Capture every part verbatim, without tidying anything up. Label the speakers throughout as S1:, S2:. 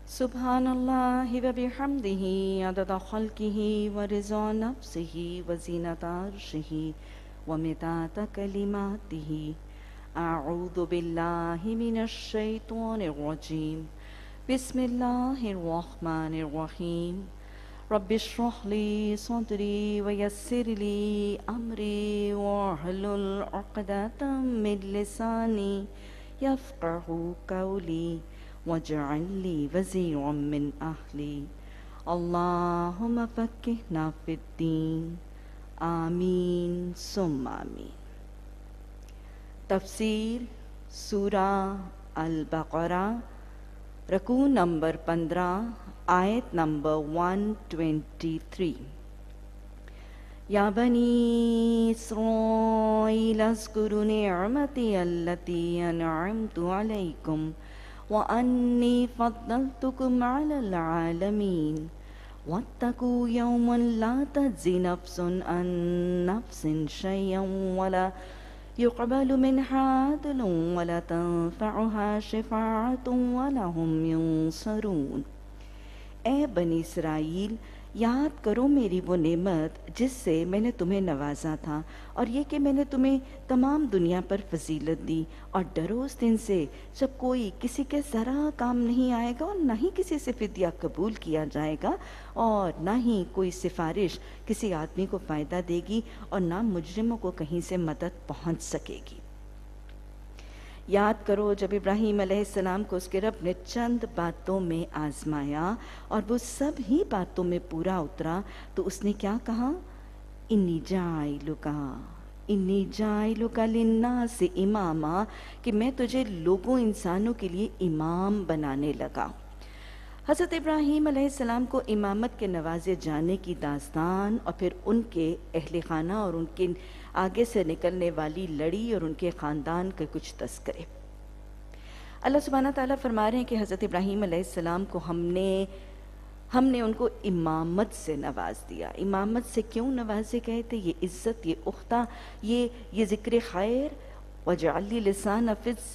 S1: Subhanallah wa bihamdihi adada khalqihi wa riza nafsihi wa zinata arshihi wa midada kalimatihi. A'udhu billahi minash shaitanir rajim. Bismillahir rahmanir rahim. Rabbi shrah li sadri wa yassir li amri wa hlul 'uqdatam min lisani yafqahu qawli واجعل لي وزيرا من أهلي اللهم فقهنا في الدين آمین ثم آمین۔ تفسیر سورہ البقرہ، رکوع نمبر پندرہ، آیت نمبر ون ٹوینٹی تھری۔ یا بنی اسرائیل اذکروا نعمتی التی انعمت علیکم وَأَنِّي فَضَّلْتُكُمْ عَلَى الْعَالَمِينَ وَاتَّقُوا يَوْمًا لَا تَجْزِي نَفْسٌ عَن نَفْسٍ شَيْئًا وَلَا يُقْبَلُ مِنْهَا عَدْلٌ وَلَا تَنفَعُهَا شَفَاعَةٌ وَلَا هُمْ يُنصَرُونَ۔ اے بنی اسرائیل، یاد کرو میری وہ نعمت جس سے میں نے تمہیں نوازا تھا، اور یہ کہ میں نے تمہیں تمام دنیا پر فضیلت دی، اور ڈرو اس دن سے جب کوئی کسی کے ذرا کام نہیں آئے گا، اور نہ ہی کسی سے فدیہ قبول کیا جائے گا، اور نہ ہی کوئی سفارش کسی آدمی کو فائدہ دے گی، اور نہ مجرموں کو کہیں سے مدد پہنچ سکے گی۔ یاد کرو جب ابراہیم علیہ السلام کو اس کے رب نے چند باتوں میں آزمایا اور وہ سب ہی باتوں میں پورا اترا، تو اس نے کیا کہا؟ انی جاعلک انی جاعلک للناس اماما، کہ میں تجھے لوگوں انسانوں کے لیے امام بنانے لگا۔ حضرت ابراہیم علیہ السلام کو امامت کے نوازے جانے کی داستان، اور پھر ان کے اہل خانہ اور ان کے آگے سے نکلنے والی لڑی اور ان کے خاندان کے کچھ تذکرے۔ اللہ سبحانہ تعالیٰ فرما رہے ہیں کہ حضرت ابراہیم علیہ السلام کو ہم نے ہم نے ان کو امامت سے نواز دیا۔ امامت سے کیوں نوازے گئے تھے؟ یہ عزت، یہ اختہ، یہ یہ ذکر خیر، وَجَعَلْ لِي لِسَانَ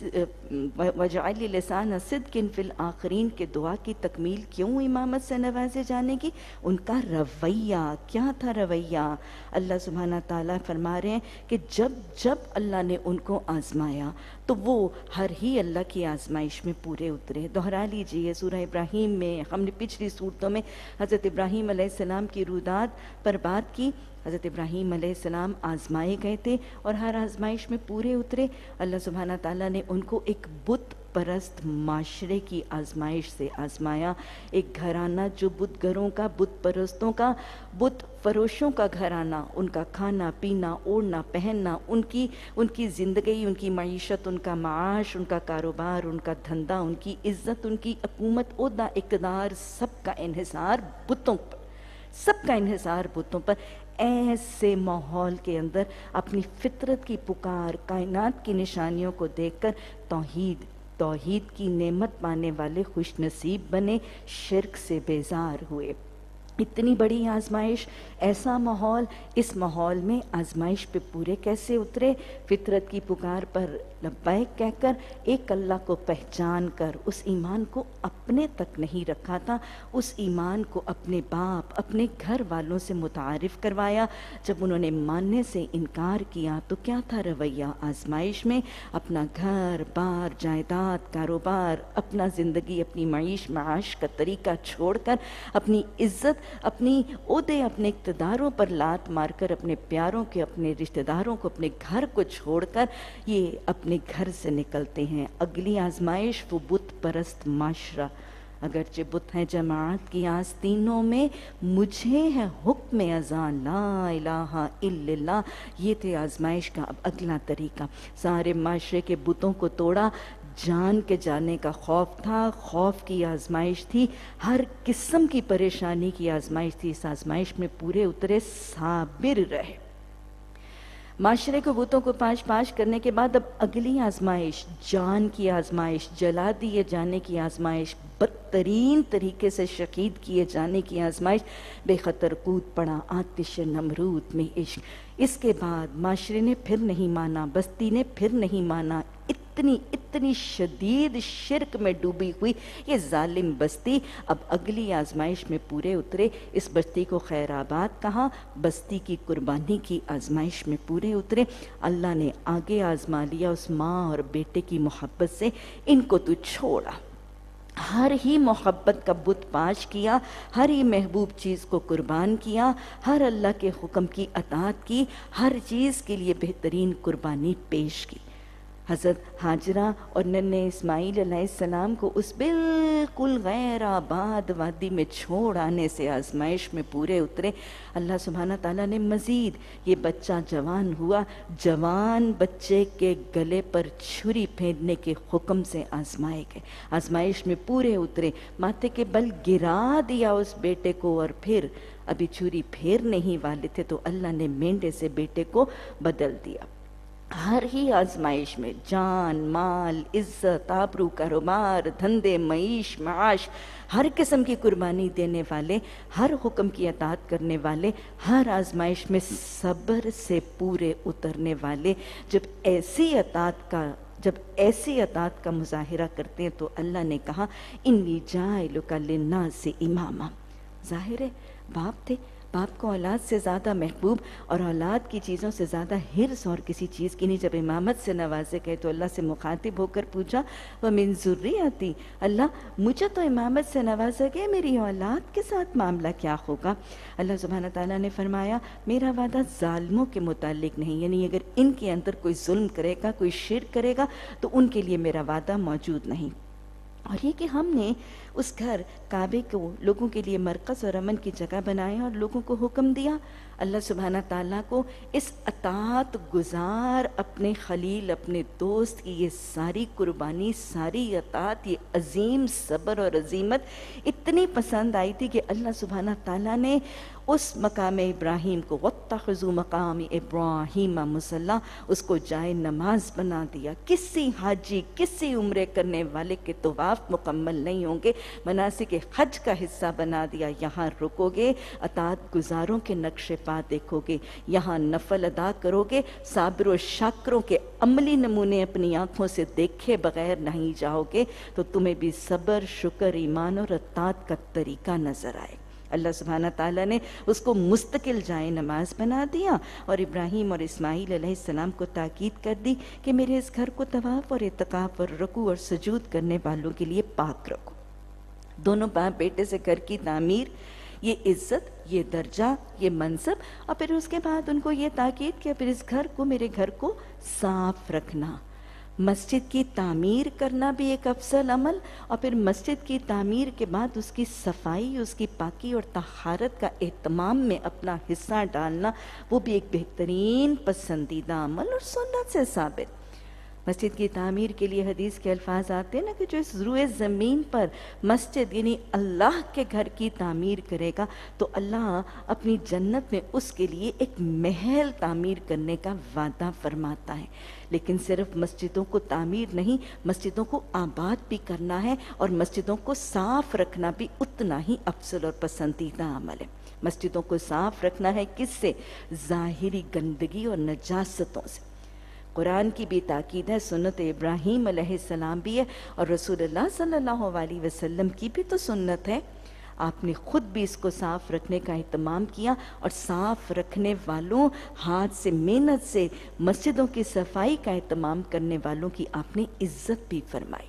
S1: وَجَعَلْ لِي لِسَانَ صِدْقٍ فِي الْآخِرِينَ کے دعا کی تکمیل کیوں امامت سے نوازے جانے کی؟ ان کا رویہ کیا تھا؟ رویہ اللہ سبحانہ تعالیٰ فرما رہے ہیں کہ جب جب اللہ نے ان کو آزمایا تو وہ ہر ہی اللہ کی آزمائش میں پورے اترے۔ دہرا لیجئے سورہ ابراہیم میں، ہم نے پچھلی صورتوں میں حضرت ابراہیم علیہ السلام کی رودات پر بات کی۔ حضرت ابراہیم علیہ السلام آزمائے گئے تھے اور ہر آزمائش میں پورے اترے۔ اللہ سبحانہ تعالیٰ نے ان کو ایک بت پرست معاشرے کی آزمائش سے آزمایا۔ ایک گھرانہ جو بت گھروں کا، بت پرستوں کا، بت فروشوں کا گھرانہ، ان کا کھانا پینا، اوڑھنا پہننا، ان کی ان کی زندگی، ان کی معیشت، ان کا معاش، ان کا کاروبار، ان کا دھندا، ان کی عزت، ان کی حکومت، عہدہ، اقتدار، سب کا انحصار بتوں پر، سب کا انحصار بتوں پر۔ ایسے ماحول کے اندر اپنی فطرت کی پکار، کائنات کی نشانیوں کو دیکھ کر توحید توحید کی نعمت پانے والے خوش نصیب بنے، شرک سے بیزار ہوئے۔ اتنی بڑی آزمائش، ایسا ماحول، اس ماحول میں آزمائش پہ پورے کیسے اترے؟ فطرت کی پکار پر لبیک کہہ کر، ایک اللہ کو پہچان کر، اس ایمان کو اپنے تک نہیں رکھا تھا، اس ایمان کو اپنے باپ، اپنے گھر والوں سے متعارف کروایا۔ جب انہوں نے ماننے سے انکار کیا تو کیا تھا رویہ آزمائش میں؟ اپنا گھر بار، جائیداد، کاروبار، اپنا زندگی، اپنی معیش معاش کا طریقہ چھوڑ کر، اپنی عزت، اپنی عہدے، اپنے اقتداروں پر لات مار کر، اپنے پیاروں کے، اپنے رشتہ داروں کو، اپنے گھر کو چھوڑ کر یہ اپنے گھر سے نکلتے ہیں۔ اگلی آزمائش وہ بت پرست معاشرہ، اگرچہ بت ہیں جماعت کی آستینوں میں، مجھے ہے حکم ازاں لا الہ الا اللہ، یہ تھے آزمائش کا اب اگلا طریقہ۔ سارے معاشرے کے بتوں کو توڑا، جان کے جانے کا خوف تھا، خوف کی آزمائش تھی، ہر قسم کی پریشانی کی آزمائش تھی۔ اس آزمائش میں پورے اترے، صابر رہے۔ معاشرے کو بتوں کو پاش پاش کرنے کے بعد اب اگلی آزمائش، جان کی آزمائش، جلا دیے جانے کی آزمائش، بدترین طریقے سے شہید کیے جانے کی آزمائش، بے خطر کود پڑا آتش نمرود میں عشق۔ اس کے بعد معاشرے نے پھر نہیں مانا، بستی نے پھر نہیں مانا، اتنی اتنی شدید شرک میں ڈوبی ہوئی یہ ظالم بستی اب اگلی آزمائش میں پورے اترے۔ اس بستی کو خیر آباد کہا، بستی کی قربانی کی آزمائش میں پورے اترے۔ اللہ نے آگے آزما لیا اس ماں اور بیٹے کی محبت سے، ان کو تو چھوڑا، ہر ہی محبت کا بت پاش کیا، ہر ہی محبوب چیز کو قربان کیا، ہر اللہ کے حکم کی اطاعت کی، ہر چیز کے لیے بہترین قربانی پیش کی۔ حضرت ہاجرہ اور ننھے اسماعیل علیہ السلام کو اس بالکل غیر آباد وادی میں چھوڑ آنے سے آزمائش میں پورے اترے۔ اللہ سبحانہ تعالیٰ نے مزید یہ بچہ جوان ہوا، جوان بچے کے گلے پر چھری پھیرنے کے حکم سے آزمائے گئے، آزمائش میں پورے اترے، ماتھے کے بل گرا دیا اس بیٹے کو، اور پھر ابھی چھری پھیرنے ہی والے تھے تو اللہ نے مینڈے سے بیٹے کو بدل دیا۔ ہر ہی آزمائش میں جان، مال، عزت، آبرو، کاروبار، دھندے، معیش، معاش، ہر قسم کی قربانی دینے والے، ہر حکم کی اطاعت کرنے والے، ہر آزمائش میں صبر سے پورے اترنے والے، جب ایسی اطاعت کا جب ایسی اطاعت کا مظاہرہ کرتے ہیں تو اللہ نے کہا انی جاعلک للناس اماما۔ ظاہر ہے باپ تھے، باپ کو اولاد سے زیادہ محبوب اور اولاد کی چیزوں سے زیادہ حرص اور کسی چیز کی نہیں۔ جب امامت سے نوازے گئے تو اللہ سے مخاطب ہو کر پوچھا وَمِن ذُرِّيَّتِي، اللہ مجھے تو امامت سے نوازا گیا، میری اولاد کے ساتھ معاملہ کیا ہوگا؟ اللہ سبحانہ تعالیٰ نے فرمایا میرا وعدہ ظالموں کے متعلق نہیں، یعنی اگر ان کے اندر کوئی ظلم کرے گا، کوئی شرک کرے گا تو ان کے لیے میرا وعدہ موجود نہیں۔ اور یہ کہ ہم نے اس گھر کعبے کو لوگوں کے لیے مرکز اور امن کی جگہ بنایا اور لوگوں کو حکم دیا، اللہ سبحانہ تعالیٰ کو اس اطاعت گزار اپنے خلیل، اپنے دوست کی یہ ساری قربانی، ساری اطاعت، یہ عظیم صبر اور عظیمت اتنی پسند آئی تھی کہ اللہ سبحانہ تعالیٰ نے اس مقام ابراہیم کو وَاتَّخِذُوا مقام ابراہیم مصلی، اس کو جائے نماز بنا دیا۔ کسی حاجی، کسی عمرے کرنے والے کے طواف مکمل نہیں ہوں گے، مناسک حج کا حصہ بنا دیا۔ یہاں رکو گے، اطاعت گزاروں کے نقش پا دیکھو گے، یہاں نفل ادا کرو گے، صابر و شاکروں کے عملی نمونے اپنی آنکھوں سے دیکھے بغیر نہیں جاؤ گے تو تمہیں بھی صبر، شکر، ایمان اور اطاعت کا طریقہ نظر آئے۔ اللہ سبحانہ تعالیٰ نے اس کو مستقل جائے نماز بنا دیا اور ابراہیم اور اسماعیل علیہ السلام کو تاکید کر دی کہ میرے اس گھر کو طواف اور اعتکاف اور رکوع اور سجود کرنے والوں کے لیے پاک رکھو۔ دونوں باپ بیٹے سے گھر کی تعمیر، یہ عزت، یہ درجہ، یہ منصب، اور پھر اس کے بعد ان کو یہ تاکید کہ پھر اس گھر کو، میرے گھر کو صاف رکھنا۔ مسجد کی تعمیر کرنا بھی ایک افضل عمل، اور پھر مسجد کی تعمیر کے بعد اس کی صفائی، اس کی پاکی اور طہارت کا اہتمام میں اپنا حصہ ڈالنا، وہ بھی ایک بہترین پسندیدہ عمل اور سنت سے ثابت۔ مسجد کی تعمیر کے لیے حدیث کے الفاظ آتے ہیں نا کہ جو اس روئے زمین پر مسجد یعنی اللہ کے گھر کی تعمیر کرے گا تو اللہ اپنی جنت میں اس کے لیے ایک محل تعمیر کرنے کا وعدہ فرماتا ہے۔ لیکن صرف مسجدوں کو تعمیر نہیں، مسجدوں کو آباد بھی کرنا ہے، اور مسجدوں کو صاف رکھنا بھی اتنا ہی افضل اور پسندیدہ عمل ہے۔ مسجدوں کو صاف رکھنا ہے کس سے؟ ظاہری گندگی اور نجاستوں سے۔ قرآن کی بھی تاکید ہے، سنت ابراہیم علیہ السلام بھی ہے، اور رسول اللہ صلی اللہ علیہ وسلم کی بھی تو سنت ہے۔ آپ نے خود بھی اس کو صاف رکھنے کا اہتمام کیا، اور صاف رکھنے والوں، ہاتھ سے محنت سے مسجدوں کی صفائی کا اہتمام کرنے والوں کی آپ نے عزت بھی فرمائی۔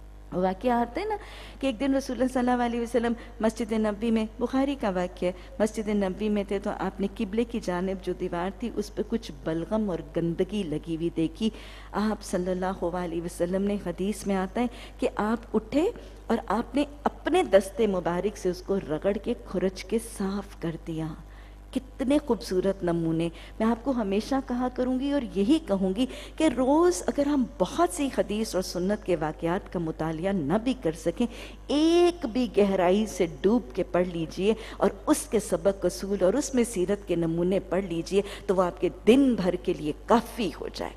S1: واقعہ آتا ہے نا کہ ایک دن رسول اللہ صلی اللہ علیہ وسلم مسجد نبوی میں، بخاری کا واقعہ ہے، مسجد نبوی میں تھے تو آپ نے قبلے کی جانب جو دیوار تھی اس پہ کچھ بلغم اور گندگی لگی ہوئی دیکھی۔ آپ صلی اللہ علیہ وسلم نے، حدیث میں آتا ہے کہ آپ اٹھے اور آپ نے اپنے دستے مبارک سے اس کو رگڑ کے کھرچ کے صاف کر دیا۔ کتنے خوبصورت نمونے! میں آپ کو ہمیشہ کہا کروں گی اور یہی کہوں گی کہ روز اگر ہم بہت سی حدیث اور سنت کے واقعات کا مطالعہ نہ بھی کر سکیں، ایک بھی گہرائی سے ڈوب کے پڑھ لیجئے اور اس کے سبق اصول اور اس میں سیرت کے نمونے پڑھ لیجئے تو وہ آپ کے دن بھر کے لیے کافی ہو جائے۔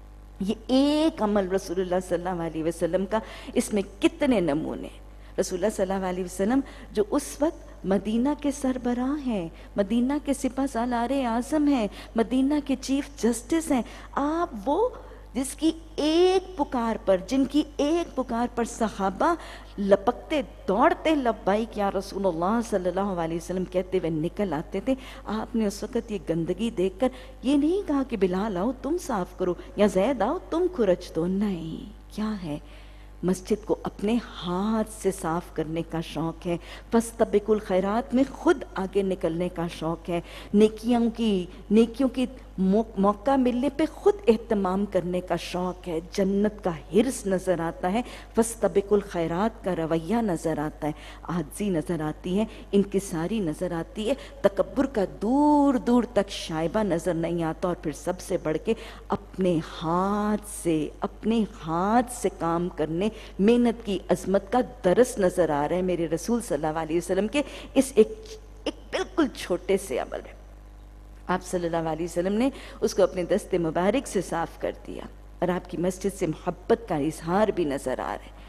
S1: یہ ایک عمل رسول اللہ صلی اللہ علیہ وسلم کا، اس میں کتنے نمونے! رسول اللہ صلی اللہ علیہ وسلم جو اس وقت مدینہ کے سربراہ ہیں، مدینہ کے سپہ سالار اعظم ہیں، مدینہ کے چیف جسٹس ہیں، آپ وہ جس کی ایک پکار پر، جن کی ایک پکار پر صحابہ لپکتے دوڑتے لبیک یا رسول اللہ صلی اللہ علیہ وسلم کہتے ہوئے نکل آتے تھے. آپ نے اس وقت یہ گندگی دیکھ کر یہ نہیں کہا کہ بلال آؤ تم صاف کرو یا زید آؤ تم کھرچ دو. نہیں، کیا ہے؟ مسجد کو اپنے ہاتھ سے صاف کرنے کا شوق ہے. فاستبقوا الخیرات میں خود آگے نکلنے کا شوق ہے. نیکیوں کی نیکیوں کی موقع ملنے پہ خود اہتمام کرنے کا شوق ہے. جنت کا حرص نظر آتا ہے. فاستبقوا الخیرات کا رویہ نظر آتا ہے. عاجزی نظر آتی ہے، انکساری نظر آتی ہے، تکبر کا دور دور تک شائبہ نظر نہیں آتا. اور پھر سب سے بڑھ کے اپنے ہاتھ سے اپنے ہاتھ سے کام کرنے، محنت کی عظمت کا درس نظر آ رہا ہے میرے رسول صلی اللہ علیہ وسلم کے اس ایک ایک بالکل چھوٹے سے عمل ہے. آپ صلی اللہ علیہ وسلم نے اس کو اپنے دست مبارک سے صاف کر دیا اور آپ کی مسجد سے محبت کا اظہار بھی نظر آ رہا ہے.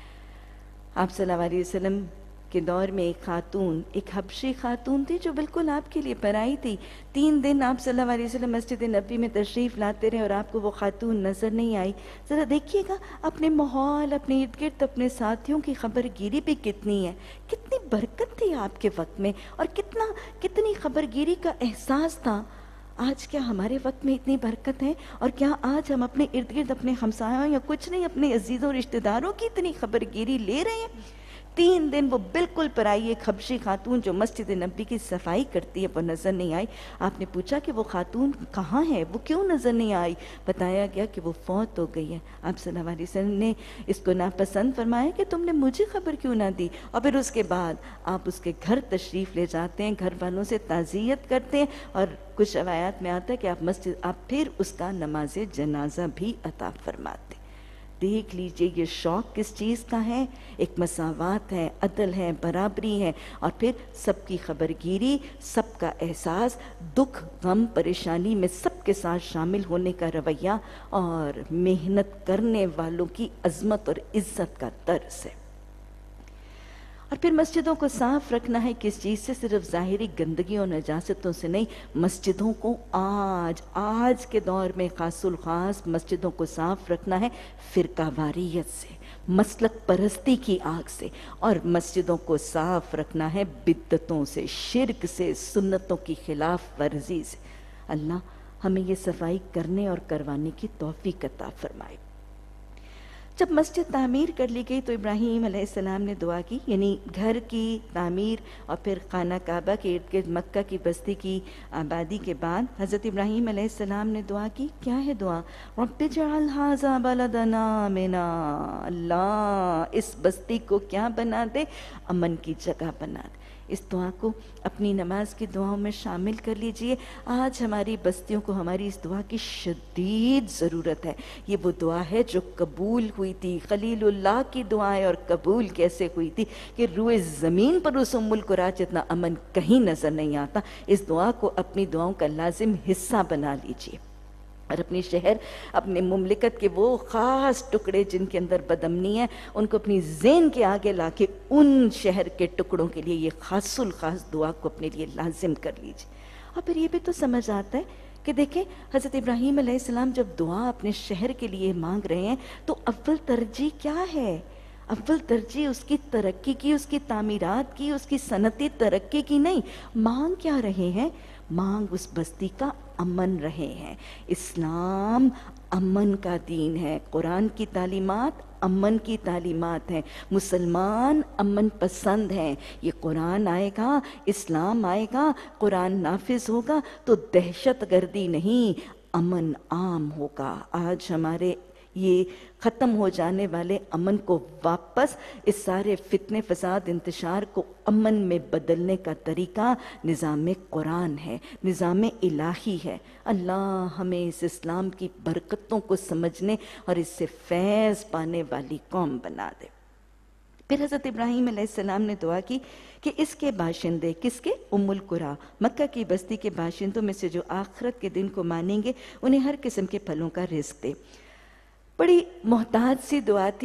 S1: آپ صلی اللہ علیہ وسلم کے دور میں ایک خاتون، ایک حبشی خاتون تھی جو بالکل آپ کے لیے پرائی تھی. تین دن آپ صلی اللہ علیہ وسلم مسجد نبی میں تشریف لاتے رہے اور آپ کو وہ خاتون نظر نہیں آئی. ذرا دیکھیے گا اپنے ماحول، اپنے ارد گرد اپنے ساتھیوں کی خبر گیری بھی کتنی ہے. کتنی برکت تھی آپ کے وقت میں اور کتنا کتنی خبر گیری کا احساس تھا. آج کیا ہمارے وقت میں اتنی برکت ہے؟ اور کیا آج ہم اپنے ارد گرد اپنے ہمسایوں یا کچھ نہیں اپنے عزیزوں رشتہ داروں کی اتنی خبر گیری لے رہے ہیں؟ تین دن وہ بالکل پرائی ایک حبشی خاتون جو مسجد نبی کی صفائی کرتی ہے وہ نظر نہیں آئی. آپ نے پوچھا کہ وہ خاتون کہاں ہے، وہ کیوں نظر نہیں آئی؟ بتایا گیا کہ وہ فوت ہو گئی ہے. آپ صلی اللہ علیہ وسلم نے اس کو ناپسند فرمایا کہ تم نے مجھے خبر کیوں نہ دی. اور پھر اس کے بعد آپ اس کے گھر تشریف لے جاتے ہیں، گھر والوں سے تعزیت کرتے ہیں اور کچھ روایات میں آتا ہے کہ آپ مسجد آپ پھر اس کا نماز جنازہ بھی عطا فرماتے. دیکھ لیجئے یہ شوق کس چیز کا ہے. ایک مساوات ہے، عدل ہے، برابری ہے اور پھر سب کی خبر گیری، سب کا احساس، دکھ غم پریشانی میں سب کے ساتھ شامل ہونے کا رویہ اور محنت کرنے والوں کی عظمت اور عزت کا طرز ہے. اور پھر مسجدوں کو صاف رکھنا ہے کس چیز سے؟ صرف ظاہری گندگی اور نجاستوں سے نہیں. مسجدوں کو آج آج کے دور میں خاص الخاص مسجدوں کو صاف رکھنا ہے فرقہ واریت سے، مسلک پرستی کی آگ سے. اور مسجدوں کو صاف رکھنا ہے بدعتوں سے، شرک سے، سنتوں کی خلاف ورزی سے. اللہ ہمیں یہ صفائی کرنے اور کروانے کی توفیق عطا فرمائے. جب مسجد تعمیر کر لی گئی تو ابراہیم علیہ السلام نے دعا کی، یعنی گھر کی تعمیر اور پھر خانہ کعبہ کے ارد گرد مکہ کی بستی کی آبادی کے بعد حضرت ابراہیم علیہ السلام نے دعا کی. کیا ہے دعا؟ رب اجعل ھذا بلدنا آمنا. اللہ اس بستی کو کیا بنا دے؟ امن کی جگہ بنا دے. اس دعا کو اپنی نماز کی دعاؤں میں شامل کر لیجئے. آج ہماری بستیوں کو ہماری اس دعا کی شدید ضرورت ہے. یہ وہ دعا ہے جو قبول ہوئی تھی، خلیل اللہ کی دعائیں، اور قبول کیسے ہوئی تھی کہ روئے زمین پر اس ام القریٰ جتنا امن کہیں نظر نہیں آتا. اس دعا کو اپنی دعاؤں کا لازم حصہ بنا لیجئے اور اپنی شہر، اپنے مملکت کے وہ خاص ٹکڑے جن کے اندر بدامنی ہے ان کو اپنی ذہن کے آگے لا کے ان شہر کے ٹکڑوں کے لیے یہ خاص الخاص دعا کو اپنے لیے لازم کر لیجیے. اور پھر یہ بھی تو سمجھ آتا ہے کہ دیکھیں حضرت ابراہیم علیہ السلام جب دعا اپنے شہر کے لیے مانگ رہے ہیں تو اول ترجیح کیا ہے؟ اول ترجیح اس کی ترقی کی، اس کی تعمیرات کی، اس کی صنعتی ترقی کی نہیں. مانگ کیا رہے ہیں؟ مانگ اس بستی کا امن رہے ہیں. اسلام امن کا دین ہے، قرآن کی تعلیمات امن کی تعلیمات ہیں، مسلمان امن پسند ہیں. یہ قرآن آئے گا، اسلام آئے گا، قرآن نافذ ہوگا تو دہشت گردی نہیں، امن عام ہوگا. آج ہمارے یہ ختم ہو جانے والے امن کو واپس، اس سارے فتنے فساد انتشار کو امن میں بدلنے کا طریقہ نظام قرآن ہے، نظام الہی ہے. اللہ ہمیں اس اسلام کی برکتوں کو سمجھنے اور اس سے فیض پانے والی قوم بنا دے. پھر حضرت ابراہیم علیہ السلام نے دعا کی کہ اس کے باشندے، کس کے؟ ام القریٰ، مکہ کی بستی کے باشندوں میں سے جو آخرت کے دن کو مانیں گے انہیں ہر قسم کے پھلوں کا رزق دے. بڑی محتاج سی دعا تھی.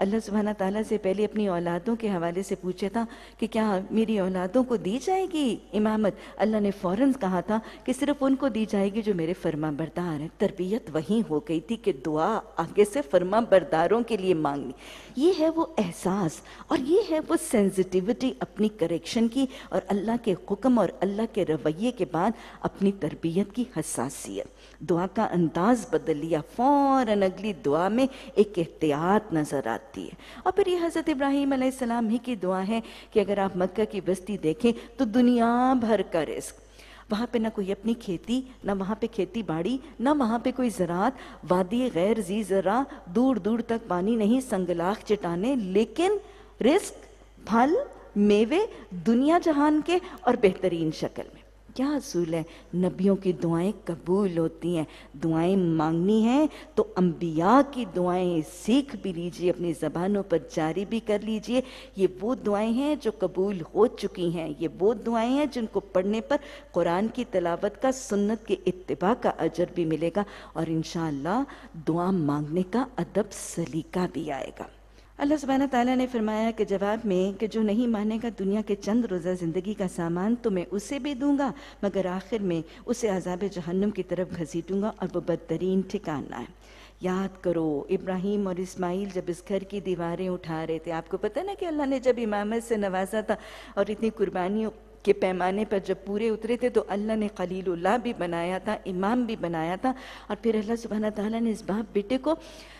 S1: اللہ سبحانہ تعالیٰ سے پہلے اپنی اولادوں کے حوالے سے پوچھا تھا کہ کیا میری اولادوں کو دی جائے گی امامت؟ اللہ نے فوراً کہا تھا کہ صرف ان کو دی جائے گی جو میرے فرما بردار ہیں۔ تربیت وہیں ہو گئی تھی کہ دعا آگے سے فرما برداروں کے لیے مانگنی۔ یہ ہے وہ احساس اور یہ ہے وہ سینسٹیوٹی اپنی کریکشن کی اور اللہ کے حکم اور اللہ کے رویے کے بعد اپنی تربیت کی حساسیت۔ دعا کا انداز بدل لیا، فوراً اگلی دعا میں ایک احتیاط نظر آتی ہے۔ اور پھر یہ حضرت ابراہیم علیہ السلام ہی کی دعا ہے کہ اگر آپ مکہ کی بستی دیکھیں تو دنیا بھر کا رزق، وہاں پہ نہ کوئی اپنی کھیتی، نہ وہاں پہ کھیتی باڑی، نہ وہاں پہ کوئی زراعت، وادی غیر ذی زرع، دور دور تک پانی نہیں، سنگلاخ چٹانے، لیکن رزق، پھل، میوے دنیا جہان کے اور بہترین شکل میں۔ کیا اصول ہے؟ نبیوں کی دعائیں قبول ہوتی ہیں۔ دعائیں مانگنی ہیں تو انبیاء کی دعائیں سیکھ بھی لیجئے، اپنی زبانوں پر جاری بھی کر لیجئے۔ یہ وہ دعائیں ہیں جو قبول ہو چکی ہیں، یہ وہ دعائیں ہیں جن کو پڑھنے پر قرآن کی تلاوت کا، سنت کے اتباع کا اجر بھی ملے گا، اور انشاءاللہ دعا مانگنے کا ادب سلیقہ بھی آئے گا۔ اللہ سبحانہ تعالیٰ نے فرمایا کہ جواب میں کہ جو نہیں مانے گا دنیا کے چند روزہ زندگی کا سامان تو میں اسے بھی دوں گا، مگر آخر میں اسے عذاب جہنم کی طرف گھسیٹوں گا اور وہ بدترین ٹھکانہ ہے۔ یاد کرو ابراہیم اور اسماعیل جب اس گھر کی دیواریں اٹھا رہے تھے، آپ کو پتہ نا کہ اللہ نے جب امامت سے نوازا تھا اور اتنی قربانیوں کے پیمانے پر جب پورے اترے تھے تو اللہ نے خلیل اللہ بھی بنایا تھا، امام بھی بنایا تھا، اور پھر اللہ سبحانہ تعالیٰ نے اس باپ بیٹے کو،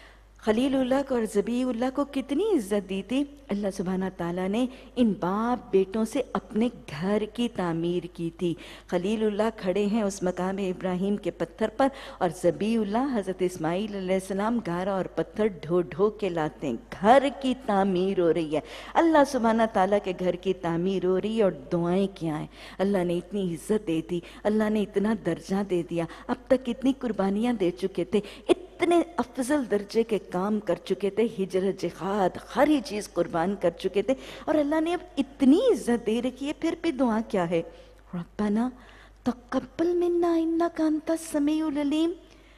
S1: خلیل اللہ کو اور ذبیح اللہ کو کتنی عزت دی تھی۔ اللہ سبحانہ تعالیٰ نے ان باپ بیٹوں سے اپنے گھر کی تعمیر کی تھی۔ خلیل اللہ کھڑے ہیں اس مقام ابراہیم کے پتھر پر، اور ذبیح اللہ حضرت اسماعیل علیہ السلام گارا اور پتھر ڈھو ڈھو کے لاتے ہیں۔ گھر کی تعمیر ہو رہی ہے، اللہ سبحانہ تعالیٰ کے گھر کی تعمیر ہو رہی ہے، اور دعائیں کیا ہیں؟ اللہ نے اتنی عزت دے دی، اللہ نے اتنا درجہ دے دیا، اب تک اتنی قربانیاں دے چکے تھے، اتنے افضل درجے کے کام کر چکے تھے، ہجرت، جہاد، ہر ہی چیز قربان کر چکے تھے، اور اللہ نے اب اتنی عزت دے رکھی ہے۔ پھر بھی دعا کیا ہے؟ ربنا تقبل منا انک انت السمیع العلیم۔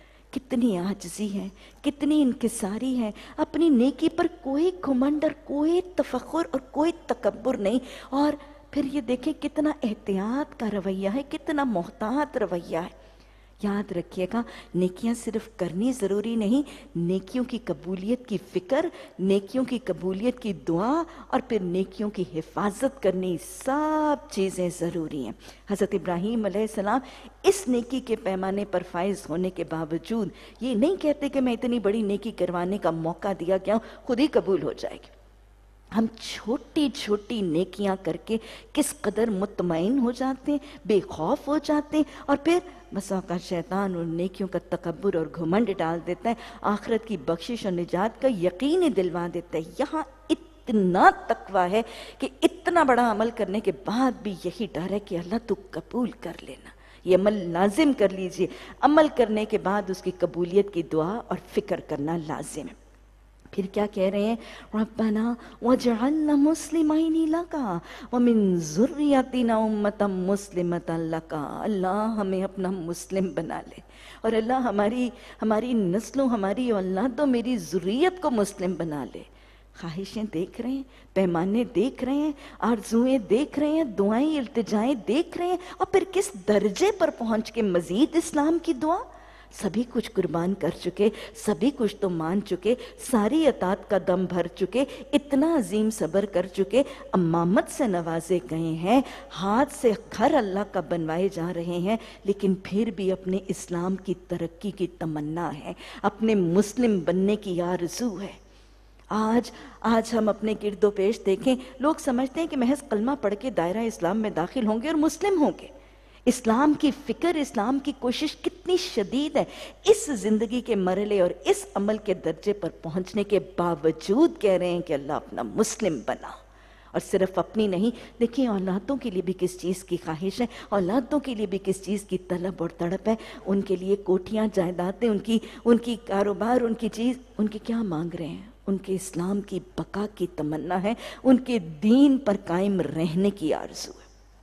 S1: کتنی عاجزی ہے، کتنی انکساری ہے، اپنی نیکی پر کوئی گھمنڈ اور کوئی تفخر اور کوئی تکبر نہیں، اور پھر یہ دیکھیں کتنا احتیاط کا رویہ ہے، کتنا محتاط رویہ ہے۔ یاد رکھیے گا، نیکیاں صرف کرنی ضروری نہیں، نیکیوں کی قبولیت کی فکر، نیکیوں کی قبولیت کی دعا، اور پھر نیکیوں کی حفاظت کرنی، سب چیزیں ضروری ہیں۔ حضرت ابراہیم علیہ السلام اس نیکی کے پیمانے پر فائز ہونے کے باوجود یہ نہیں کہتے کہ میں اتنی بڑی نیکی کروانے کا موقع دیا گیا ہوں، خود ہی قبول ہو جائے گی۔ ہم چھوٹی چھوٹی نیکیاں کر کے کس قدر مطمئن ہو جاتے ہیں، بے خوف ہو جاتے ہیں، اور پھر بس اوقات شیطان اور نیکیوں کا تکبر اور گھمنڈ ڈال دیتا ہے، آخرت کی بخشش اور نجات کا یقین دلوا دیتا ہے۔ یہاں اتنا تقویٰ ہے کہ اتنا بڑا عمل کرنے کے بعد بھی یہی ڈر ہے کہ اللہ تو قبول کر لینا۔ یہ عمل لازم کر لیجئے، عمل کرنے کے بعد اس کی قبولیت کی دعا اور فکر کرنا لازم ہے۔ پھر کیا کہہ رہے ہیں؟ ربنا وجعلنا مسلمین لک ومن ذریتنا امة مسلمة لک۔ اللہ ہمیں اپنا مسلم بنا لے، اور اللہ ہماری ہماری نسلوں، ہماری اولادوں، میری ذریت کو مسلم بنا لے۔ خواہشیں دیکھ رہے ہیں، پیمانے دیکھ رہے ہیں، آرزوئیں دیکھ رہے ہیں، دعائیں التجائیں دیکھ رہے ہیں، اور پھر کس درجے پر پہنچ کے مزید اسلام کی دعا۔ سبھی کچھ قربان کر چکے، سبھی کچھ تو مان چکے، ساری اطاعت کا دم بھر چکے، اتنا عظیم صبر کر چکے، امامت سے نوازے گئے ہیں، ہاتھ سے گھر اللہ کا بنوائے جا رہے ہیں، لیکن پھر بھی اپنے اسلام کی ترقی کی تمنا ہے، اپنے مسلم بننے کی آرزو ہے۔ آج آج ہم اپنے گرد و پیش دیکھیں، لوگ سمجھتے ہیں کہ محض کلمہ پڑھ کے دائرہ اسلام میں داخل ہوں گے اور مسلم ہوں گے۔ اسلام کی فکر، اسلام کی کوشش کتنی شدید ہے، اس زندگی کے مرحلے اور اس عمل کے درجے پر پہنچنے کے باوجود کہہ رہے ہیں کہ اللہ اپنا مسلم بنا۔ اور صرف اپنی نہیں، دیکھیں اولادوں کے لیے بھی کس چیز کی خواہش ہے، اولادوں کے لیے بھی کس چیز کی طلب اور تڑپ ہے، ان کے لیے کوٹھیاں، جائیدادیں، ان کی ان کی کاروبار، ان کی چیز، ان کے کیا مانگ رہے ہیں؟ ان کے اسلام کی بقا کی تمنا ہے، ان کے دین پر قائم رہنے کی آرزو ہے۔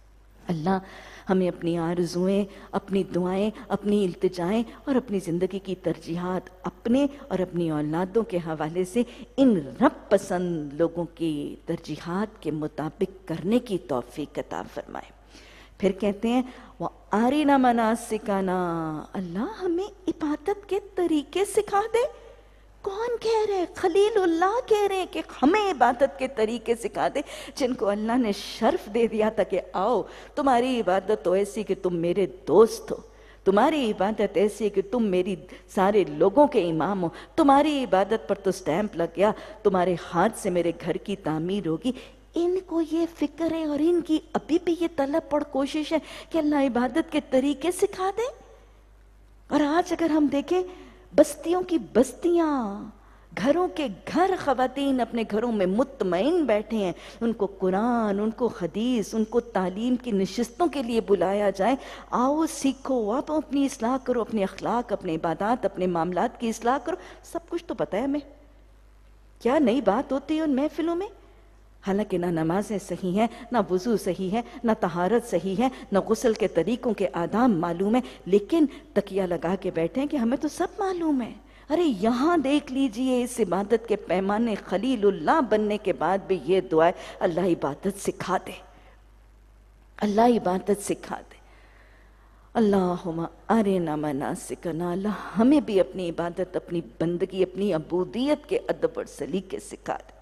S1: اللہ ہمیں اپنی آرزوئیں، اپنی دعائیں، اپنی التجائیں اور اپنی زندگی کی ترجیحات اپنے اور اپنی اولادوں کے حوالے سے ان رب پسند لوگوں کی ترجیحات کے مطابق کرنے کی توفیق عطا فرمائے۔ پھر کہتے ہیں وَأَرِنَا مَنَاسِكَنَا، اللہ ہمیں عبادت کے طریقے سکھا دے۔ کون کہہ رہے؟ خلیل اللہ کہہ رہے ہیں کہ ہمیں عبادت کے طریقے سکھا دے جن کو اللہ نے شرف دے دیا تھا کہ آؤ تمہاری عبادت تو ایسی کہ تم میرے دوست ہو، تمہاری عبادت ایسی کہ تم میری سارے لوگوں کے امام ہو، تمہاری عبادت پر تو سٹیمپ لگ گیا، تمہارے ہاتھ سے میرے گھر کی تعمیر ہوگی۔ ان کو یہ فکر ہے اور ان کی ابھی بھی یہ طلب اور کوشش ہے کہ اللہ عبادت کے طریقے سکھا دے۔ اور آج اگر ہم دیکھیں بستیوں کی بستیاں، گھروں کے گھر خواتین اپنے گھروں میں مطمئن بیٹھے ہیں، ان کو قرآن، ان کو حدیث، ان کو تعلیم کی نشستوں کے لیے بلایا جائے، آؤ سیکھو، آپ اپنی اصلاح کرو، اپنے اخلاق، اپنے عبادات، اپنے معاملات کی اصلاح کرو۔ سب کچھ تو پتہ ہے ہمیں، کیا نئی بات ہوتی ہے ان محفلوں میں؟ حالانکہ نہ نمازیں صحیح ہیں، نہ وضو صحیح ہے، نہ طہارت صحیح ہے، نہ غسل کے طریقوں کے آداب معلوم ہیں، لیکن تکیہ لگا کے بیٹھے ہیں کہ ہمیں تو سب معلوم ہے۔ ارے یہاں دیکھ لیجئے اس عبادت کے پیمانے خلیل اللہ بننے کے بعد بھی یہ دعا ہے اللہ عبادت سکھا دے، اللہ عبادت سکھا دے۔ اللہم ارنا مناسکنا، اللہ ہمیں بھی اپنی عبادت، اپنی بندگی، اپنی عبودیت کے ادب اور سلیقے سکھا دے۔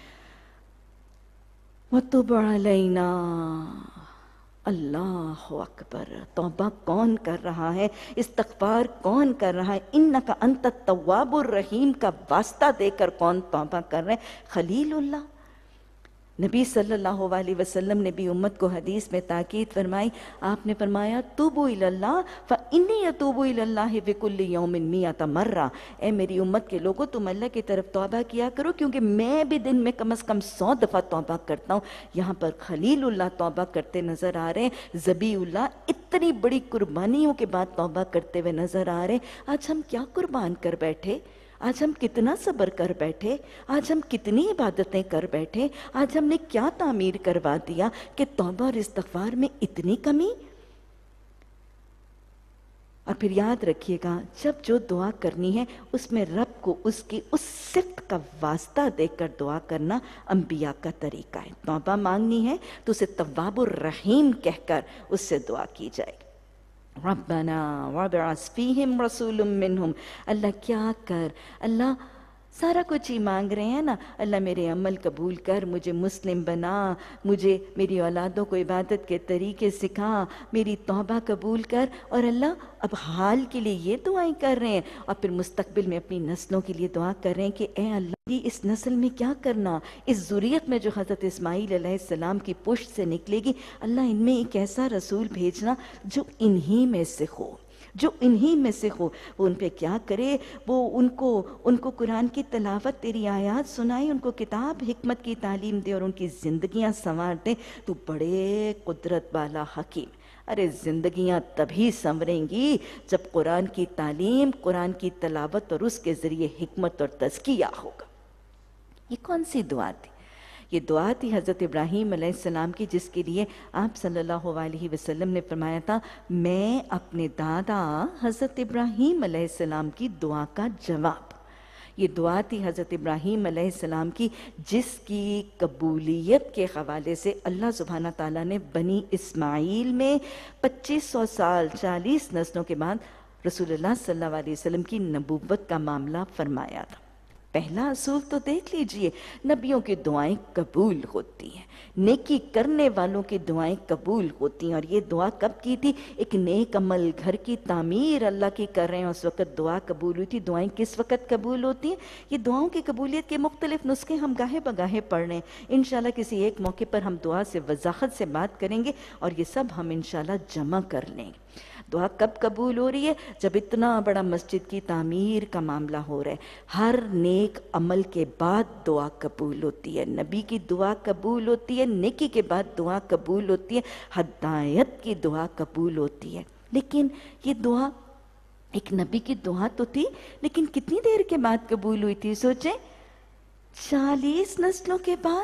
S1: وَتُبْ عَلَيْنَا، اللہ اکبر، توبہ کون کر رہا ہے، استغفار کون کر رہا ہے، اِنَّكَ أَنْتَ التَّوَّابُ الرَّحِيمُ کا واسطہ دے کر کون توبہ کر رہے ہیں؟ خلیل اللہ۔ نبی صلی اللہ علیہ وسلم نے بھی امت کو حدیث میں تاکید فرمائی، آپ نے فرمایا توبوا الی اللہ فانی اتوب الی اللہ بکل یوم مئۃ مرہ، اے میری امت کے لوگوں تم اللہ کی طرف توبہ کیا کرو کیونکہ میں بھی دن میں کم از کم سو دفعہ توبہ کرتا ہوں۔ یہاں پر خلیل اللہ توبہ کرتے نظر آ رہے ہیں، ذبی اللہ اتنی بڑی قربانیوں کے بعد توبہ کرتے ہوئے نظر آ رہے ہیں۔ آج ہم کیا قربان کر بیٹھے، آج ہم کتنا صبر کر بیٹھے، آج ہم کتنی عبادتیں کر بیٹھے، آج ہم نے کیا تعمیر کروا دیا کہ توبہ اور استغفار میں اتنی کمی۔ اور پھر یاد رکھیے گا جب جو دعا کرنی ہے اس میں رب کو اس کی اس صفت کا واسطہ دے کر دعا کرنا انبیاء کا طریقہ ہے۔ توبہ مانگنی ہے تو اسے تواب الرحیم کہہ کر اس سے دعا کی جائے گی۔ ربنا وابعث فیہم رسول منہم، اللہ کیا کر، اللہ سارا کچھ ہی مانگ رہے ہیں نا، اللہ میرے عمل قبول کر، مجھے مسلم بنا، مجھے میری اولادوں کو عبادت کے طریقے سکھا، میری توبہ قبول کر۔ اور اللہ اب حال کے لیے یہ دعائیں کر رہے ہیں اور پھر مستقبل میں اپنی نسلوں کے لیے دعا کر رہے ہیں کہ اے اللہ اس نسل میں کیا کرنا، اس ذریت میں جو حضرت اسماعیل علیہ السلام کی پشت سے نکلے گی، اللہ ان میں ایک ایسا رسول بھیجنا جو انہی میں سے ہو، جو انہی میں سے ہو۔ وہ ان پہ کیا کرے، وہ ان کو ان کو قرآن کی تلاوت، تیری آیات سنائے، ان کو کتاب حکمت کی تعلیم دے اور ان کی زندگیاں سنوار دے۔ تو بڑے قدرت والا حکیم۔ ارے زندگیاں تبھی سنوریں گی جب قرآن کی تعلیم، قرآن کی تلاوت اور اس کے ذریعے حکمت اور تزکیہ ہوگا۔ یہ کون سی دعا تھی؟ یہ دعا تھی حضرت ابراہیم علیہ السلام کی، جس کے لیے آپ صلی اللہ علیہ وسلم نے فرمایا تھا میں اپنے دادا حضرت ابراہیم علیہ السلام کی دعا کا جواب۔ یہ دعا تھی حضرت ابراہیم علیہ السلام کی، جس کی قبولیت کے حوالے سے اللہ سبحانہ تعالیٰ نے بنی اسماعیل میں پچیس سو سال، چالیس نسلوں کے بعد رسول اللہ صلی اللہ علیہ وسلم کی نبوت کا معاملہ فرمایا تھا۔ پہلا اصول تو دیکھ لیجئے، نبیوں کی دعائیں قبول ہوتی ہیں، نیکی کرنے والوں کی دعائیں قبول ہوتی ہیں۔ اور یہ دعا کب کی تھی؟ ایک نیک عمل، گھر کی تعمیر اللہ کی کر رہے ہیں، اس وقت دعا قبول ہوئی تھی۔ دعائیں کس وقت قبول ہوتی ہیں؟ یہ دعاؤں کی قبولیت کے مختلف نسخے ہم گاہے بگاہے پڑھ رہے ہیں، انشاءاللہ کسی ایک موقع پر ہم دعا سے وضاحت سے بات کریں گے اور یہ سب ہم انشاءاللہ جمع کر لیں گے۔ دعا کب قبول ہو رہی ہے؟ جب اتنا بڑا مسجد کی تعمیر کا معاملہ ہو رہا ہے۔ ہر نیک عمل کے بعد دعا قبول ہوتی ہے، نبی کی دعا قبول ہوتی ہے، نیکی کے بعد دعا قبول ہوتی ہے، ہدایت کی دعا قبول ہوتی ہے۔ لیکن یہ دعا ایک نبی کی دعا تو تھی، لیکن کتنی دیر کے بعد قبول ہوئی تھی؟ سوچیں، چالیس نسلوں کے بعد۔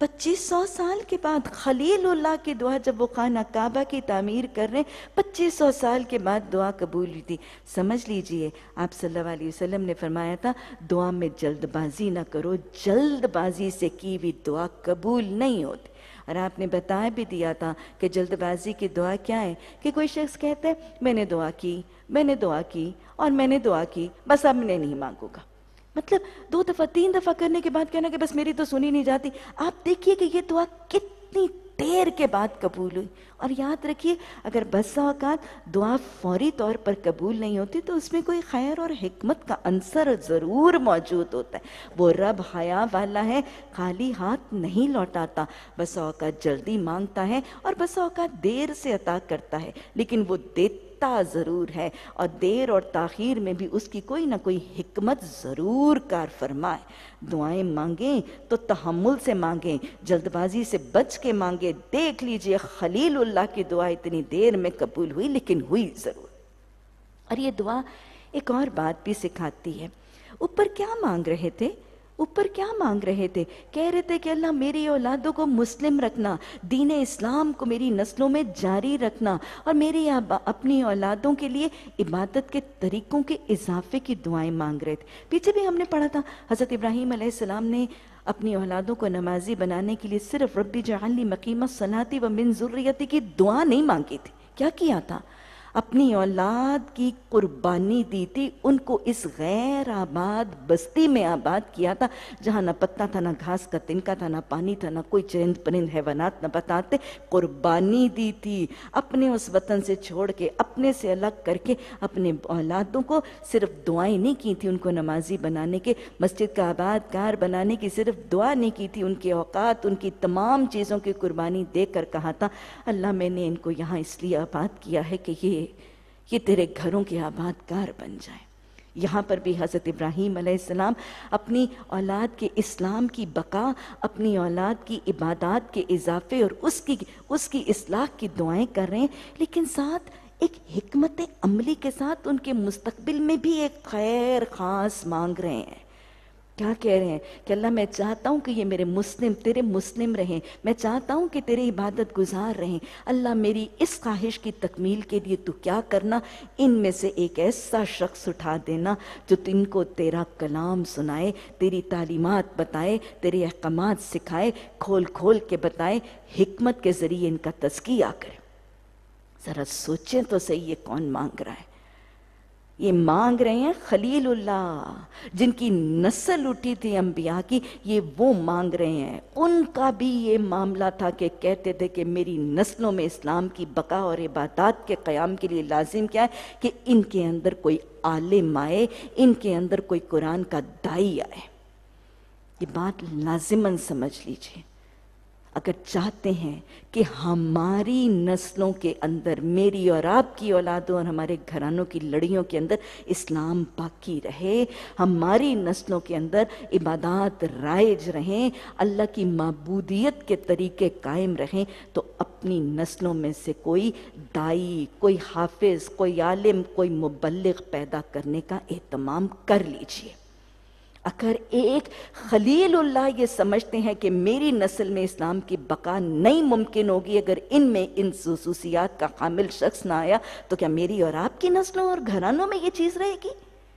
S1: پچیس سو سال کے بعد خلیل اللہ کی دعا، جب وہ خانہ کعبہ کی تعمیر کر رہے ہیں، پچیس سو سال کے بعد دعا قبول ہوئی تھی۔ سمجھ لیجئے آپ صلی اللہ علیہ وسلم نے فرمایا تھا دعا میں جلد بازی نہ کرو، جلد بازی سے کی ہوئی دعا قبول نہیں ہوتی۔ اور آپ نے بتا بھی دیا تھا کہ جلد بازی کی دعا کیا ہے، کہ کوئی شخص کہتا ہے میں نے دعا کی، میں نے دعا کی اور میں نے دعا کی، بس اب میں نہیں مانگوں گا۔ مطلب دو دفعہ تین دفعہ کرنے کے بعد کہنا کہ بس میری تو سنی نہیں جاتی۔ آپ دیکھیے کہ یہ دعا کتنی دیر کے بعد قبول ہوئی۔ اور یاد رکھیے اگر بسا اوقات دعا فوری طور پر قبول نہیں ہوتی تو اس میں کوئی خیر اور حکمت کا عنصر ضرور موجود ہوتا ہے۔ وہ رب حیا والا ہے، خالی ہاتھ نہیں لوٹاتا، بسا اوقات جلدی مانگتا ہے اور بسا اوقات دیر سے عطا کرتا ہے، لیکن وہ دیتا ضرور ہے، اور دیر اور تاخیر میں بھی اس کی کوئی نہ کوئی حکمت ضرور کار فرمائے۔ دعائیں مانگیں تو تحمل سے مانگیں، جلد بازی سے بچ کے مانگیں۔ دیکھ لیجئے خلیل اللہ کی دعا اتنی دیر میں قبول ہوئی، لیکن ہوئی ضرور۔ اور یہ دعا ایک اور بات بھی سکھاتی ہے۔ اوپر کیا مانگ رہے تھے؟ اوپر کیا مانگ رہے تھے؟ کہہ رہے تھے کہ اللہ میری اولادوں کو مسلم رکھنا، دین اسلام کو میری نسلوں میں جاری رکھنا، اور میری اپنی اولادوں کے لیے عبادت کے طریقوں کے اضافے کی دعائیں مانگ رہے تھے۔ پیچھے بھی ہم نے پڑھا تھا حضرت ابراہیم علیہ السلام نے اپنی اولادوں کو نمازی بنانے کے لیے صرف ربی جعلنی مقیم الصلاۃ ومن ذریتی کی دعا نہیں مانگی تھی۔ کیا کیا تھا؟ اپنی اولاد کی قربانی دی تھی، ان کو اس غیر آباد بستی میں آباد کیا تھا جہاں نہ پتا تھا، نہ گھاس کا تنکا تھا، نہ پانی تھا، نہ کوئی چرند پرند حیوانات نہ بتاتے۔ قربانی دی تھی اپنے اس وطن سے چھوڑ کے، اپنے سے الگ کر کے اپنے اولادوں کو صرف دعائیں نہیں کی تھی ان کو نمازی بنانے کے، مسجد کا آباد کار بنانے کی صرف دعا نہیں کی تھی، ان کے اوقات، ان کی تمام چیزوں کی قربانی دے کر کہا تھا اللہ میں نے ان کو یہاں اس لیے آباد کیا ہے کہ یہ یہ تیرے گھروں کے آباد کار بن جائیں۔ یہاں پر بھی حضرت ابراہیم علیہ السلام اپنی اولاد کے اسلام کی بقا، اپنی اولاد کی عبادات کے اضافے اور اس کی اس کی اصلاح کی دعائیں کر رہے ہیں، لیکن ساتھ ایک حکمت عملی کے ساتھ ان کے مستقبل میں بھی ایک خیر خاص مانگ رہے ہیں۔ کیا کہہ رہے ہیں کہ اللہ میں چاہتا ہوں کہ یہ میرے مسلم تیرے مسلم رہیں، میں چاہتا ہوں کہ تیرے عبادت گزار رہیں، اللہ میری اس خواہش کی تکمیل کے لیے تو کیا کرنا، ان میں سے ایک ایسا شخص اٹھا دینا جو تم کو تیرا کلام سنائے، تیری تعلیمات بتائے، تیرے احکامات سکھائے، کھول کھول کے بتائے، حکمت کے ذریعے ان کا تزکیہ کرے۔ ذرا سوچیں تو صحیح یہ کون مانگ رہا ہے؟ یہ مانگ رہے ہیں خلیل اللہ، جن کی نسل اٹھی تھی انبیاء کی، یہ وہ مانگ رہے ہیں۔ ان کا بھی یہ معاملہ تھا کہ کہتے تھے کہ میری نسلوں میں اسلام کی بقا اور عبادات کے قیام کے لیے لازم کیا ہے کہ ان کے اندر کوئی عالم آئے، ان کے اندر کوئی قرآن کا داعی آئے۔ یہ بات لازماً سمجھ لیجئے، اگر چاہتے ہیں کہ ہماری نسلوں کے اندر، میری اور آپ کی اولادوں اور ہمارے گھرانوں کی لڑیوں کے اندر اسلام باقی رہے، ہماری نسلوں کے اندر عبادات رائج رہیں، اللہ کی معبودیت کے طریقے قائم رہیں، تو اپنی نسلوں میں سے کوئی داعی، کوئی حافظ، کوئی عالم، کوئی مبلغ پیدا کرنے کا اہتمام کر لیجئے۔ اگر ایک خلیل اللہ یہ سمجھتے ہیں کہ میری نسل میں اسلام کی بقا نہیں ممکن ہوگی اگر ان میں ان خصوصیات کا حامل شخص نہ آیا، تو کیا میری اور آپ کی نسلوں اور گھرانوں میں یہ چیز رہے گی؟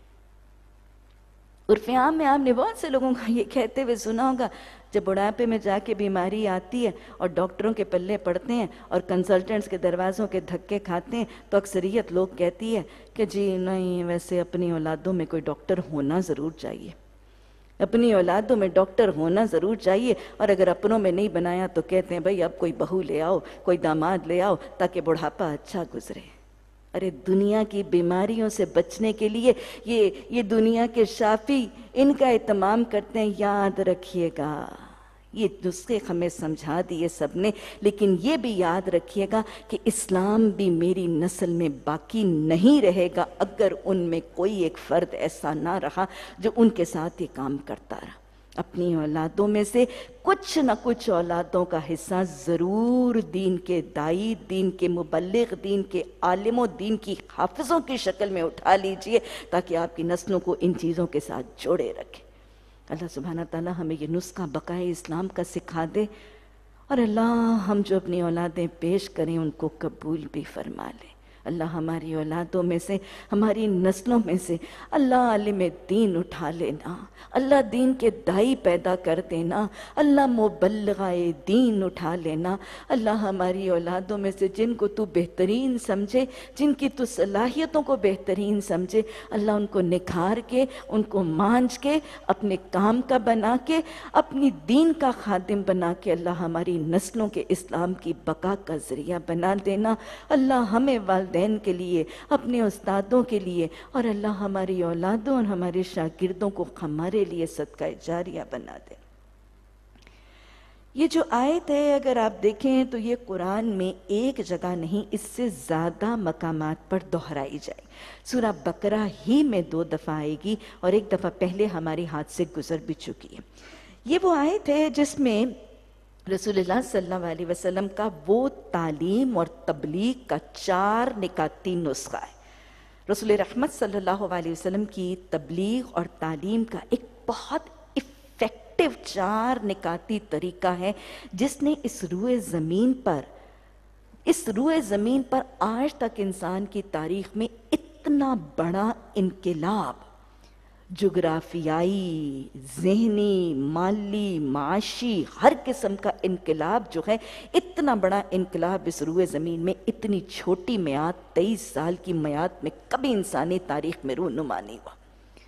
S1: عرف عام میں آپ نے بہت سے لوگوں کا یہ کہتے ہوئے سنا ہوگا، جب بڑھاپے میں جا کے بیماری آتی ہے اور ڈاکٹروں کے پلے پڑتے ہیں اور کنسلٹنٹس کے دروازوں کے دھکے کھاتے ہیں، تو اکثریت لوگ کہتی ہے کہ جی نہیں، ویسے اپنی اولادوں میں کوئی ڈاکٹر ہونا ضرور چاہیے، اپنی اولادوں میں ڈاکٹر ہونا ضرور چاہیے، اور اگر اپنوں میں نہیں بنایا تو کہتے ہیں بھئی اب کوئی بہو لے آؤ، کوئی داماد لے آؤ تاکہ بڑھاپا اچھا گزرے۔ ارے دنیا کی بیماریوں سے بچنے کے لیے یہ یہ دنیا کے شافی ان کا اہتمام کرتے ہیں۔ یاد رکھیے گا، یہ نسخے ہمیں سمجھا دیے سب نے، لیکن یہ بھی یاد رکھیے گا کہ اسلام بھی میری نسل میں باقی نہیں رہے گا اگر ان میں کوئی ایک فرد ایسا نہ رہا جو ان کے ساتھ یہ کام کرتا رہا۔ اپنی اولادوں میں سے کچھ نہ کچھ اولادوں کا حصہ ضرور دین کے داعی، دین کے مبلغ، دین کے عالموں، دین کی حافظوں کی شکل میں اٹھا لیجئے تاکہ آپ کی نسلوں کو ان چیزوں کے ساتھ جوڑے رکھے۔ اللہ سبحانہ تعالیٰ ہمیں یہ نسخہ بقائے اسلام کا سکھا دے، اور اللہ ہم جو اپنی اولادیں پیش کریں ان کو قبول بھی فرما لے۔ اللہ ہماری اولادوں میں سے، ہماری نسلوں میں سے اللہ عالم دین اٹھا لینا، اللہ دین کے دائی پیدا کر دینا، اللہ مبلغائے دین اٹھا لینا۔ اللہ ہماری اولادوں میں سے جن کو تو بہترین سمجھے، جن کی تو صلاحیتوں کو بہترین سمجھے، اللہ ان کو نکھار کے، ان کو مانج کے، اپنے کام کا بنا کے، اپنی دین کا خادم بنا کے اللہ ہماری نسلوں کے اسلام کی بقا کا ذریعہ بنا دینا۔ اللہ ہمیں والدین کے لیے، اپنے استادوں کے لیے، اور اللہ ہماری اولادوں اور ہمارے شاگردوں کو ہمارے لیے صدقہ جاریہ بنا دے۔ یہ جو آیت ہے اگر آپ دیکھیں تو یہ قرآن میں ایک جگہ نہیں، اس سے زیادہ مقامات پر دہرائی جائے۔ سورہ بقرہ ہی میں دو دفعہ آئے گی، اور ایک دفعہ پہلے ہمارے ہاتھ سے گزر بھی چکی ہے۔ یہ وہ آیت ہے جس میں رسول اللہ صلی اللہ علیہ وسلم کا وہ تعلیم اور تبلیغ کا چار نکاتی نسخہ ہے۔ رسول رحمت صلی اللہ علیہ وسلم کی تبلیغ اور تعلیم کا ایک بہت افیکٹو چار نکاتی طریقہ ہے، جس نے اس روئے زمین پر اس روئے زمین پر آج تک انسان کی تاریخ میں اتنا بڑا انقلاب، جغرافیائی، ذہنی، مالی، معاشی، ہر قسم کا انقلاب جو ہے، اتنا بڑا انقلاب اس روئے زمین میں اتنی چھوٹی میعاد، تیئیس سال کی میعاد میں کبھی انسانی تاریخ میں رونما نہیں ہوا۔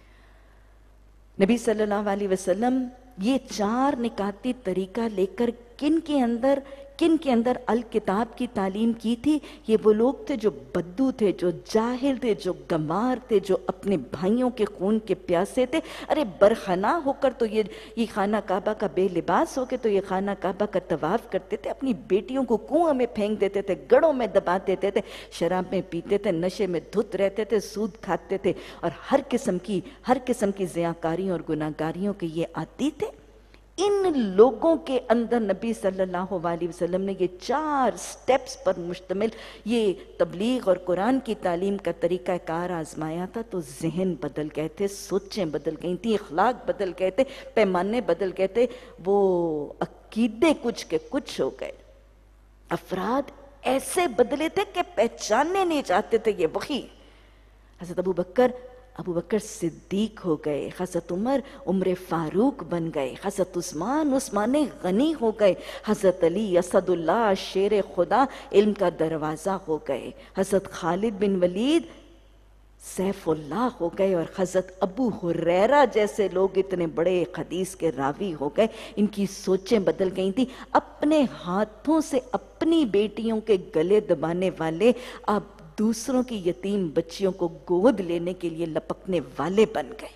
S1: نبی صلی اللہ علیہ وسلم یہ چار نکاتی طریقہ لے کر کن کے اندر کن کے اندر الکتاب کی تعلیم کی تھی؟ یہ وہ لوگ تھے جو بدو تھے، جو جاہل تھے، جو گمار تھے، جو اپنے بھائیوں کے خون کے پیاسے تھے۔ ارے برہنہ ہو کر تو یہ یہ خانہ کعبہ کا بے لباس ہو کے تو یہ خانہ کعبہ کا طواف کرتے تھے، اپنی بیٹیوں کو کنویں میں پھینک دیتے تھے، گڑوں میں دبا دیتے تھے، شراب میں پیتے تھے، نشے میں دھت رہتے تھے، سود کھاتے تھے، اور ہر قسم کی ہر قسم کی زیاکاریوں اور گناہ گاریوں کے یہ عادی تھے۔ ان لوگوں کے اندر نبی صلی اللہ علیہ وسلم نے یہ چار سٹیپس پر مشتمل یہ تبلیغ اور قرآن کی تعلیم کا طریقہ کار آزمایا تھا، تو ذہن بدل گئے تھے، سوچیں بدل گئی تھیں، اخلاق بدل گئے تھے، پیمانے بدل گئے تھے، وہ عقیدے کچھ کے کچھ ہو گئے۔ افراد ایسے بدلے تھے کہ پہچاننے نہیں چاہتے تھے یہ وہی۔ حضرت ابو بکر ابو بکر صدیق ہو گئے، حضرت عمر عمر فاروق بن گئے، حضرت عثمان عثمان غنی ہو گئے، حضرت علی اسد اللہ شیر خدا علم کا دروازہ ہو گئے، حضرت خالد بن ولید سیف اللہ ہو گئے، اور حضرت ابو ہریرہ جیسے لوگ اتنے بڑے حدیث کے راوی ہو گئے۔ ان کی سوچیں بدل گئی تھیں، اپنے ہاتھوں سے اپنی بیٹیوں کے گلے دبانے والے اب دوسروں کی یتیم بچیوں کو گود لینے کے لیے لپکنے والے بن گئے۔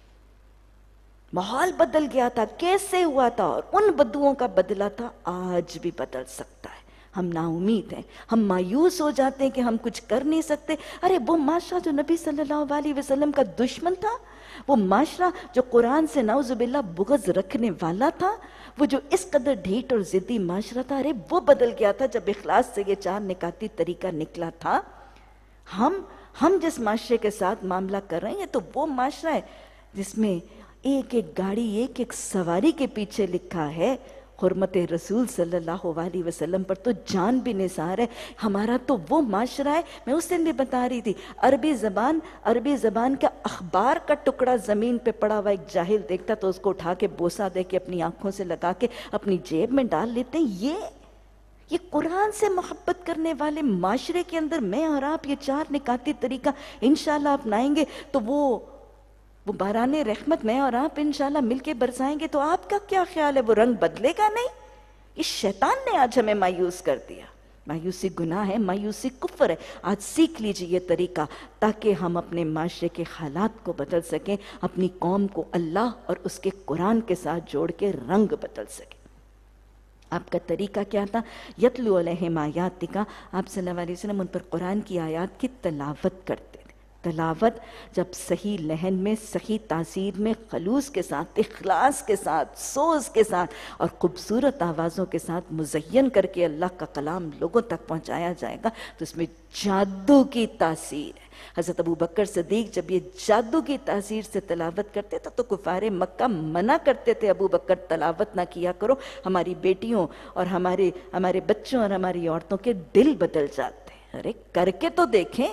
S1: ماحول بدل گیا تھا، کیسے ہوا تھا؟ اور ان بدوؤں کا بدلہ تھا، آج بھی بدل سکتا ہے۔ ہم نا امید ہیں، ہم مایوس ہو جاتے ہیں کہ ہم کچھ کر نہیں سکتے۔ ارے وہ معاشرہ جو نبی صلی اللہ علیہ وسلم کا دشمن تھا، وہ معاشرہ جو قرآن سے نعوذ باللہ بغض رکھنے والا تھا، وہ جو اس قدر ڈھیٹ اور ضدی معاشرہ تھا، ارے وہ بدل گیا تھا جب اخلاص سے یہ چار نکاتی طریقہ نکلا تھا۔ ہم ہم جس معاشرے کے ساتھ معاملہ کر رہے ہیں تو وہ معاشرہ ہے جس میں ایک ایک گاڑی ایک ایک سواری کے پیچھے لکھا ہے حرمت رسول صلی اللہ علیہ وسلم پر تو جان بھی نثار ہے۔ ہمارا تو وہ معاشرہ ہے، میں اس دن بھی بتا رہی تھی، عربی زبان عربی زبان کا اخبار کا ٹکڑا زمین پہ پڑا ہوا ایک جاہل دیکھتا تو اس کو اٹھا کے بوسہ دے کے اپنی آنکھوں سے لگا کے اپنی جیب میں ڈال لیتے ہیں۔ یہ یہ قرآن سے محبت کرنے والے معاشرے کے اندر میں اور آپ یہ چار نکاتی طریقہ انشاءاللہ اپنائیں گے تو وہ وہ باران رحمت میں اور آپ انشاءاللہ مل کے برسائیں گے۔ تو آپ کا کیا خیال ہے، وہ رنگ بدلے گا نہیں؟ یہ شیطان نے آج ہمیں مایوس کر دیا۔ مایوسی گناہ ہے، مایوسی کفر ہے۔ آج سیکھ لیجئے یہ طریقہ تاکہ ہم اپنے معاشرے کے حالات کو بدل سکیں، اپنی قوم کو اللہ اور اس کے قرآن کے ساتھ جوڑ کے رنگ بدل سکیں۔ آپ کا طریقہ کیا تھا؟ یتلو علیہم آیاتک، آپ صلی اللہ علیہ وسلم ان پر قرآن کی آیات کی تلاوت کرتے تھے۔ تلاوت جب صحیح لہن میں، صحیح تاثیر میں، خلوص کے ساتھ، اخلاص کے ساتھ، سوز کے ساتھ اور خوبصورت آوازوں کے ساتھ مزین کر کے اللہ کا کلام لوگوں تک پہنچایا جائے گا تو اس میں جادو کی تاثیر ہے۔ حضرت ابو بکر صدیق جب یہ جادو کی تاثیر سے تلاوت کرتے تھے تو کفار مکہ منع کرتے تھے، ابو بکر تلاوت نہ کیا کرو، ہماری بیٹیوں اور ہمارے ہمارے بچوں اور ہماری عورتوں کے دل بدل جاتے ہیں۔ ارے کر کے تو دیکھیں۔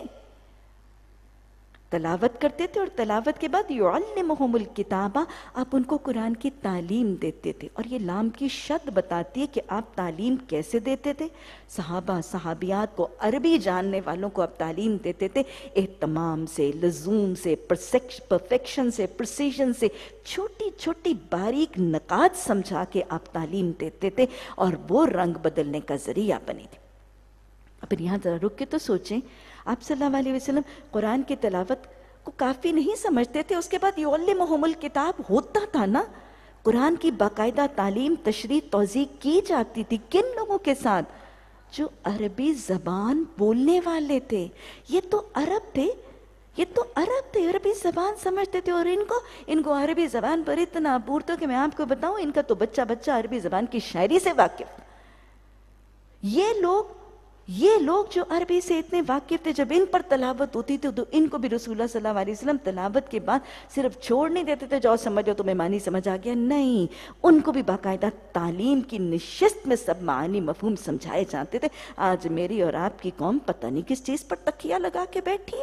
S1: تلاوت کرتے تھے اور تلاوت کے بعد یعلمہم الکتابہ، آپ ان کو قرآن کی تعلیم دیتے تھے، اور یہ لام کی شد بتاتی ہے کہ آپ تعلیم کیسے دیتے تھے۔ صحابہ صحابیات کو، عربی جاننے والوں کو آپ تعلیم دیتے تھے اہتمام سے، لزوم سے، پرفیکشن سے، پرسیژن سے، چھوٹی چھوٹی باریک نکات سمجھا کے آپ تعلیم دیتے تھے، اور وہ رنگ بدلنے کا ذریعہ بنی تھی۔ اب یہاں ذرا رک کے تو سوچیں، آپ صلی اللہ علیہ وسلم قرآن کی تلاوت کو کافی نہیں سمجھتے تھے، اس کے بعد یعلمہم الکتاب ہوتا تھا نا، قرآن کی باقاعدہ تعلیم، تشریح، توضیح کی جاتی تھی۔ کن لوگوں کے ساتھ؟ جو عربی زبان بولنے والے تھے۔ یہ تو عرب تھے، یہ تو عرب تھے، عربی زبان سمجھتے تھے، اور ان کو ان کو عربی زبان پر اتنا عبور تھا کہ میں آپ کو بتاؤں، ان کا تو بچہ بچہ عربی زبان کی شاعری سے واقف۔ یہ لوگ یہ لوگ جو عربی سے اتنے واقف تھے، جب ان پر تلاوت ہوتی تھی تو ان کو بھی رسول اللہ صلی اللہ علیہ وسلم تلاوت کے بعد صرف چھوڑ نہیں دیتے تھے، جاؤ سمجھو تمہیں معنی سمجھ آ گیا، نہیں، ان کو بھی باقاعدہ تعلیم کی نشست میں سب معانی مفہوم سمجھائے جاتے تھے۔ آج میری اور آپ کی قوم پتہ نہیں کس چیز پر تکیہ لگا کے بیٹھی ہے،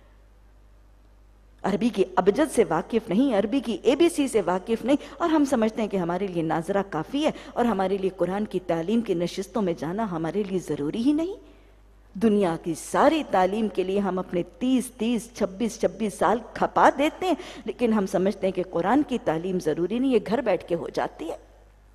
S1: عربی کی ابجد سے واقف نہیں، عربی کی اے بی سی سے واقف نہیں، اور ہم سمجھتے ہیں کہ ہمارے لیے ناظرہ کافی ہے، اور ہمارے لیے قرآن کی تعلیم کی نشستوں میں جانا ہمارے لیے ضروری ہی نہیں۔ دنیا کی ساری تعلیم کے لیے ہم اپنے تیس تیس چھبیس چھبیس سال کھپا دیتے ہیں، لیکن ہم سمجھتے ہیں کہ قرآن کی تعلیم ضروری نہیں، یہ گھر بیٹھ کے ہو جاتی ہے،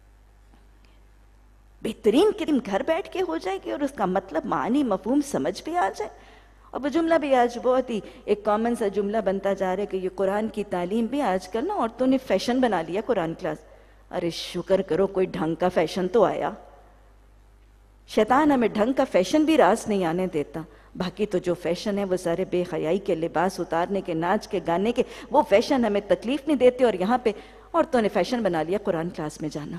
S1: بہترین کریم گھر بیٹھ کے ہو جائے گی، اور اس کا مطلب معنی مفہوم سمجھ بھی آ جائے۔ اور وہ جملہ بھی آج بہت ہی ایک کامن سا جملہ بنتا جا رہا ہے کہ یہ قرآن کی تعلیم بھی آج کل نا عورتوں نے فیشن بنا لیا قرآن کلاس۔ ارے شکر کرو کوئی ڈھنگ کا فیشن تو آیا، شیطان ہمیں ڈھنگ کا فیشن بھی راس نہیں آنے دیتا، باقی تو جو فیشن ہے وہ سارے بے حیائی کے، لباس اتارنے کے، ناچ کے، گانے کے، وہ فیشن ہمیں تکلیف نہیں دیتے، اور یہاں پہ عورتوں نے فیشن بنا لیا قرآن کلاس میں جانا۔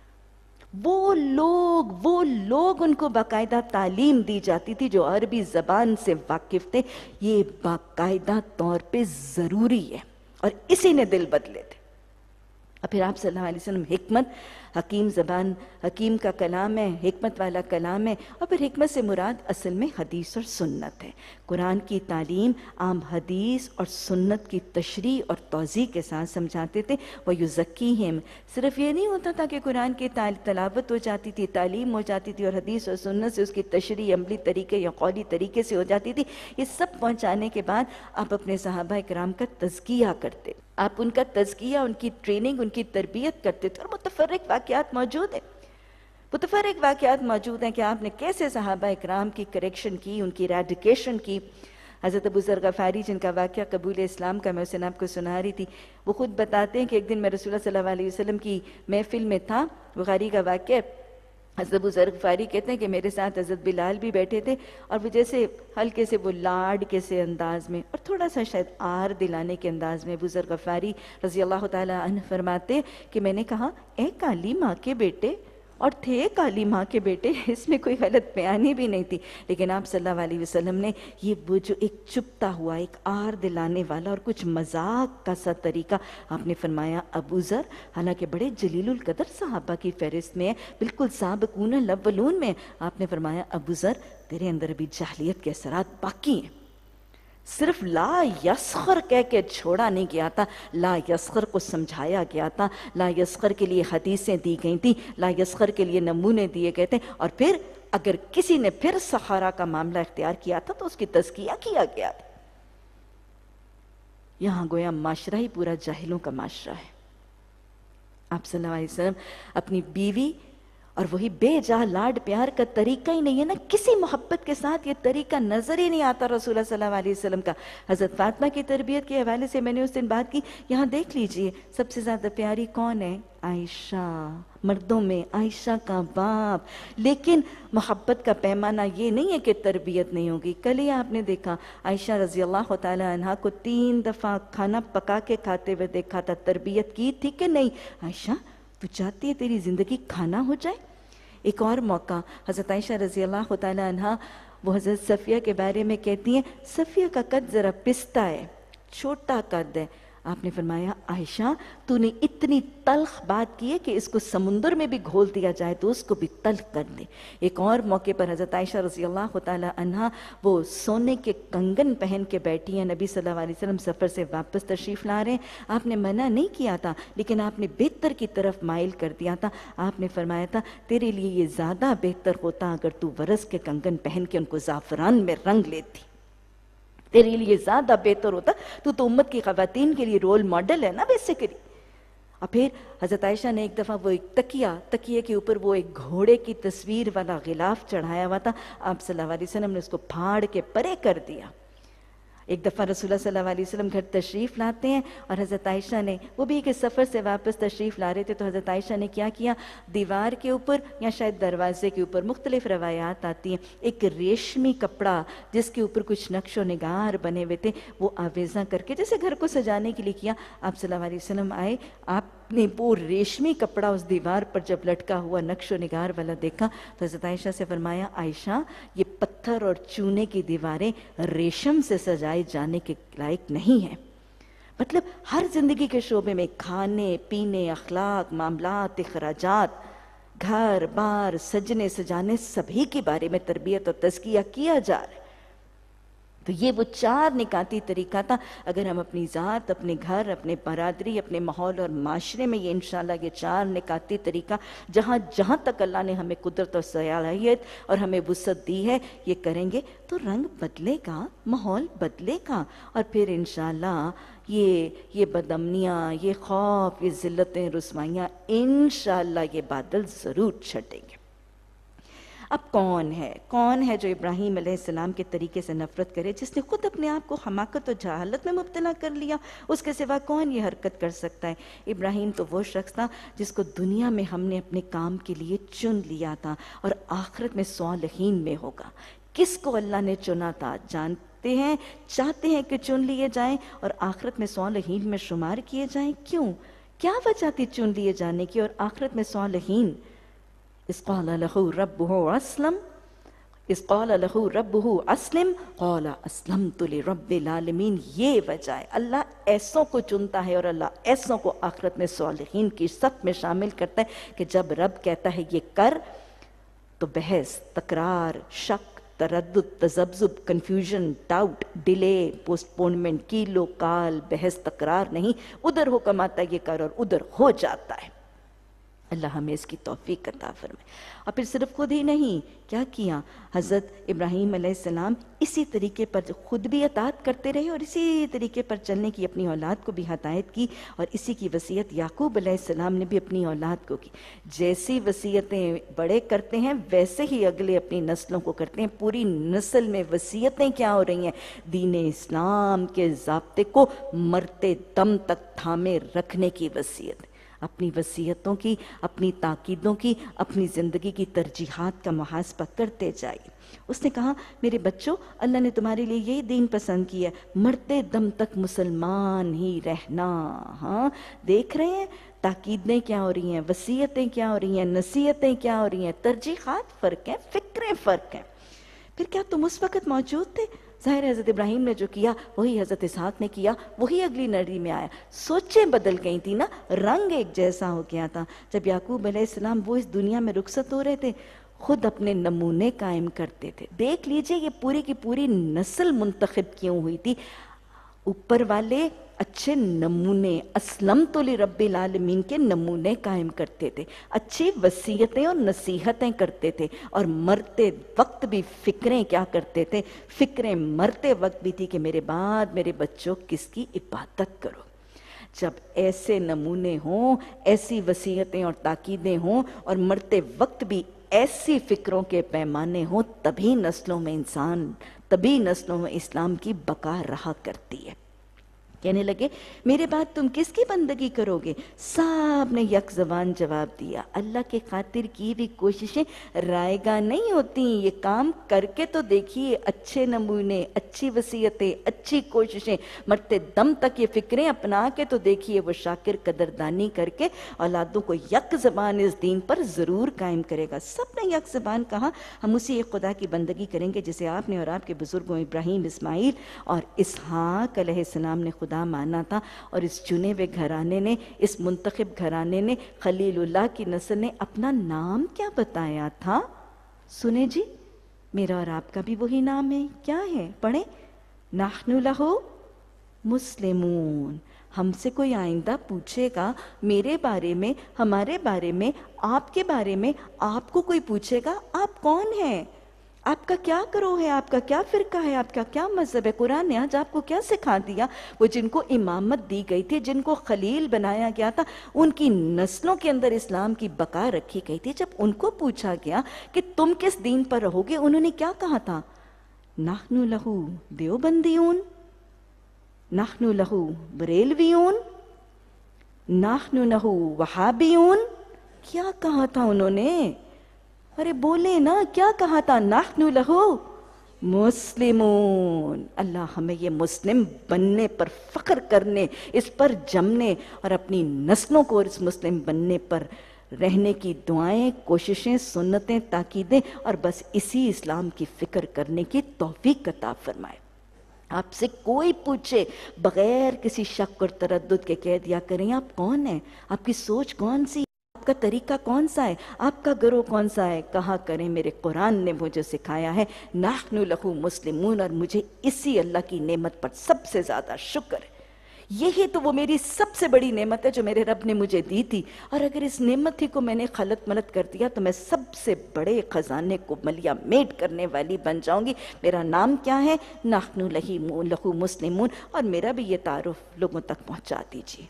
S1: وہ لوگ وہ لوگ ان کو باقاعدہ تعلیم دی جاتی تھی جو عربی زبان سے واقف تھے، یہ باقاعدہ طور پہ ضروری ہے، اور اسی نے دل بدلے تھے۔ اور پھر آپ صلی اللہ علیہ وسلم حکمت، حکیم زبان، حکیم کا کلام ہے، حکمت والا کلام ہے، اور پھر حکمت سے مراد اصل میں حدیث اور سنت ہے۔ قرآن کی تعلیم عام حدیث اور سنت کی تشریح اور توضیح کے ساتھ سمجھاتے تھے۔ وَيُزَكِّيهِمْ، صرف یہ نہیں ہوتا تھا کہ قرآن کی تلاوت ہو جاتی تھی، تعلیم ہو جاتی تھی، اور حدیث اور سنت سے اس کی تشریح عملی طریقے یا قولی طریقے سے ہو جاتی تھی، یہ سب پہنچانے کے بعد آپ اپنے صحابہ کرام کا تزکیہ کرتے، آپ ان کا تزکیہ، ان کی ٹریننگ، ان کی تربیت کرتے تھے، اور متفرق واقعات موجود ہیں، متفرق واقعات موجود ہیں کہ آپ نے کیسے صحابہ اکرام کی کریکشن کی، ان کی ریڈیکیشن کی۔ حضرت ابو ذر غفاری جن کا واقعہ قبول اسلام کا میں اسے آپ کو سنا رہی تھی، وہ خود بتاتے ہیں کہ ایک دن میں رسول اللہ صلی اللہ علیہ وسلم کی محفل میں تھا، بخاری کا واقعہ، حضرت ابو ذر غفاری کہتے ہیں کہ میرے ساتھ حضرت بلال بھی بیٹھے تھے، اور وہ جیسے ہلکے سے وہ لاڈ کے سے انداز میں اور تھوڑا سا شاید آر دلانے کے انداز میں ابو ذر غفاری رضی اللہ تعالی عنہ فرماتے کہ میں نے کہا، اے کالی ماں کے بیٹے، اور تھے کالی ماں کے بیٹے، اس میں کوئی غلط بیانی بھی نہیں تھی، لیکن آپ صلی اللہ علیہ وسلم نے یہ وہ جو ایک چپتا ہوا، ایک آر دلانے والا اور کچھ مذاق کا سا طریقہ آپ نے فرمایا، ابو ذر، حالانکہ بڑے جلیل القدر صحابہ کی فہرست میں ہے، بالکل سابقون الاولون میں، آپ نے فرمایا ابو ذر تیرے اندر بھی جاہلیت کے اثرات باقی ہیں۔ صرف لا یسخر کہہ کے چھوڑا نہیں گیا تھا، لا یسخر کو سمجھایا گیا تھا، لا یسخر کے لیے حدیثیں دی گئی تھیں، لا یسخر کے لیے نمونے دیے گئے تھے، اور پھر اگر کسی نے پھر سخارا کا معاملہ اختیار کیا تھا تو اس کی تزکیہ کیا گیا تھا۔ یہاں گویا معاشرہ ہی پورا جاہلوں کا معاشرہ ہے۔ آپ صلی اللہ علیہ وسلم اپنی بیوی اور وہی بے جا لاڈ پیار کا طریقہ ہی نہیں ہے نا، کسی محبت کے ساتھ یہ طریقہ نظر ہی نہیں آتا رسول اللہ صلی اللہ علیہ وسلم کا۔ حضرت فاطمہ کی تربیت کے حوالے سے میں نے اس دن بات کی، یہاں دیکھ لیجئے سب سے زیادہ پیاری کون ہے؟ عائشہ، مردوں میں عائشہ کا باپ۔ لیکن محبت کا پیمانہ یہ نہیں ہے کہ تربیت نہیں ہوگی۔ کل ہی آپ نے دیکھا عائشہ رضی اللہ تعالی عنہا کو تین دفعہ کھانا پکا کے کھاتے ہوئے دیکھا تھا، تربیت کی تھی کہ نہیں؟ عائشہ تو چاہتی ہے تیری زندگی کھانا ہو جائے؟ ایک اور موقع حضرت عائشہ رضی اللہ تعالی عنہا وہ حضرت صفیہ کے بارے میں کہتی ہیں، صفیہ کا قد ذرا پستہ ہے، چھوٹا قد ہے۔ آپ نے فرمایا عائشہ تو نے اتنی تلخ بات کی ہے کہ اس کو سمندر میں بھی گھول دیا جائے تو اس کو بھی تلخ کر دے۔ ایک اور موقع پر حضرت عائشہ رضی اللہ تعالی عنہا وہ سونے کے کنگن پہن کے بیٹھی ہیں، نبی صلی اللہ علیہ وسلم سفر سے واپس تشریف لا رہے ہیں، آپ نے منع نہیں کیا تھا لیکن آپ نے بہتر کی طرف مائل کر دیا تھا۔ آپ نے فرمایا تھا تیرے لیے یہ زیادہ بہتر ہوتا اگر تو ورس کے کنگن پہن کے ان کو زعفران میں رنگ لیتی، تیرے لیے زیادہ بہتر ہوتا، تو تو امت کی خواتین کے لیے رول ماڈل ہے نا بیسیکلی۔ اور پھر حضرت عائشہ نے ایک دفعہ وہ ایک تکیہ تکیے کے اوپر وہ ایک گھوڑے کی تصویر والا غلاف چڑھایا ہوا تھا، آپ صلی اللہ علیہ وسلم نے اس کو پھاڑ کے پرے کر دیا۔ ایک دفعہ رسول اللہ صلی اللہ علیہ وسلم گھر تشریف لاتے ہیں اور حضرت عائشہ نے وہ بھی کہ سفر سے واپس تشریف لا رہے تھے، تو حضرت عائشہ نے کیا کیا، دیوار کے اوپر یا شاید دروازے کے اوپر، مختلف روایات آتی ہیں، ایک ریشمی کپڑا جس کے اوپر کچھ نقش و نگار بنے ہوئے تھے وہ آویزاں کر کے جیسے گھر کو سجانے کے لیے کیا۔ آپ صلی اللہ علیہ وسلم آئے، آپ نے وہ ریشمی کپڑا اس دیوار پر جب لٹکا ہوا نقش و نگار والا دیکھا تو حضرت عائشہ سے فرمایا عائشہ یہ پتھر اور چونے کی دیواریں ریشم سے سجائے جانے کے لائق نہیں ہیں۔ مطلب ہر زندگی کے شعبے میں کھانے پینے، اخلاق، معاملات، اخراجات، گھر بار، سجنے سجانے سبھی کے بارے میں تربیت اور تزکیہ کیا جا رہا ہے۔ تو یہ وہ چار نکاتی طریقہ تھا، اگر ہم اپنی ذات، اپنے گھر، اپنے برادری، اپنے ماحول اور معاشرے میں یہ انشاءاللہ یہ چار نکاتی طریقہ جہاں جہاں تک اللہ نے ہمیں قدرت اور صلاحیت اور ہمیں وسعت دی ہے یہ کریں گے تو رنگ بدلے گا، ماحول بدلے گا، اور پھر انشاءاللہ یہ یہ بدامنیاں، یہ خوف، یہ ذلتیں، رسوائیاں انشاءاللہ یہ بادل ضرور چھٹیں گے۔ اب کون ہے کون ہے جو ابراہیم علیہ السلام کے طریقے سے نفرت کرے، جس نے خود اپنے آپ کو حماقت و جہالت میں مبتلا کر لیا؟ اس کے سوا کون یہ حرکت کر سکتا ہے؟ ابراہیم تو وہ شخص تھا جس کو دنیا میں ہم نے اپنے کام کے لیے چن لیا تھا اور آخرت میں صالحین میں ہوگا۔ کس کو اللہ نے چنا تھا جانتے ہیں، چاہتے ہیں کہ چن لیے جائیں اور آخرت میں صالحین میں شمار کیے جائیں؟ کیوں؟ کیا وجہ تھی چن لیے جانے کی اور آخرت میں صالحین؟ اس قال له ربه اسلم اس قال له ربه اسلم قال اسلمت لرب العالمین۔ یہ وجہ ہے اللہ ایسوں کو چنتا ہے اور اللہ ایسوں کو آخرت میں صالحین کی صف میں شامل کرتا ہے کہ جب رب کہتا ہے یہ کر تو بحث، تکرار، شک، تردد، تذبذب، confusion, doubt, delay, postponement, کیلو کال، بحث تکرار نہیں، ادھر حکم آتا ہے یہ کر اور ادھر ہو جاتا ہے۔ اللہ ہمیں اس کی توفیق عطا فرمائے۔ اور پھر صرف خود ہی نہیں، کیا کیا حضرت ابراہیم علیہ السلام اسی طریقے پر خود بھی اطاعت کرتے رہے اور اسی طریقے پر چلنے کی اپنی اولاد کو بھی ہدایت کی، اور اسی کی وصیت یعقوب علیہ السلام نے بھی اپنی اولاد کو کی۔ جیسی وصیتیں بڑے کرتے ہیں ویسے ہی اگلے اپنی نسلوں کو کرتے ہیں۔ پوری نسل میں وصیتیں کیا ہو رہی ہیں؟ دین اسلام کے ضابطے کو مرتے دم تک تھامے رکھنے کی وصیت، اپنی وصیتوں کی، اپنی تاکیدوں کی، اپنی زندگی کی ترجیحات کا محاسبہ کرتے جائیے۔ اس نے کہا میرے بچوں اللہ نے تمہارے لیے یہی دین پسند کیا ہے، مرتے دم تک مسلمان ہی رہنا۔ ہاں دیکھ رہے ہیں تاکیدیں کیا ہو رہی ہیں، وصیتیں کیا ہو رہی ہیں، نصیحتیں کیا ہو رہی ہیں، ترجیحات فرق ہیں، فکریں فرق ہیں۔ پھر کیا تم اس وقت موجود تھے؟ ظاہر حضرت ابراہیم نے جو کیا وہی حضرت اسحاق نے کیا، وہی اگلی نڑی میں آیا۔ سوچیں بدل گئی تھی نا، رنگ ایک جیسا ہو گیا تھا۔ جب یعقوب علیہ السلام وہ اس دنیا میں رخصت ہو رہے تھے خود اپنے نمونے قائم کرتے تھے۔ دیکھ لیجئے یہ پوری کی پوری نسل منتخب کیوں ہوئی تھی؟ اوپر والے اچھے نمونے، اسلمت لرب العالمین کے نمونے قائم کرتے تھے، اچھی وصیتیں اور نصیحتیں کرتے تھے، اور مرتے وقت بھی فکریں کیا کرتے تھے؟ فکریں مرتے وقت بھی تھی کہ میرے بعد میرے بچوں کس کی عبادت کرو۔ جب ایسے نمونے ہوں، ایسی وصیتیں اور تاکیدیں ہوں، اور مرتے وقت بھی ایسی فکروں کے پیمانے ہوں، تبھی نسلوں میں انسان، تبھی نسلوں میں اسلام کی بقا رہا کرتی ہے۔ کہنے لگے میرے بعد تم کس کی بندگی کرو گے؟ سب نے یک زبان جواب دیا، اللہ کے خاطر کی بھی کوششیں رائے گاہ نہیں ہوتی، یہ کام کر کے تو دیکھیے، اچھے نمونے، اچھی وصیتیں، اچھی کوششیں، مرتے دم تک یہ فکریں اپنا کے تو دیکھیے وہ شاکر قدردانی کر کے اولادوں کو یک زبان اس دین پر ضرور قائم کرے گا۔ سب نے یک زبان کہا ہم اسی ایک خدا کی بندگی کریں گے جسے آپ نے اور آپ کے بزرگوں ابراہیم، اسماعیل اور اسحاق علیہ السلام نے خدا مانا تھا، اور اس چنے ہوئے گھرانے نے، اس منتخب گھرانے نے، خلیل اللہ کی نسل نے اپنا نام کیا بتایا تھا؟ سنیں جی، میرا اور آپ کا بھی وہی نام ہے، کیا ہے؟ پڑھیں، نحن لہو مسلمون۔ ہم سے کوئی آئندہ پوچھے گا میرے بارے میں، ہمارے بارے میں، آپ کے بارے میں، آپ کو کوئی پوچھے گا آپ کون ہیں، آپ کا کیا کرو ہے، آپ کا کیا فرقہ ہے، آپ کا کیا مذہب ہے، قرآن نے آج آپ کو کیا سکھا دیا؟ وہ جن کو امامت دی گئی تھی، جن کو خلیل بنایا گیا تھا، ان کی نسلوں کے اندر اسلام کی بقا رکھی گئی تھی، جب ان کو پوچھا گیا کہ تم کس دین پر رہو گے، انہوں نے کیا کہا تھا؟ نحن لہو دیوبندیون، نحن لہو بریلویون، نحن لہو وہابیون۔ کیا کہا تھا انہوں نے؟ ارے بولے نا، کیا کہا تھا؟ نحن لہو مسلمون۔ اللہ ہمیں یہ مسلم بننے پر فخر کرنے، اس پر جمنے اور اپنی نسلوں کو اس مسلم بننے پر رہنے کی دعائیں، کوششیں، سنتیں، تاکیدیں اور بس اسی اسلام کی فکر کرنے کی توفیق عطا فرمائے۔ آپ سے کوئی پوچھے بغیر کسی شک اور تردد کے کہہ دیا کریں آپ کون ہیں، آپ کی سوچ کون سی، آپ کا طریقہ کون سا ہے، آپ کا گروہ کون سا ہے، کہا کریں میرے قرآن نے مجھے سکھایا ہے نحن لہو مسلمون، اور مجھے اسی اللہ کی نعمت پر سب سے زیادہ شکر ہے۔ یہی تو وہ میری سب سے بڑی نعمت ہے جو میرے رب نے مجھے دی تھی، اور اگر اس نعمت ہی کو میں نے خلط ملط کر دیا تو میں سب سے بڑے خزانے کو ملیا میٹ کرنے والی بن جاؤں گی۔ میرا نام کیا ہے؟ نحن لہو مسلمون، اور میرا بھی یہ تعارف لوگوں تک پہنچا دیجیے۔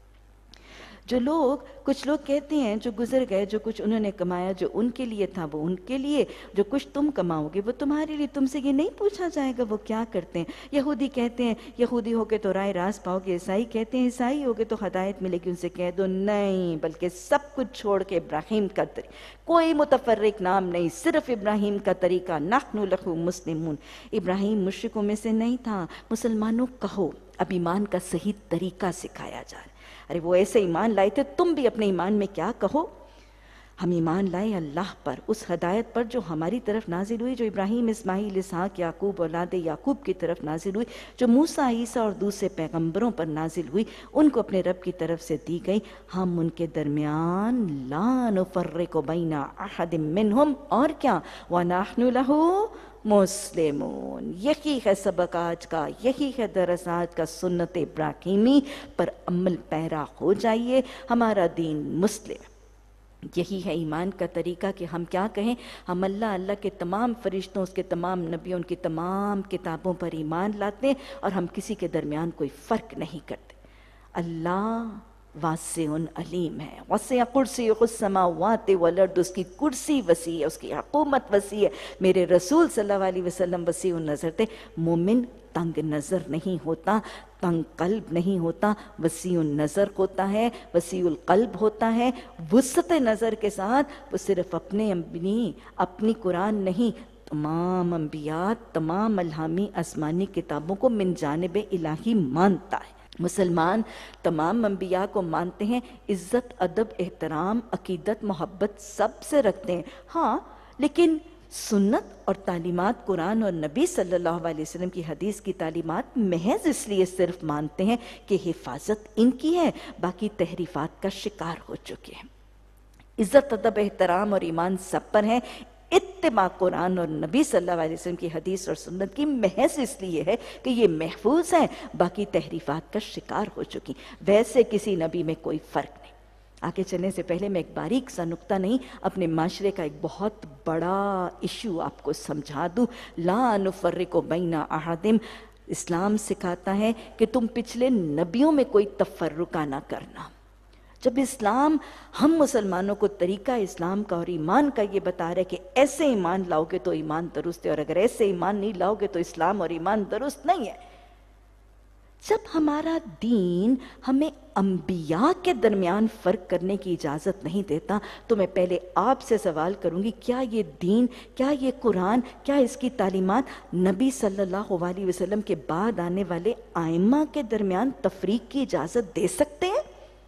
S1: جو لوگ، کچھ لوگ کہتے ہیں جو گزر گئے، جو کچھ انہوں نے کمایا جو ان کے لیے تھا وہ ان کے لیے، جو کچھ تم کماؤ گے وہ تمہارے لیے، تم سے یہ نہیں پوچھا جائے گا وہ کیا کرتے ہیں۔ یہودی کہتے ہیں یہودی ہو کے تو رائے راست پاؤ گے، عیسائی کہتے ہیں عیسائی ہو گے تو ہدایت ملے گی، ان سے کہہ دو نہیں، بلکہ سب کچھ چھوڑ کے ابراہیم کا طریقہ، کوئی متفرق نام نہیں، صرف ابراہیم کا طریقہ، نحن لہو مسلمون۔ ابراہیم مشرکوں میں سے نہیں تھا۔ مسلمانوں کہو، اب ایمان کا صحیح طریقہ سکھایا جا رہا ہے۔ ارے وہ ایسے ایمان لائے تھے، تم بھی اپنے ایمان میں کیا کہو؟ ہم ایمان لائے اللہ پر، اس ہدایت پر جو ہماری طرف نازل ہوئی، جو ابراہیم، اسماعیل، اسحاق، یعقوب، اولاد یعقوب کی طرف نازل ہوئی، جو موسیٰ، عیسیٰ اور دوسرے پیغمبروں پر نازل ہوئی، ان کو اپنے رب کی طرف سے دی گئی۔ ہم ان کے درمیان لا نفرق بین احد منہم، اور کیا، وَنَحْنُ لَهُ مسلمون۔ یہی ہے سبق آج کا، یہی ہے درس آج کا، سنت ابراہیمی پر عمل پیرا ہو جائیے۔ ہمارا دین مسلم، یہی ہے ایمان کا طریقہ کہ ہم کیا کہیں، ہم اللہ اللہ کے تمام فرشتوں، اس کے تمام نبیوں، ان کی تمام کتابوں پر ایمان لاتے ہیں، اور ہم کسی کے درمیان کوئی فرق نہیں کرتے۔ اللہ واسع علیم ہے، وسع کرسیہ السماوات والارض، اس کی کرسی وسیع ہے، اس کی حکومت وسیع ہے۔ میرے رسول صلی اللہ علیہ وسلم وسیع النظر تھے۔ مومن تنگ نظر نہیں ہوتا، تنگ قلب نہیں ہوتا، وسیع النظر ہوتا ہے، وسیع القلب ہوتا ہے، وسعت نظر کے ساتھ وہ صرف اپنے نہیں، اپنی قرآن نہیں، تمام انبیاء، تمام الہامی آسمانی کتابوں کو من جانب الہی مانتا ہے۔ مسلمان تمام انبیاء کو مانتے ہیں، عزت، ادب، احترام، عقیدت، محبت سب سے رکھتے ہیں، ہاں لیکن سنت اور تعلیمات قرآن اور نبی صلی اللہ علیہ وسلم کی حدیث کی تعلیمات محض اس لیے صرف مانتے ہیں کہ حفاظت ان کی ہے، باقی تحریفات کا شکار ہو چکے ہیں۔ عزت، ادب، احترام اور ایمان سب پر ہے، اتباع قرآن اور نبی صلی اللہ علیہ وسلم کی حدیث اور سنت کی محض اس لیے ہے کہ یہ محفوظ ہیں، باقی تحریفات کا شکار ہو چکی۔ ویسے کسی نبی میں کوئی فرق نہیں۔ آگے چلنے سے پہلے میں ایک باریک سا نقطہ نہیں، اپنے معاشرے کا ایک بہت بڑا ایشو آپ کو سمجھا دوں۔ لا نفرق بین احد، اسلام سکھاتا ہے کہ تم پچھلے نبیوں میں کوئی تفرقہ نہ کرنا۔ جب اسلام ہم مسلمانوں کو طریقہ اسلام کا اور ایمان کا یہ بتا رہا ہے کہ ایسے ایمان لاؤ گے تو ایمان درست ہے، اور اگر ایسے ایمان نہیں لاؤ گے تو اسلام اور ایمان درست نہیں ہے۔ جب ہمارا دین ہمیں انبیاء کے درمیان فرق کرنے کی اجازت نہیں دیتا تو میں پہلے آپ سے سوال کروں گی، کیا یہ دین، کیا یہ قرآن، کیا اس کی تعلیمات نبی صلی اللہ علیہ وسلم کے بعد آنے والے ائمہ کے درمیان تفریق کی اجازت دے سکتے ہیں؟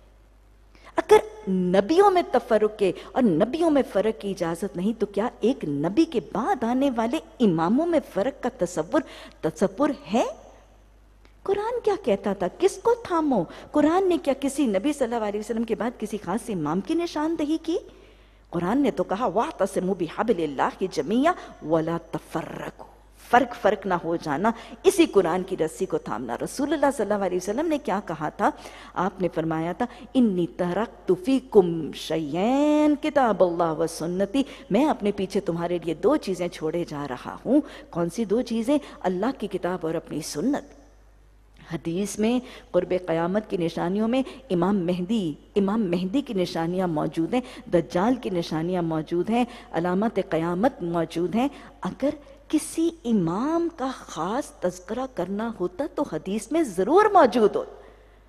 S1: اگر نبیوں میں تفرق کے اور نبیوں میں فرق کی اجازت نہیں تو کیا ایک نبی کے بعد آنے والے اماموں میں فرق کا تصور تصور ہے؟ قرآن کیا کہتا تھا؟ کس کو تھامو؟ قرآن نے کیا کسی نبی صلی اللہ علیہ وسلم کے بعد کسی خاص امام کی نشاندہی کی؟ قرآن نے تو کہا وَاعْتَصِمُوا بِحَبْلِ اللَّهِ جَمِيعًا وَلَا تَفَرَّقُوا، فرق فرق نہ ہو جانا، اسی قرآن کی رسی کو تھامنا۔ رسول اللہ صلی اللہ علیہ وسلم نے کیا کہا تھا؟ آپ نے فرمایا تھا انی ترکت فیکم شیئین کتاب اللہ و سنتی، میں اپنے پیچھے تمہارے لیے دو چیزیں چھوڑے جا رہا ہوں۔ کون سی دو چیزیں؟ اللہ کی کتاب اور اپنی سنت۔ حدیث میں قرب قیامت کی نشانیوں میں امام مہدی امام مہدی کی نشانیاں موجود ہیں، دجال کی نشانیاں موجود ہیں، علامات قیامت موجود ہیں۔ اگر کسی امام کا خاص تذکرہ کرنا ہوتا تو حدیث میں ضرور موجود ہوتا۔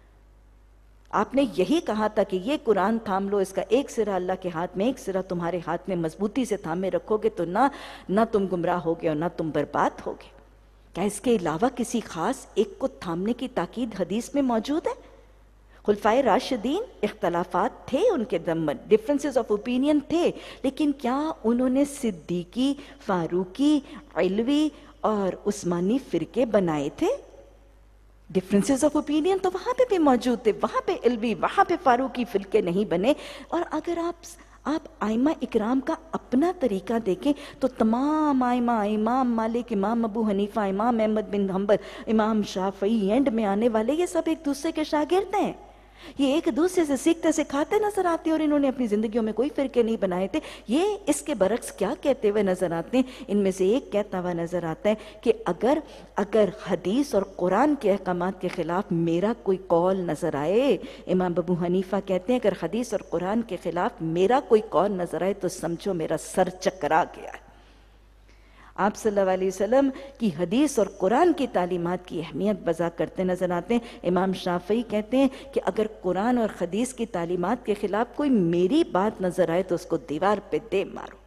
S1: آپ نے یہی کہا تھا کہ یہ قرآن تھام لو، اس کا ایک سرا اللہ کے ہاتھ میں، ایک سرا تمہارے ہاتھ میں، مضبوطی سے تھامے رکھو گے تو نہ نہ تم گمراہ ہوگے اور نہ تم برباد ہوگے۔ کیا اس کے علاوہ کسی خاص ایک کو تھامنے کی تاکید حدیث میں موجود ہے؟ خلفائے راشدین اختلافات تھے، ان کے درمیان ڈفرنسز آف اوپینین تھے، لیکن کیا انہوں نے صدیقی، فاروقی، علوی اور عثمانی فرقے بنائے تھے؟ ڈفرنسز آف اوپینین تو وہاں پہ بھی موجود تھے، وہاں پہ علوی، وہاں پہ فاروقی فرقے نہیں بنے۔ اور اگر آپ آپ ائمہ اکرام کا اپنا طریقہ دیکھیں تو تمام ائمہ، امام مالک، امام ابو حنیفہ، امام احمد بن حنبل، امام شافعی، اینڈ میں آنے والے، یہ سب ایک دوسرے کے شاگرد ہیں۔ یہ ایک دوسرے سے سیکھتے سکھاتے نظر آتے ہیں اور انہوں نے اپنی زندگیوں میں کوئی فرقے نہیں بنائے تھے۔ یہ اس کے برعکس کیا کہتے ہوئے نظر آتے ہیں؟ ان میں سے ایک کہتا ہوا نظر آتا ہے کہ اگر اگر حدیث اور قرآن کے احکامات کے خلاف میرا کوئی قول نظر آئے، امام ابو حنیفہ کہتے ہیں اگر حدیث اور قرآن کے خلاف میرا کوئی قول نظر آئے تو سمجھو میرا سر چکرا گیا ہے۔ آپ صلی اللہ علیہ وسلم کی حدیث اور قرآن کی تعلیمات کی اہمیت بذا کرتے نظر آتے ہیں۔ امام شافعی کہتے ہیں کہ اگر قرآن اور حدیث کی تعلیمات کے خلاف کوئی میری بات نظر آئے تو اس کو دیوار پہ دے مارو۔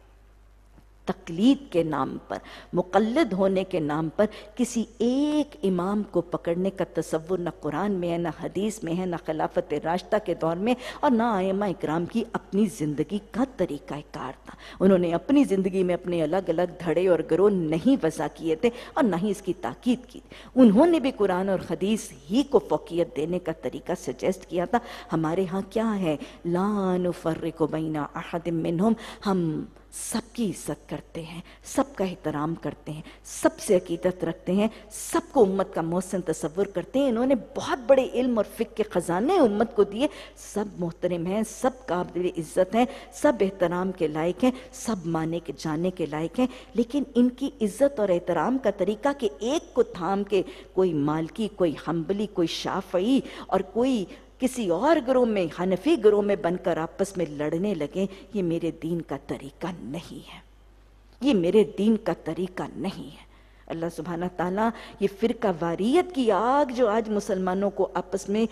S1: تقلید کے نام پر، مقلد ہونے کے نام پر کسی ایک امام کو پکڑنے کا تصور نہ قرآن میں ہے، نہ حدیث میں ہے، نہ خلافت راشدہ کے دور میں، اور نہ ائمہ اکرام کی اپنی زندگی کا طریقہ کار تھا۔ انہوں نے اپنی زندگی میں اپنے الگ الگ دھڑے اور گروہ نہیں وضع کیے تھے اور نہ ہی اس کی تاکید کی۔ انہوں نے بھی قرآن اور حدیث ہی کو فوقیت دینے کا طریقہ سجیسٹ کیا تھا۔ ہمارے ہاں کیا ہے؟ لا نفرق بین احد منہم، ہم سب کی عزت کرتے ہیں، سب کا احترام کرتے ہیں، سب سے عقیدت رکھتے ہیں، سب کو امت کا محسن تصور کرتے ہیں۔ انہوں نے بہت بڑے علم اور فقہ کے خزانے امت کو دیے، سب محترم ہیں، سب قابل عزت ہیں، سب احترام کے لائق ہیں، سب مانے کے جانے کے لائق ہیں۔ لیکن ان کی عزت اور احترام کا طریقہ کہ ایک کو تھام کے کوئی مالکی، کوئی حنبلی، کوئی شافعی اور کوئی کسی اور گروہ میں، حنفی گروہ میں بن کر آپس میں لڑنے لگیں، یہ میرے دین کا طریقہ نہیں ہے، یہ میرے دین کا طریقہ نہیں ہے۔ اللہ سبحانہ تعالیٰ یہ فرقہ واریت کی آگ جو آج مسلمانوں کو آپس میں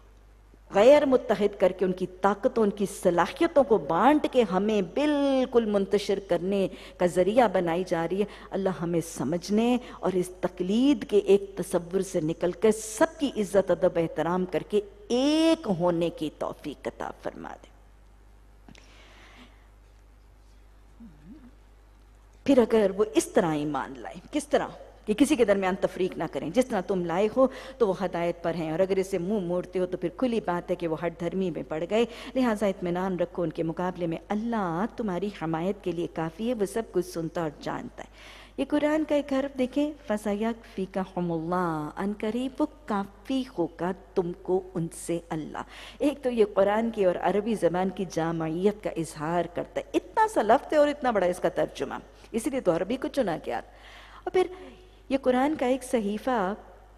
S1: غیر متحد کر کے ان کی طاقتوں، ان کی صلاحیتوں کو بانٹ کے ہمیں بالکل منتشر کرنے کا ذریعہ بنائی جا رہی ہے، اللہ ہمیں سمجھنے اور اس تقلید کے ایک تصور سے نکل کر سب کی عزت ادب احترام کر کے ایک ہونے کی توفیق عطا فرما دے۔ پھر اگر وہ اس طرح ایمان لائیں، کس طرح کہ کسی کے درمیان تفریق نہ کریں، جس طرح تم لائے ہو تو وہ ہدایت پر ہیں، اور اگر اسے منہ موڑتے ہو تو پھر کھلی بات ہے کہ وہ ہٹ دھرمی میں پڑ گئے، لہٰذا اطمینان رکھو، ان کے مقابلے میں اللہ تمہاری حمایت کے لیے کافی ہے، وہ سب کچھ سنتا اور جانتا ہے۔ یہ قرآن کا ایک حرف دیکھیں، فَسَيَكْفِيكَهُمُ اللَّهُ، ان قریب وہ کافی ہوگا تم کو ان سے اللہ۔ ایک تو یہ قرآن کی اور عربی زبان کی جامعیت کا اظہار کرتا ہے، اتنا سا لفظ ہے اور اتنا بڑا اس کا ترجمہ، اس لیے تو عربی کو چنا گیا۔ اور پھر یہ قرآن کا ایک صحیفہ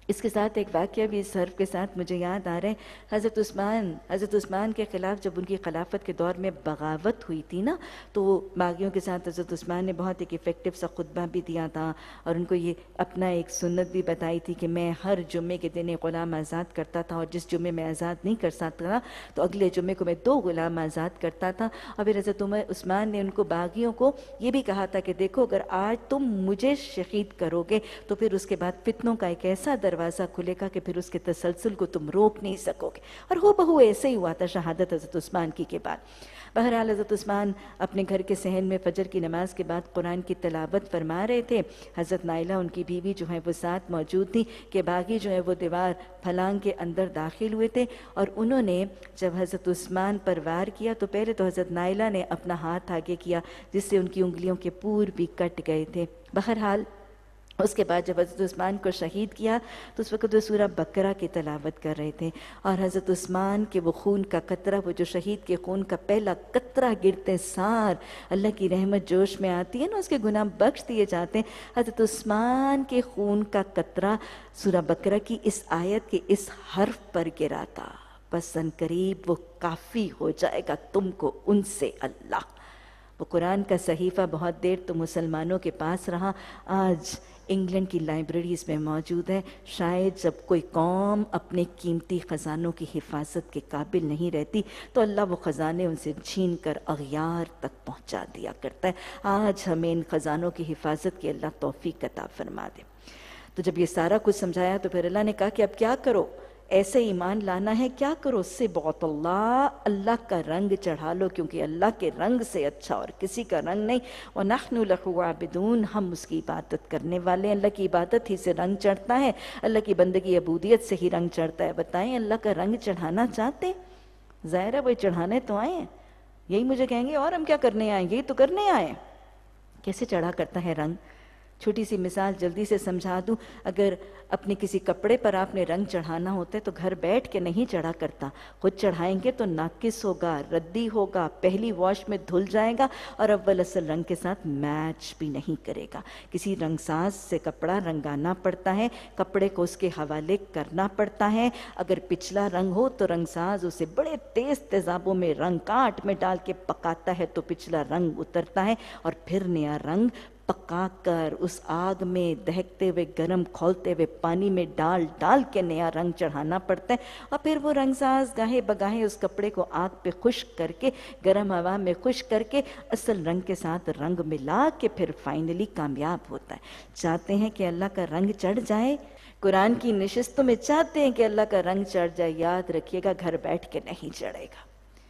S1: اس کے ساتھ ایک واقعہ بھی اس حرف کے ساتھ مجھے یاد آ رہا ہے. حضرت عثمان حضرت عثمان کے خلاف جب ان کی خلافت کے دور میں بغاوت ہوئی تھی نا، تو وہ باغیوں کے ساتھ حضرت عثمان نے بہت ایک افیکٹو سا خطبہ بھی دیا تھا، اور ان کو یہ اپنا ایک سنت بھی بتائی تھی کہ میں ہر جمعے کے دن ایک غلام آزاد کرتا تھا، اور جس جمعے میں آزاد نہیں کر سکتا تھا تو اگلے جمعے کو میں دو غلام آزاد کرتا تھا. اور پھر حضرت عمر عثمان نے ان کو باغیوں کو یہ بھی کہا تھا کہ دیکھو اگر آج تم مجھے شہید کرو گے تو پھر اس کے بعد فتنوں کا ایک ایسا دروازہ کھلے گا کہ پھر اس کے تسلسل کو تم روک نہیں سکو گے. اور ہو بہو ایسے ہی ہوا تھا شہادت حضرت عثمان کی کے بعد. بہرحال حضرت عثمان اپنے گھر کے صحن میں فجر کی نماز کے بعد قرآن کی تلاوت فرما رہے تھے. حضرت نائلہ ان کی بیوی جو ہے وہ ساتھ موجود تھی کہ باغی جو ہے وہ دیوار پھلانگ کے اندر داخل ہوئے تھے، اور انہوں نے جب حضرت عثمان پر وار کیا تو پہلے تو حضرت نائلہ نے اپنا ہاتھ آگے کیا جس سے ان کی انگلیوں کے پور بھی کٹ گئے تھے. بہرحال اس کے بعد جب حضرت عثمان کو شہید کیا تو اس وقت وہ سورہ بقرہ کی تلاوت کر رہے تھے، اور حضرت عثمان کے وہ خون کا قطرہ، وہ جو شہید کے خون کا پہلا قطرہ گرتے سار اللہ کی رحمت جوش میں آتی ہے نا، اس کے گناہ بخش دیے جاتے ہیں. حضرت عثمان کے خون کا قطرہ سورہ بقرہ کی اس آیت کے اس حرف پر گرا تھا. بس ان قریب وہ کافی ہو جائے گا تم کو ان سے اللہ. وہ قرآن کا صحیفہ بہت دیر تو مسلمانوں کے پاس رہا، آج انگلینڈ کی لائبریریز میں موجود ہے. شاید جب کوئی قوم اپنے قیمتی خزانوں کی حفاظت کے قابل نہیں رہتی تو اللہ وہ خزانے ان سے چھین کر اغیار تک پہنچا دیا کرتا ہے. آج ہمیں ان خزانوں کی حفاظت کی اللہ توفیق عطا فرما دے. تو جب یہ سارا کچھ سمجھایا تو پھر اللہ نے کہا کہ اب کیا کرو، ایسے ایمان لانا ہے، کیا کرو، سے بہت اللہ اللہ کا رنگ چڑھا لو، کیونکہ اللہ کے رنگ سے اچھا اور کسی کا رنگ نہیں. وَنَحْنُ لَهُ عَابِدُونَ، ہم اس کی عبادت کرنے والے ہیں. اللہ کی عبادت ہی سے رنگ چڑھتا ہے، اللہ کی بندگی عبودیت سے ہی رنگ چڑھتا ہے. بتائیں اللہ کا رنگ چڑھانا چاہتے؟ ظاہر ہے وہی چڑھانے تو آئے ہیں. یہی مجھے کہیں گے اور ہم کیا کرنے آئیں، یہی تو کرنے آئے. کیسے چڑھا کرتا ہے رنگ؟ چھوٹی سی مثال جلدی سے سمجھا دوں. اگر اپنے کسی کپڑے پر آپ نے رنگ چڑھانا ہوتا ہے تو گھر بیٹھ کے نہیں چڑھا کرتا، خود چڑھائیں گے تو ناقص ہوگا، ردی ہوگا، پہلی واش میں دھل جائے گا اور اول اصل رنگ کے ساتھ میچ بھی نہیں کرے گا. کسی رنگ ساز سے کپڑا رنگانا پڑتا ہے، کپڑے کو اس کے حوالے کرنا پڑتا ہے. اگر پچھلا رنگ ہو تو رنگ ساز اسے بڑے تیز تیزابوں میں رنگ کاٹ میں ڈال کے پکاتا ہے تو پچھلا رنگ اترتا ہے، اور پھر نیا رنگ پکا کر اس آگ میں دہکتے ہوئے گرم کھولتے ہوئے پانی میں ڈال ڈال کے نیا رنگ چڑھانا پڑتا ہے. اور پھر وہ رنگ ساز گاہے بگاہے اس کپڑے کو آگ پہ خشک کر کے، گرم ہوا میں خشک کر کے اصل رنگ کے ساتھ رنگ ملا کے پھر فائنلی کامیاب ہوتا ہے. چاہتے ہیں کہ اللہ کا رنگ چڑھ جائے؟ قرآن کی نشستوں میں چاہتے ہیں کہ اللہ کا رنگ چڑھ جائے؟ یاد رکھیے گا گھر بیٹھ کے نہیں چڑھے گا.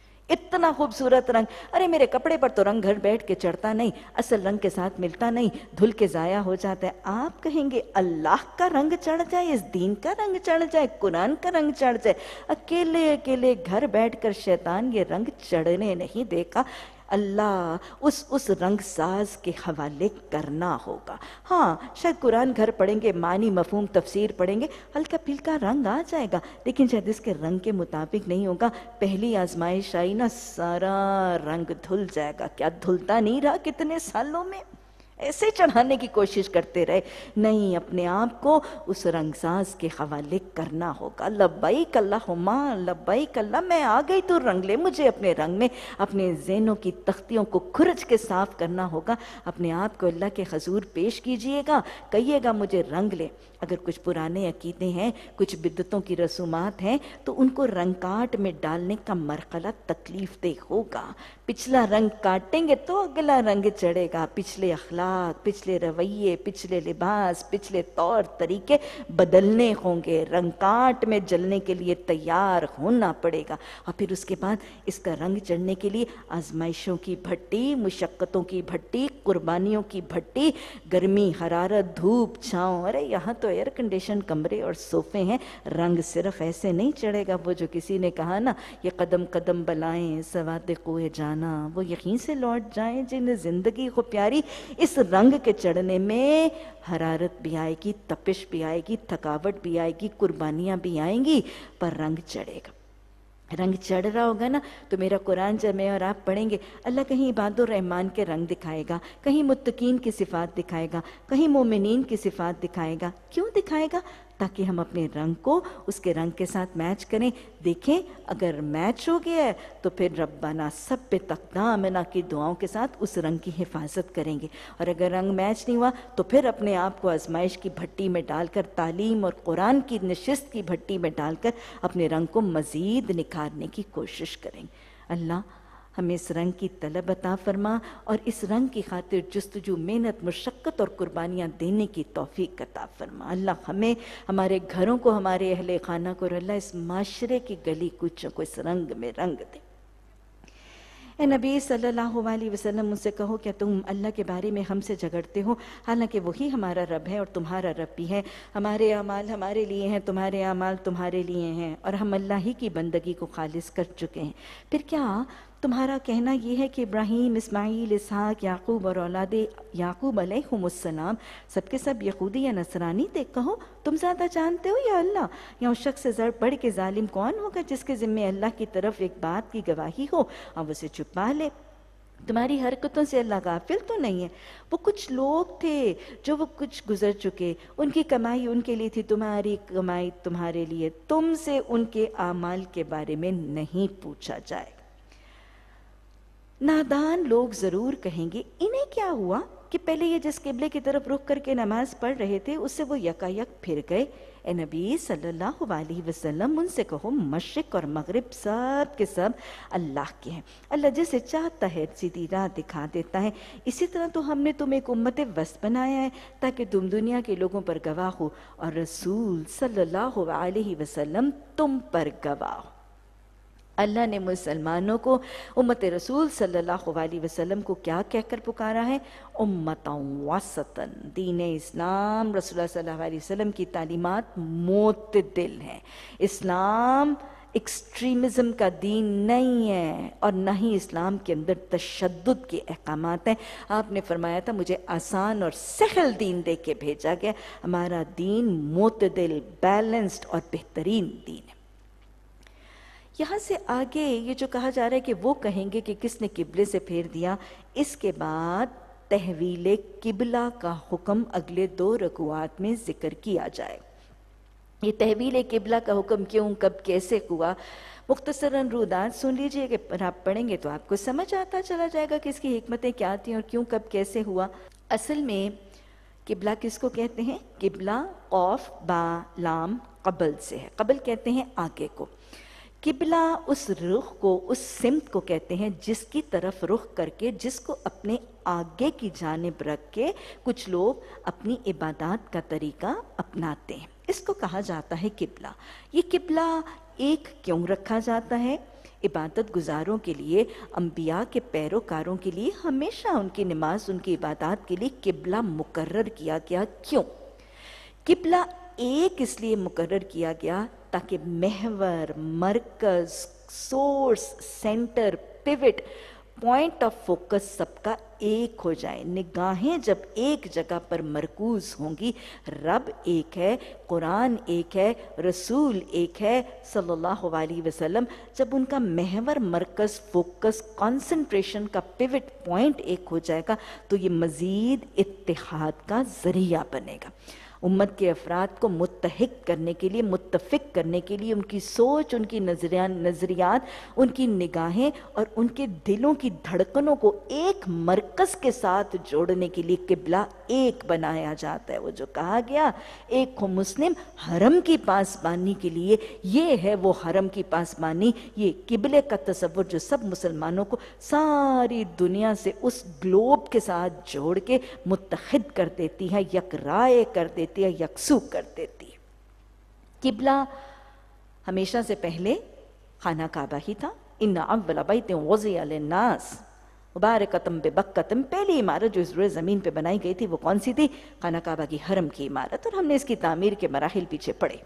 S1: اتنا خوبصورت رنگ، ارے میرے کپڑے پر تو رنگ گھر بیٹھ کے چڑھتا نہیں، اصل رنگ کے ساتھ ملتا نہیں، دھل کے ضائع ہو جاتا ہے. آپ کہیں گے اللہ کا رنگ چڑھ جائے، اس دین کا رنگ چڑھ جائے، قرآن کا رنگ چڑھ جائے؟ اکیلے اکیلے گھر بیٹھ کر شیطان یہ رنگ چڑھنے نہیں دیکھا. اللہ اس اس رنگ ساز کے حوالے کرنا ہوگا. ہاں شاید قرآن گھر پڑھیں گے، معنی مفہوم تفسیر پڑھیں گے، ہلکا پھلکا رنگ آ جائے گا، لیکن شاید اس کے رنگ کے مطابق نہیں ہوگا. پہلی آزمائش آئی نا سارا رنگ دھل جائے گا. کیا دھلتا نہیں رہا کتنے سالوں میں؟ ایسے چڑھانے کی کوشش کرتے رہے. نہیں، اپنے آپ کو اس رنگ ساز کے حوالے کرنا ہوگا. لبیک اللہم لبیک اللہ، میں آ گئی تو رنگ لے مجھے اپنے رنگ میں. اپنے ذہنوں کی تختیوں کو کھرچ کے صاف کرنا ہوگا. اپنے آپ کو اللہ کے حضور پیش کیجئے گا، کہیے گا مجھے رنگ لے. اگر کچھ پرانے عقیدے ہیں، کچھ بدعتوں کی رسومات ہیں تو ان کو رنگ کاٹ میں ڈالنے کا مرحلہ تکلیف دہ ہوگا. پچھلا رنگ کاٹیں گے تو اگلا رنگ چڑھے گا. پچھلے اخلاق، پچھلے رویے، پچھلے لباس، پچھلے طور طریقے بدلنے ہوں گے. رنگ کاٹ میں جلنے کے لیے تیار ہونا پڑے گا. اور پھر اس کے بعد اس کا رنگ چڑھنے کے لیے آزمائشوں کی بھٹی، مشقتوں کی بھٹی، قربانیوں کی بھٹی، گرمی، حرارت، دھوپ، چھاؤں. ارے یہاں تو ایئر کنڈیشن کمرے اور صوفے ہیں. رنگ صرف ایسے نہیں چڑھے گا. وہ جو کسی نے کہا نا، یہ قدم قدم بلائیں سواد کوہ جانا، وہ یہیں سے لوٹ جائیں جنہیں زندگی کو پیاری. اس رنگ کے چڑھنے میں حرارت بھی آئے گی، تپش بھی آئے گی، تھکاوٹ بھی آئے گی، قربانیاں بھی آئیں گی، پر رنگ چڑھے گا. رنگ چڑھ رہا ہوگا نا تو میرا قرآن جب میں اور آپ پڑھیں گے، اللہ کہیں عباد الرحمن کے رنگ دکھائے گا، کہیں متقین کی صفات دکھائے گا، کہیں مومنین کی صفات دکھائے گا. کیوں دکھائے گا؟ ताकि हम अपने रंग को उसके रंग के साथ मैच करें। देखें अगर मैच हो गया है तो फिर रब्बाना सब पे तक़दामना की दुआओं के साथ उस रंग की हिफाजत करेंगे, और अगर रंग मैच नहीं हुआ तो फिर अपने आप को आजमाइश की भट्टी में डालकर, तालीम और कुरान की नशिस्त की भट्टी में डालकर अपने रंग को मज़ीद निखारने की कोशिश करेंगे। अल्लाह हमें इस रंग की तलब अता फरमा और इस रंग की खातिर जुस्तजू, मेहनत, मुशक्क़त और कुर्बानियाँ देने की तौफीक अता फरमा। अल्लाह हमें, हमारे घरों को, हमारे अहले खाना को और अल्लाह इस माशरे की गली कूचों को इस रंग में रंग दे। ए नबी सल्लल्लाहु अलैहि वसल्लम, मुझसे कहो क्या तुम अल्लाह के बारे में हमसे झगड़ते हो, हालांकि वही हमारा रब है और तुम्हारा रब भी है। हमारे अमाल हमारे लिए हैं, तुम्हारे अमाल तुम्हारे लिए हैं, और हम अल्लाह ही की बंदगी को खालिस कर चुके हैं। फिर क्या तुम्हारा कहना यह है कि इब्राहीम, इस्माईल, इसहाक, याकूब और औलाद याकूब अलैहिमुस्सलाम सबके सब यहूदी या नसरानी थे? कहो तुम ज़्यादा जानते हो या अल्लाह? या उस शख्स से ज़र बढ़ के जालिम कौन होगा जिसके ज़िम्मे अल्लाह की तरफ एक बात की गवाही हो और उसे छुपा ले? तुम्हारी हरकतों से अल्लाह गाफिल तो नहीं है। वो कुछ लोग थे जो वो कुछ गुजर चुके, उनकी कमाई उनके लिए थी, तुम्हारी कमाई तुम्हारे लिए। तुमसे उनके आमाल के बारे में नहीं पूछा जाएगा। नादान लोग ज़रूर कहेंगे इन्हें क्या हुआ कि पहले ये जिस किबले की तरफ रुख करके नमाज पढ़ रहे थे उससे वो यकायक फिर गए। ए नबी सल्लल्लाहु अलैहि वसल्लम, उनसे कहो मशरिक और मगरिब सब के सब अल्लाह के हैं। अल्लाह जिसे चाहता है सीधी राह दिखा देता है। इसी तरह तो हमने तुम्हें एक उम्मत वस्त बनाया है ताकि तुम दुनिया के लोगों पर गवाह हो और रसूल सल्लल्लाहु अलैहि वसल्लम तुम पर गवाह हो। अल्लाह ने मुसलमानों को उम्मत रसूल सल्लल्लाहु अलैहि वसल्लम को क्या कहकर पुकारा है? उम्मतन वसतन। दीन इस्लाम रसूलुल्लाह सल्लल्लाहु अलैहि वसल्लम की तालीमात मोतदिल हैं। इस्लाम एक्सट्रीमिज़म का दीन नहीं है और न ही इस्लाम के अंदर तशद्दुद के अहकामात हैं। आपने फरमाया था मुझे आसान और सहल दीन दे के भेजा गया। हमारा दीन मोतदिल, बैलेंस्ड और बेहतरीन दीन है। यहाँ से आगे ये जो कहा जा रहा है कि वो कहेंगे कि किसने किबले से फेर दिया, इसके बाद तहवील किबला का हुक्म अगले दो रकुआत में जिक्र किया जाए। ये तहवील किबला का हुक्म क्यों, कब, कैसे हुआ, मुख्तसरन रुदात सुन लीजिए कि आप पढ़ेंगे तो आपको समझ आता चला जाएगा कि इसकी हिकमतें क्या थी और क्यों, कब, कैसे हुआ। असल में किबला किसको कहते हैं? किबला कौफ बा लाम कबल से है। कबल कहते हैं आगे को। किबला उस रुख को, उस सिमत को कहते हैं जिसकी तरफ रुख करके, जिसको अपने आगे की जानिब रख के कुछ लोग अपनी इबादत का तरीका अपनाते हैं। इसको कहा जाता है किबला। ये किबला एक क्यों रखा जाता है? इबादत गुजारों के लिए, अंबिया के पैरोकारों के लिए हमेशा उनकी नमाज, उनकी इबादत के लिए किबला मुकर्रर किया गया। क्यों? किबला एक इसलिए मुकर्रर किया गया ताकि महवर, मरकज, source, center, pivot, point of focus सबका एक हो जाए। निगाहें जब एक जगह पर मरकूज होंगी, रब एक है, कुरान एक है, रसूल एक है सल्लल्लाहु अलैहि वसल्लम, जब उनका महवर, मरकज, फोकस, कंसंट्रेशन का पिवट पॉइंट एक हो जाएगा तो ये मजीद इत्तिहाद का जरिया बनेगा। उम्मत के अफराद को मुत्तहिक करने के लिए, मुत्तफिक करने के लिए, उनकी सोच, उनकी नजरिया नजरियात, उनकी निगाहें और उनके दिलों की धड़कनों को एक मरकज के साथ जोड़ने के लिए किबला एक बनाया जाता है। वो जो कहा गया एक हो मुस्लिम हरम की पासबानी के लिए, ये है वो हरम की पासबानी, ये किबले का तसव्वुर जो सब मुसलमानों को सारी दुनिया से उस ग्लोब के साथ जोड़ के मुत्तहिद कर देती है, यकराय कर देती है, यकसू कर देती है। किबला हमेशा से पहले खाना काबा ही था। इन्ना अव्वल बैतिन वुज़िअ लिन्नास मुबारकतम बिबक्कतम, पहली इमारत जो इस रोए ज़मीन पे बनाई गई थी वो कौन सी थी? खाना काबा की हरम की इमारत। और हमने इसकी तामीर के मराहिल पीछे पढ़े।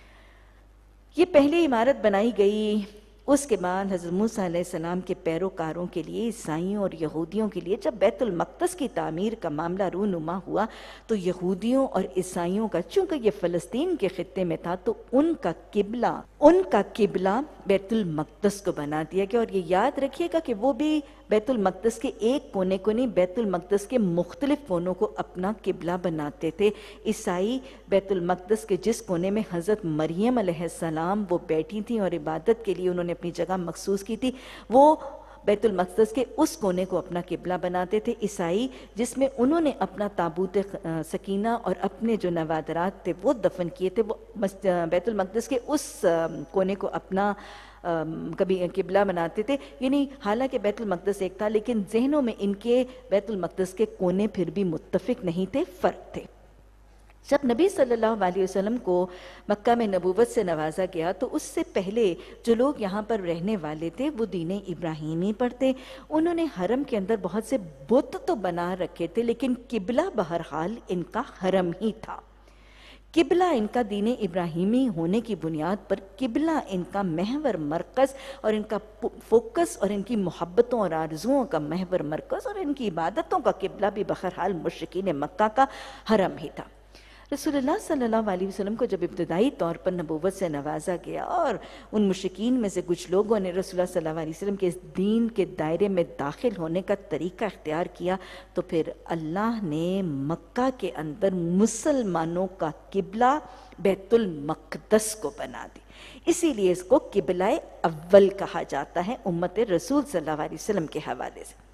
S1: ये पहली इमारत बनाई गई, उसके बाद हज़रत मूसा अलैहिस्सलाम के पैरोकारों के लिए, ईसाइयों और यहूदियों के लिए जब बैतुल मक़दस की तामीर का मामला रूनुमा हुआ तो यहूदियों और ईसाइयों का, चूंकि ये फ़लस्तीन के खित्ते में था, तो उनका किबला उनका किबला बैतुल मक़दस को बना दिया गया। और ये याद रखिएगा कि वो भी بیت المقدس کے ایک کونے کو نہیں، بیت المقدس کے مختلف کونوں کو اپنا قبلہ بناتے تھے۔ عیسائی بیت المقدس کے جس کونے میں حضرت مریم علیہ السلام وہ بیٹھی تھیں اور عبادت کے لیے انہوں نے اپنی جگہ مخصوص کی تھی، وہ بیت المقدس کے اس کونے کو اپنا قبلہ بناتے تھے۔ عیسائی جس میں انہوں نے اپنا تابوت سکینہ اور اپنے جو نوادرات تھے وہ دفن کیے تھے، وہ بیت المقدس کے اس کونے کو اپنا کبھی قبلہ بناتے تھے۔ یعنی حالانکہ بیت المقدس ایک تھا، لیکن ذہنوں میں ان کے بیت المقدس کے کونے پھر بھی متفق نہیں تھے، فرق تھے۔ جب نبی صلی اللہ علیہ وسلم کو مکہ میں نبوت سے نوازا گیا تو اس سے پہلے جو لوگ یہاں پر رہنے والے تھے وہ دین ابراہیمی پر تھے۔ انہوں نے حرم کے اندر بہت سے بت تو بنا رکھے تھے، لیکن قبلہ بہرحال ان کا حرم ہی تھا۔ قبلہ ان کا دین ابراہیمی ہونے کی بنیاد پر قبلہ ان کا محور مرکز اور ان کا فوکس اور ان کی محبتوں اور آرزوؤں کا محور مرکز اور ان کی عبادتوں کا قبلہ بھی بہرحال مشرکین مکہ کا حرم ہی تھا۔ رسول اللہ صلی اللہ علیہ وسلم کو جب ابتدائی طور پر نبوت سے نوازا گیا اور ان مشرکین میں سے کچھ لوگوں نے رسول اللہ صلی اللہ علیہ وسلم کے اس دین کے دائرے میں داخل ہونے کا طریقہ اختیار کیا تو پھر اللہ نے مکہ کے اندر مسلمانوں کا قبلہ بیت المقدس کو بنا دی، اسی لیے اس کو قبلہ اول کہا جاتا ہے امت رسول صلی اللہ علیہ وسلم کے حوالے سے۔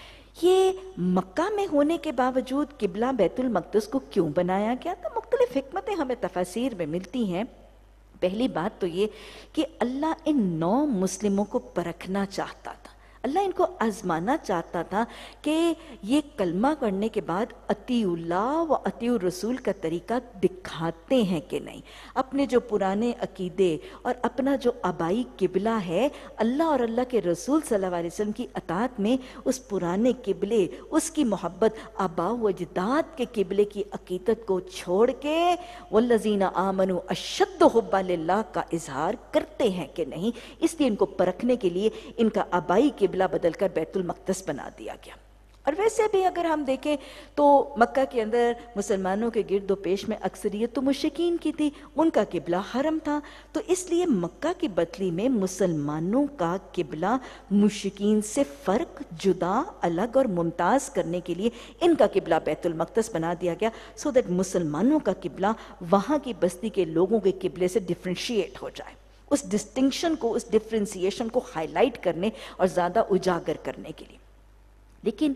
S1: یہ مکہ میں ہونے کے باوجود قبلہ بیت المقدس کو کیوں بنایا گیا؟ تو مختلف حکمتیں ہمیں تفاسیر میں ملتی ہیں۔ پہلی بات تو یہ کہ اللہ ان نو مسلموں کو پرکھنا چاہتا تھا، اللہ ان کو آزمانا چاہتا تھا کہ یہ کلمہ کرنے کے بعد اطیع اللہ و اطیع الرسول کا طریقہ دکھاتے ہیں کہ نہیں، اپنے جو پرانے عقیدے اور اپنا جو آبائی قبلہ ہے اللہ اور اللہ کے رسول صلی اللہ علیہ وسلم کی اطاعت میں اس پرانے قبلے، اس کی محبت، آباء و اجداد کے قبلے کی عقیدت کو چھوڑ کے والذین آمنوا اشد حبا للہ کا اظہار کرتے ہیں کہ نہیں۔ اس لیے ان کو پرکھنے کے لیے ان کا آبائی قبلہ بدل کر بیت المقدس بنا دیا گیا۔ اور ویسے بھی اگر ہم دیکھیں تو مکہ کے اندر مسلمانوں کے گرد و پیش میں اکثریت تو مشرکین کی تھی، ان کا قبلہ حرم تھا، تو اس لیے مکہ کی بدلی میں مسلمانوں کا قبلہ مشرکین سے فرق، جدا، الگ اور ممتاز کرنے کے لیے ان کا قبلہ بیت المقدس بنا دیا گیا، سو دیٹ مسلمانوں کا قبلہ وہاں کی بستی کے لوگوں کے قبلے سے ڈفرینشیٹ ہو جائے، اس ڈسٹنکشن کو، اس ڈفرینسیشن کو ہائی لائٹ کرنے اور زیادہ اجاگر کرنے کے لیے۔ لیکن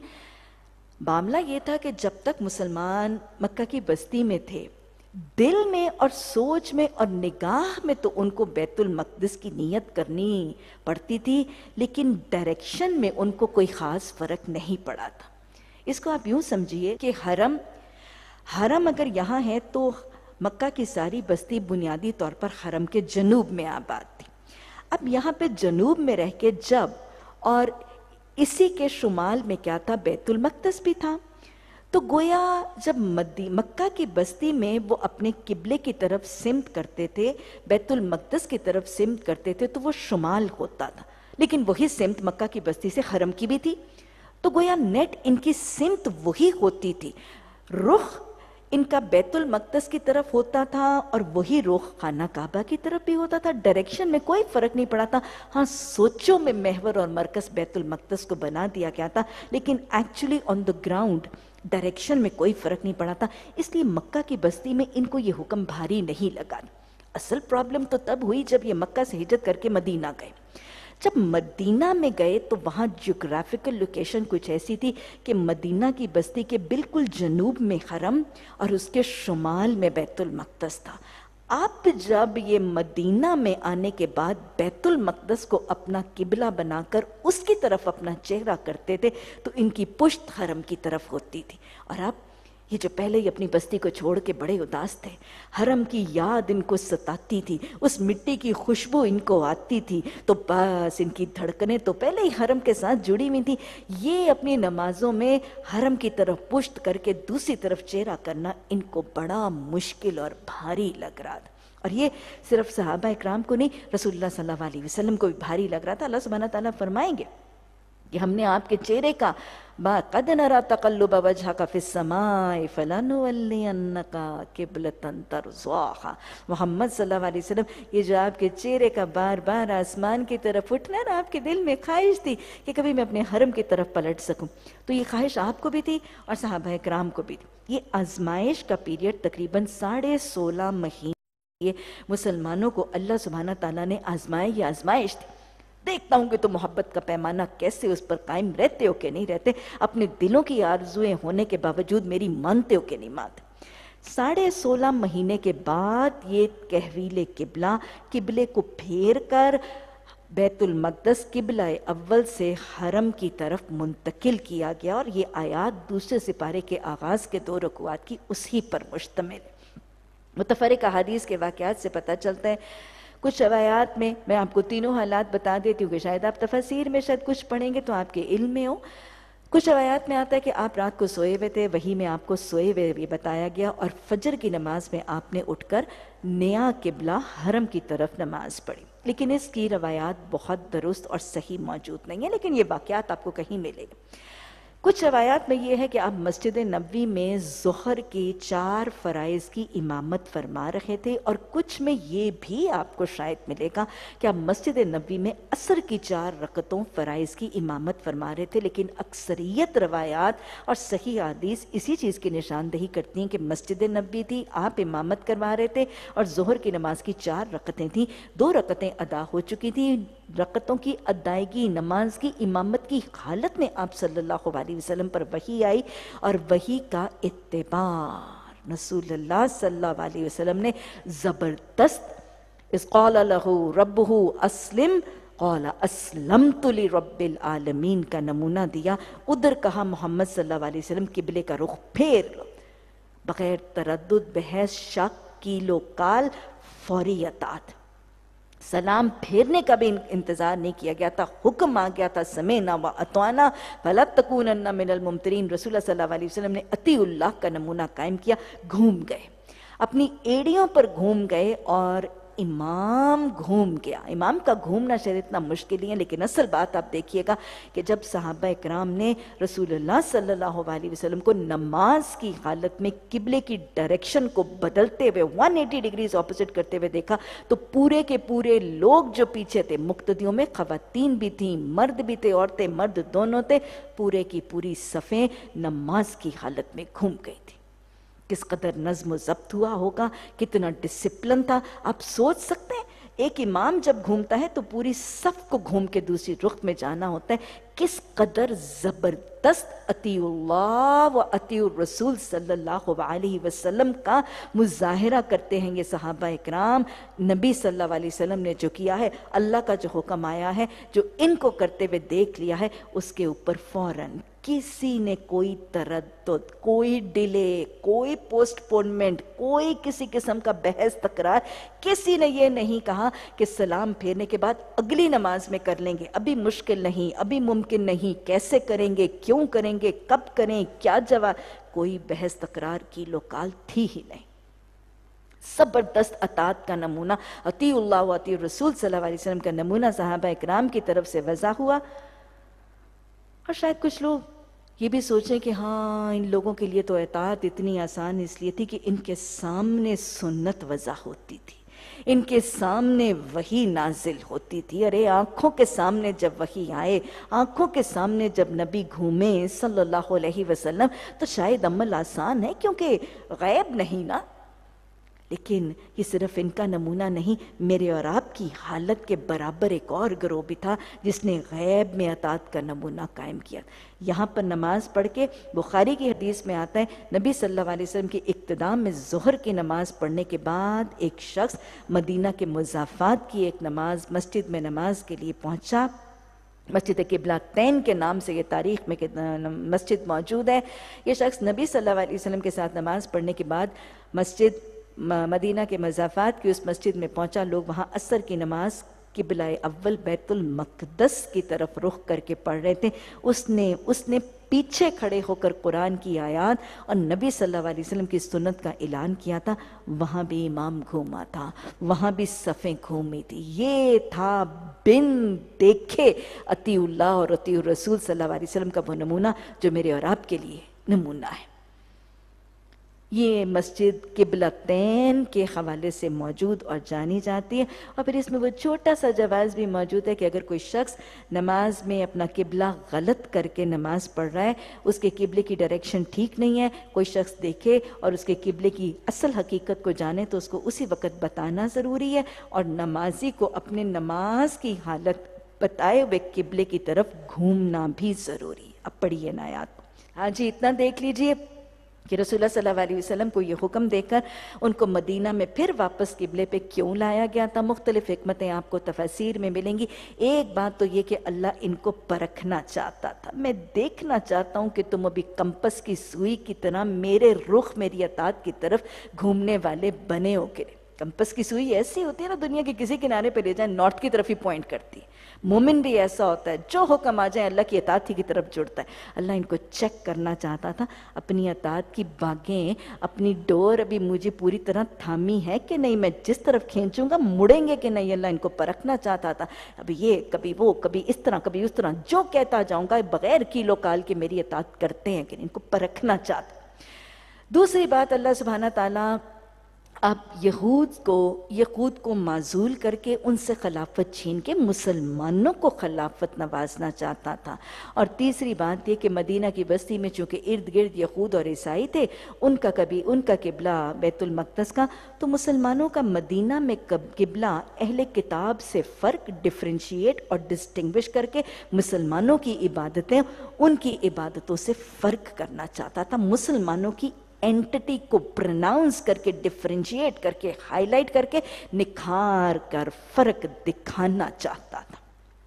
S1: معاملہ یہ تھا کہ جب تک مسلمان مکہ کی بستی میں تھے، دل میں اور سوچ میں اور نگاہ میں تو ان کو بیت المقدس کی نیت کرنی پڑتی تھی، لیکن ڈائریکشن میں ان کو کوئی خاص فرق نہیں پڑا تھا۔ اس کو آپ یوں سمجھیے کہ حرم حرم اگر یہاں ہے تو مکہ کی ساری بستی بنیادی طور پر حرم کے جنوب میں آباد تھی۔ اب یہاں پہ جنوب میں رہ کے جب اور اسی کے شمال میں کیا تھا، بیت المقدس بھی تھا، تو گویا جب مدی مکہ کی بستی میں وہ اپنے قبلے کی طرف سمت کرتے تھے، بیت المقدس کی طرف سمت کرتے تھے تو وہ شمال ہوتا تھا، لیکن وہی سمت مکہ کی بستی سے حرم کی بھی تھی، تو گویا نیٹ ان کی سمت وہی ہوتی تھی، رخ ان کا بیت المقدس کی طرف ہوتا تھا اور وہی رخ خانہ کعبہ کی طرف بھی ہوتا تھا، ڈائریکشن میں کوئی فرق نہیں پڑا تھا۔ ہاں سوچوں میں محور اور مرکز بیت المقدس کو بنا دیا گیا تھا، لیکن actually on the ground direction میں کوئی فرق نہیں پڑا تھا، اس لیے مکہ کی بستی میں ان کو یہ حکم بھاری نہیں لگا۔ اصل پرابلم تو تب ہوئی جب یہ مکہ سے ہجرت کر کے مدینہ گئے۔ جب مدینہ میں گئے تو وہاں جغرافیکل لوکیشن کچھ ایسی تھی کہ مدینہ کی بستی کے بالکل جنوب میں حرم اور اس کے شمال میں بیت المقدس تھا۔ اب جب یہ مدینہ میں آنے کے بعد بیت المقدس کو اپنا قبلہ بنا کر اس کی طرف اپنا چہرہ کرتے تھے تو ان کی پشت حرم کی طرف ہوتی تھی، اور اب یہ جو پہلے ہی اپنی بستی کو چھوڑ کے بڑے اداس تھے، حرم کی یاد ان کو ستاتی تھی، اس مٹی کی خوشبو ان کو آتی تھی، تو بس ان کی دھڑکنیں تو پہلے ہی حرم کے ساتھ جڑی ہوئی تھی، یہ اپنی نمازوں میں حرم کی طرف پشت کر کے دوسری طرف چہرہ کرنا ان کو بڑا مشکل اور بھاری لگ رہا تھا۔ اور یہ صرف صحابہ اکرام کو نہیں، رسول اللہ صلی اللہ علیہ وسلم کو بھی بھاری لگ رہا تھا۔ اللہ سبحانہ تعالیٰ فرمائیں گے کہ ہم نے آپ کے چہرے کا قَدْ نَرَى تَقَلُّبَ وَجْهَكَ فِي السَّمَاءِ فَلَنُوَلِّيَنَّكَ قِبْلَةً تَرْضَاهَا۔ محمد صلی اللہ علیہ وسلم، یہ جو آپ کے چہرے کا بار بار آسمان کی طرف اٹھنا نا، آپ کے دل میں خواہش تھی کہ کبھی میں اپنے حرم کی طرف پلٹ سکوں، تو یہ خواہش آپ کو بھی تھی اور صحابہ کرام کو بھی تھی۔ یہ آزمائش کا پیریڈ تقریباً ساڑھے سولہ مہینے مسلمانوں کو اللہ سبحانہ تعالیٰ نے آزمایا، یہ آزمائش تھی۔ دیکھتا ہوں کہ تو محبت کا پیمانہ کیسے اس پر قائم رہتے ہو کہ نہیں رہتے، اپنے دلوں کی آرزویں ہونے کے باوجود میری مانتے ہو کہ نہیں مانتے۔ ساڑھے سولہ مہینے کے بعد یہ تحویل قبلہ، قبلے کو پھیر کر بیت المقدس قبلہ اول سے حرم کی طرف منتقل کیا گیا، اور یہ آیات دوسرے سپارے کے آغاز کے دو رکوعات کی اسی پر مشتمل ہے۔ متفرق احادیث کے واقعات سے پتہ چلتا ہے، کچھ روایات میں، میں آپ کو تینوں حالات بتا دیتی ہوں کہ شاید آپ تفاسیر میں شاید کچھ پڑھیں گے تو آپ کے علم میں ہو۔ کچھ روایات میں آتا ہے کہ آپ رات کو سوئے ہوئے تھے، وہی میں آپ کو سوئے ہوئے بھی بتایا گیا، اور فجر کی نماز میں آپ نے اٹھ کر نیا قبلہ حرم کی طرف نماز پڑھی، لیکن اس کی روایات بہت درست اور صحیح موجود نہیں ہیں، لیکن یہ واقعات آپ کو کہیں ملے گا۔ کچھ روایات میں یہ ہے کہ آپ مسجد نبوی میں ظہر کی چار فرائض کی امامت فرما رہے تھے، اور کچھ میں یہ بھی آپ کو شاید ملے گا کہ آپ مسجد نبوی میں عصر کی چار رکعتوں فرائض کی امامت فرما رہے تھے، لیکن اکثریت روایات اور صحیح حدیث اسی چیز کی نشاندہی کرتی ہیں کہ مسجد نبوی تھی، آپ امامت کروا رہے تھے، اور ظہر کی نماز کی چار رکعتیں تھیں، دو رکعتیں ادا ہو چکی تھیں۔ رکعتوں کی ادائیگی، نماز کی امامت کی حالت میں آپ صلی اللہ علیہ وسلم پر وحی آئی، اور وحی کا اتباع رسول اللہ صلی اللہ علیہ وسلم نے زبردست اذ قال له ربه اسلم قال اسلمت لرب العالمین کا نمونہ دیا۔ ادھر کہا محمد صلی اللہ علیہ وسلم قبلے کا رخ پھیر لو، بغیر تردد، بحث، شک، کیل و کال، فوری اطاعت۔ سلام پھیرنے کا بھی انتظار نہیں کیا گیا تھا، حکم آ گیا تھا سمعنا و اطعنا فلا تکونن من الممترین۔ رسول اللہ صلی اللہ علیہ وسلم نے اطیع اللہ کا نمونہ قائم کیا، گھوم گئے، اپنی ایڑیوں پر گھوم گئے، اور امام گھوم گیا۔ امام کا گھومنا شاید اتنا مشکل ہی ہے، لیکن اصل بات آپ دیکھیے گا کہ جب صحابہ کرام نے رسول اللہ صلی اللہ علیہ وسلم کو نماز کی حالت میں قبلے کی ڈائریکشن کو بدلتے ہوئے ایک سو اسی ڈگریز اپوزٹ کرتے ہوئے دیکھا، تو پورے کے پورے لوگ جو پیچھے تھے، مقتدیوں میں خواتین بھی تھیں، مرد بھی تھے، عورتیں مرد دونوں تھے، پورے کی پوری صفیں نماز کی حالت میں گھوم گئی تھی۔ کس قدر نظم و ضبط ہوا ہوگا، کتنا ڈسپلن تھا، آپ سوچ سکتے ہیں ایک امام جب گھومتا ہے تو پوری صف کو گھوم کے دوسری رخ میں جانا ہوتا ہے، کس قدر زبردست اطیع اللہ و اطیع الرسول صلی اللہ علیہ وسلم کا مظاہرہ کرتے ہیں یہ صحابہ اکرام۔ نبی صلی اللہ علیہ وسلم نے جو کیا ہے، اللہ کا جو حکم آیا ہے، جو ان کو کرتے ہوئے دیکھ لیا ہے، اس کے اوپر فوراً کسی نے کوئی تردد، کوئی ڈیلے، کوئی پوسٹ پونمنٹ، کوئی کسی قسم کا بحث تکرار، کسی نے یہ نہیں کہا کہ سلام پھیرنے کے بعد اگلی نماز میں کر لیں گے، ابھی مشکل نہیں، ابھی ممکن نہیں، کیسے کریں گے، کیوں کریں گے، کب کریں، کیا جواب، کوئی بحث تکرار کی لوکال تھی ہی نہیں۔ زبردست اطاعت کا نمونہ، اطیع اللہ و اطیع الرسول صلی اللہ علیہ وسلم کا نمونہ صحابہ اکرام کی طرف سے وضع ہوا۔ اور شاید کچھ لوگ یہ بھی سوچیں کہ ہاں ان لوگوں کے لیے تو اطاعت اتنی آسان اس لیے تھی کہ ان کے سامنے سنت وضع ہوتی تھی، ان کے سامنے وحی نازل ہوتی تھی۔ ارے آنکھوں کے سامنے جب وحی آئے، آنکھوں کے سامنے جب نبی گھومے صلی اللہ علیہ وسلم، تو شاید عمل آسان ہے کیونکہ غیب نہیں نا۔ لیکن یہ صرف ان کا نمونہ نہیں، میرے اور آپ کی حالت کے برابر ایک اور گروہ بھی تھا جس نے غیب میں اطاعت کا نمونہ قائم کیا۔ یہاں پر نماز پڑھ کے، بخاری کی حدیث میں آتا ہے نبی صلی اللہ علیہ وسلم کی اقتداء میں ظہر کی نماز پڑھنے کے بعد ایک شخص مدینہ کے مضافات کی ایک نماز مسجد میں نماز کے لیے پہنچا۔ مسجد قبلہ تین کے نام سے یہ تاریخ میں مسجد موجود ہے۔ یہ شخص نبی صلی اللہ علیہ وسلم کے ساتھ نماز پڑھنے کے بعد مسجد مدینہ کے مضافات کی اس مسجد میں پہنچا، لوگ وہاں عصر کی نماز قبلہ اول بیت المقدس کی طرف رخ کر کے پڑھ رہے تھے، اس نے اس نے پیچھے کھڑے ہو کر قرآن کی آیات اور نبی صلی اللہ علیہ وسلم کی سنت کا اعلان کیا تھا، وہاں بھی امام گھوما تھا، وہاں بھی صفیں گھومی تھی۔ یہ تھا بن دیکھے اطیع اللہ اور اطیع الرسول صلی اللہ علیہ وسلم کا وہ نمونہ جو میرے اور آپ کے لیے نمونہ ہے۔ یہ مسجد قبلتین کے حوالے سے موجود اور جانی جاتی ہے، اور پھر اس میں وہ چھوٹا سا جواز بھی موجود ہے کہ اگر کوئی شخص نماز میں اپنا قبلہ غلط کر کے نماز پڑھ رہا ہے، اس کے قبلے کی ڈائریکشن ٹھیک نہیں ہے، کوئی شخص دیکھے اور اس کے قبلے کی اصل حقیقت کو جانے تو اس کو اسی وقت بتانا ضروری ہے، اور نمازی کو اپنے نماز کی حالت بتائے ہوئے قبلے کی طرف گھومنا بھی ضروری ہے۔ اب پڑھیے نا آیات۔ ہاں جی، اتنا دیکھ لیجئے کہ رسول اللہ صلی اللہ علیہ وسلم کو یہ حکم دے کر ان کو مدینہ میں پھر واپس قبلے پہ کیوں لایا گیا تھا۔ مختلف حکمتیں آپ کو تفاسیر میں ملیں گی۔ ایک بات تو یہ کہ اللہ ان کو پرکھنا چاہتا تھا، میں دیکھنا چاہتا ہوں کہ تم ابھی کمپس کی سوئی کی طرح میرے رخ میری اطاعت کی طرف گھومنے والے بنے ہو کے۔ کمپس کی سوئی ایسی ہوتی ہے نا، دنیا کے کسی کنارے پہ لے جائیں نارتھ کی طرف ہی پوائنٹ کرتی ہے۔ مومن بھی ایسا ہوتا ہے، جو حکم آ جائے اللہ کی اطاعت ہی کی طرف جڑتا ہے۔ اللہ ان کو چیک کرنا چاہتا تھا، اپنی اطاعت کی باگیں، اپنی ڈور ابھی مجھے پوری طرح تھامی ہے کہ نہیں، میں جس طرف کھینچوں گا مڑیں گے کہ نہیں، اللہ ان کو پرکھنا چاہتا تھا۔ اب یہ کبھی وہ کبھی اس طرح کبھی اس طرح جو کہتا جاؤں گا بغیر کیلو کال کے میری اطاعت کرتے ہیں کہ نہیں، ان کو پرکھنا چاہتا۔ دوسری بات، اللہ سبحانہ تعالیٰ اب یہود کو یہود کو معزول کر کے ان سے خلافت چھین کے مسلمانوں کو خلافت نوازنا چاہتا تھا۔ اور تیسری بات یہ کہ مدینہ کی بستی میں چونکہ ارد گرد یہود اور عیسائی تھے، ان کا کبھی ان کا قبلہ بیت المقدس کا، تو مسلمانوں کا مدینہ میں قبلہ اہل کتاب سے فرق ڈفرینشیٹ اور ڈسٹنگوش کر کے مسلمانوں کی عبادتیں ان کی عبادتوں سے فرق کرنا چاہتا تھا، مسلمانوں کی اینٹٹی کو پرناؤنس کر کے ڈفرینشیٹ کر کے ہائی لائٹ کر کے نکھار کر فرق دکھانا چاہتا تھا۔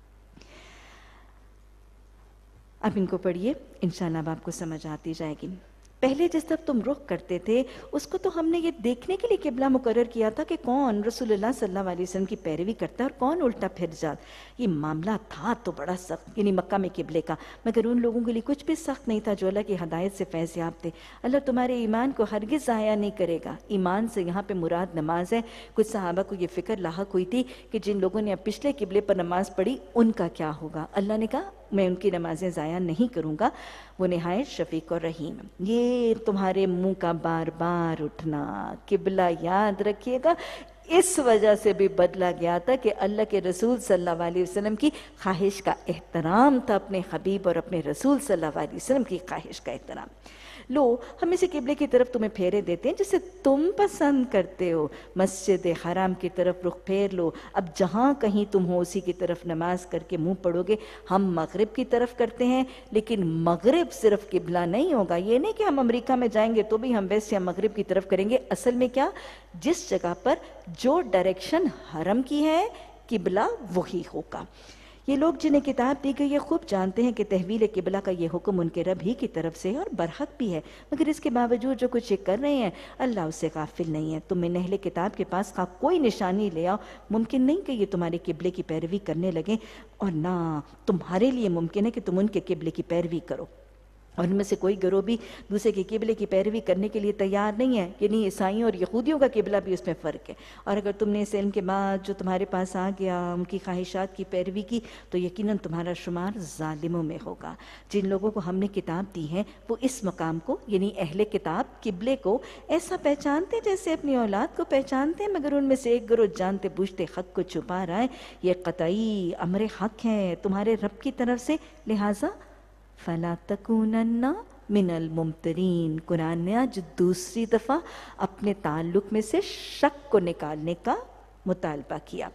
S1: اب ان کو پڑھیے، انشاءاللہ اب آپ کو سمجھ آتی جائے گی۔ پہلے جس طرف تم رخ کرتے تھے اس کو تو ہم نے یہ دیکھنے کے لیے قبلہ مقرر کیا تھا کہ کون رسول اللہ صلی اللہ علیہ وسلم کی پیروی کرتا ہے اور کون الٹا پھر جاتا۔ یہ معاملہ تھا تو بڑا سخت، یعنی مکہ میں قبلے کا، مگر ان لوگوں کے لیے کچھ بھی سخت نہیں تھا جو اللہ کی ہدایت سے فیض یاب تھے۔ اللہ تمہارے ایمان کو ہرگز ضائع نہیں کرے گا۔ ایمان سے یہاں پہ مراد نماز ہے۔ کچھ صحابہ کو یہ فکر لاحق ہوئی تھی کہ جن لوگوں نے اب پچھلے قبلے پر نماز پڑھی ان کا کیا ہوگا۔ اللہ نے کہا میں ان کی نمازیں ضائع نہیں کروں گا، وہ نہایت شفیق اور رحیم۔ یہ تمہارے منہ کا بار بار اٹھنا، قبلہ یاد رکھیے گا، اس وجہ سے بھی بدلا گیا تھا کہ اللہ کے رسول صلی اللہ علیہ وسلم کی خواہش کا احترام تھا، اپنے حبیب اور اپنے رسول صلی اللہ علیہ وسلم کی خواہش کا احترام۔ لو ہم اسے قبلے کی طرف تمہیں پھیرے دیتے ہیں جسے تم پسند کرتے ہو، مسجد حرام کی طرف رخ پھیر لو، اب جہاں کہیں تم ہو اسی کی طرف نماز کر کے منہ پڑو گے۔ ہم مغرب کی طرف کرتے ہیں، لیکن مغرب صرف قبلہ نہیں ہوگا، یہ نہیں کہ ہم امریکہ میں جائیں گے تو بھی ہم ویسٹ یا مغرب کی طرف کریں گے۔ اصل میں کیا، جس جگہ پر جو ڈائریکشن حرم کی ہے قبلہ وہی ہوگا۔ یہ لوگ جنہیں کتاب دی گئی یہ خوب جانتے ہیں کہ تحویل قبلہ کا یہ حکم ان کے رب ہی کی طرف سے ہے اور برحق بھی ہے، مگر اس کے باوجود جو کچھ یہ کر رہے ہیں اللہ اس سے غافل نہیں ہے۔ تم میں اہل کتاب کے پاس خواہ کوئی نشانی لے آؤ، ممکن نہیں کہ یہ تمہارے قبلے کی پیروی کرنے لگیں، اور نہ تمہارے لیے ممکن ہے کہ تم ان کے قبلے کی پیروی کرو۔ اور ان میں سے کوئی گروہ بھی دوسرے کے قبلے کی پیروی کرنے کے لیے تیار نہیں ہے، یعنی عیسائیوں اور یہودیوں کا قبلہ بھی اس میں فرق ہے۔ اور اگر تم نے اس علم کے بعد جو تمہارے پاس آ گیا ان کی خواہشات کی پیروی کی تو یقیناً تمہارا شمار ظالموں میں ہوگا۔ جن لوگوں کو ہم نے کتاب دی ہے وہ اس مقام کو، یعنی اہل کتاب قبلے کو ایسا پہچانتے جیسے اپنی اولاد کو پہچانتے ہیں، مگر ان میں سے ایک گروہ جانتے بوجھتے حق کو چھپا رہا ہے۔ یہ قطعی امر حق ہے تمہارے رب کی طرف سے، لہٰذا فَلَا تَكُونَنَّ مِنَ الْمُمْتَرِينَ۔ قرآن نے آج دوسری دفعہ اپنے تعلق میں سے شک کو نکالنے کا مطالبہ کیا۔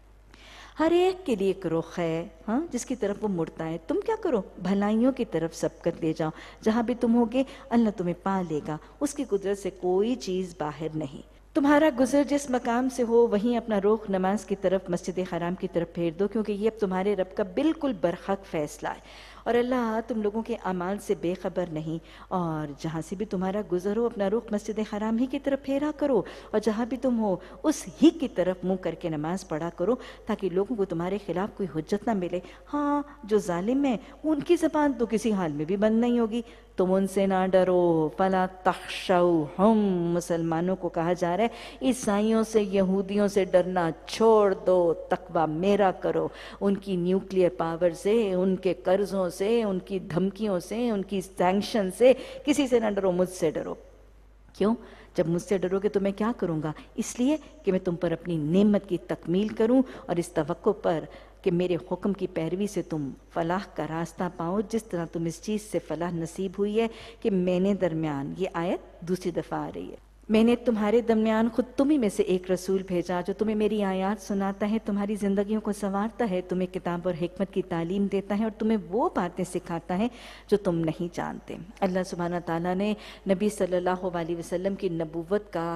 S1: ہر ایک کے لیے ایک رخ ہے، ہاں جس کی طرف وہ مڑتا ہے۔ تم کیا کرو، بھلائیوں کی طرف سبقت لے جاؤ، جہاں بھی تم ہوگے اللہ تمہیں پا لے گا، اس کی قدرت سے کوئی چیز باہر نہیں۔ تمہارا گزر جس مقام سے ہو وہیں اپنا رخ نماز کی طرف مسجد حرام کی طرف پھیر دو، کیونکہ یہ اب تمہارے رب کا بالکل برحق فیصلہ ہے۔ اور اللہ تم لوگوں کے اعمال سے بے خبر نہیں، اور جہاں سے بھی تمہارا گزر ہو اپنا رخ مسجد حرام ہی کی طرف پھیرا کرو، اور جہاں بھی تم ہو اس ہی کی طرف منہ کر کے نماز پڑھا کرو، تاکہ لوگوں کو تمہارے خلاف کوئی حجت نہ ملے۔ ہاں جو ظالم ہیں ان کی زبان تو کسی حال میں بھی بند نہیں ہوگی، تم ان سے نہ ڈرو، فلا تخشوہم، مسلمانوں کو کہا جا رہا ہے عیسائیوں سے یہودیوں سے ڈرنا چھوڑ دو، تقویٰ میرا کرو، ان کی نیوکلیئر پاور سے، ان کے قرضوں سے، ان کی دھمکیوں سے، ان کی سینکشن سے کسی سے نہ ڈرو، مجھ سے ڈرو۔ کیوں؟ جب مجھ سے ڈرو گے تو میں کیا کروں گا؟ اس لیے کہ میں تم پر اپنی نعمت کی تکمیل کروں، اور اس توقع پر کہ میرے حکم کی پیروی سے تم فلاح کا راستہ پاؤ، جس طرح تم اس چیز سے فلاح نصیب ہوئی ہے کہ میں نے درمیان، یہ آیت دوسری دفعہ آ رہی ہے، میں نے تمہارے درمیان خود تمہیں میں سے ایک رسول بھیجا جو تمہیں میری آیات سناتا ہے، تمہاری زندگیوں کو سنوارتا ہے، تمہیں کتاب اور حکمت کی تعلیم دیتا ہے، اور تمہیں وہ باتیں سکھاتا ہے جو تم نہیں جانتے۔ اللہ سبحانہ تعالیٰ نے نبی صلی اللہ علیہ وسلم کی نبوت کا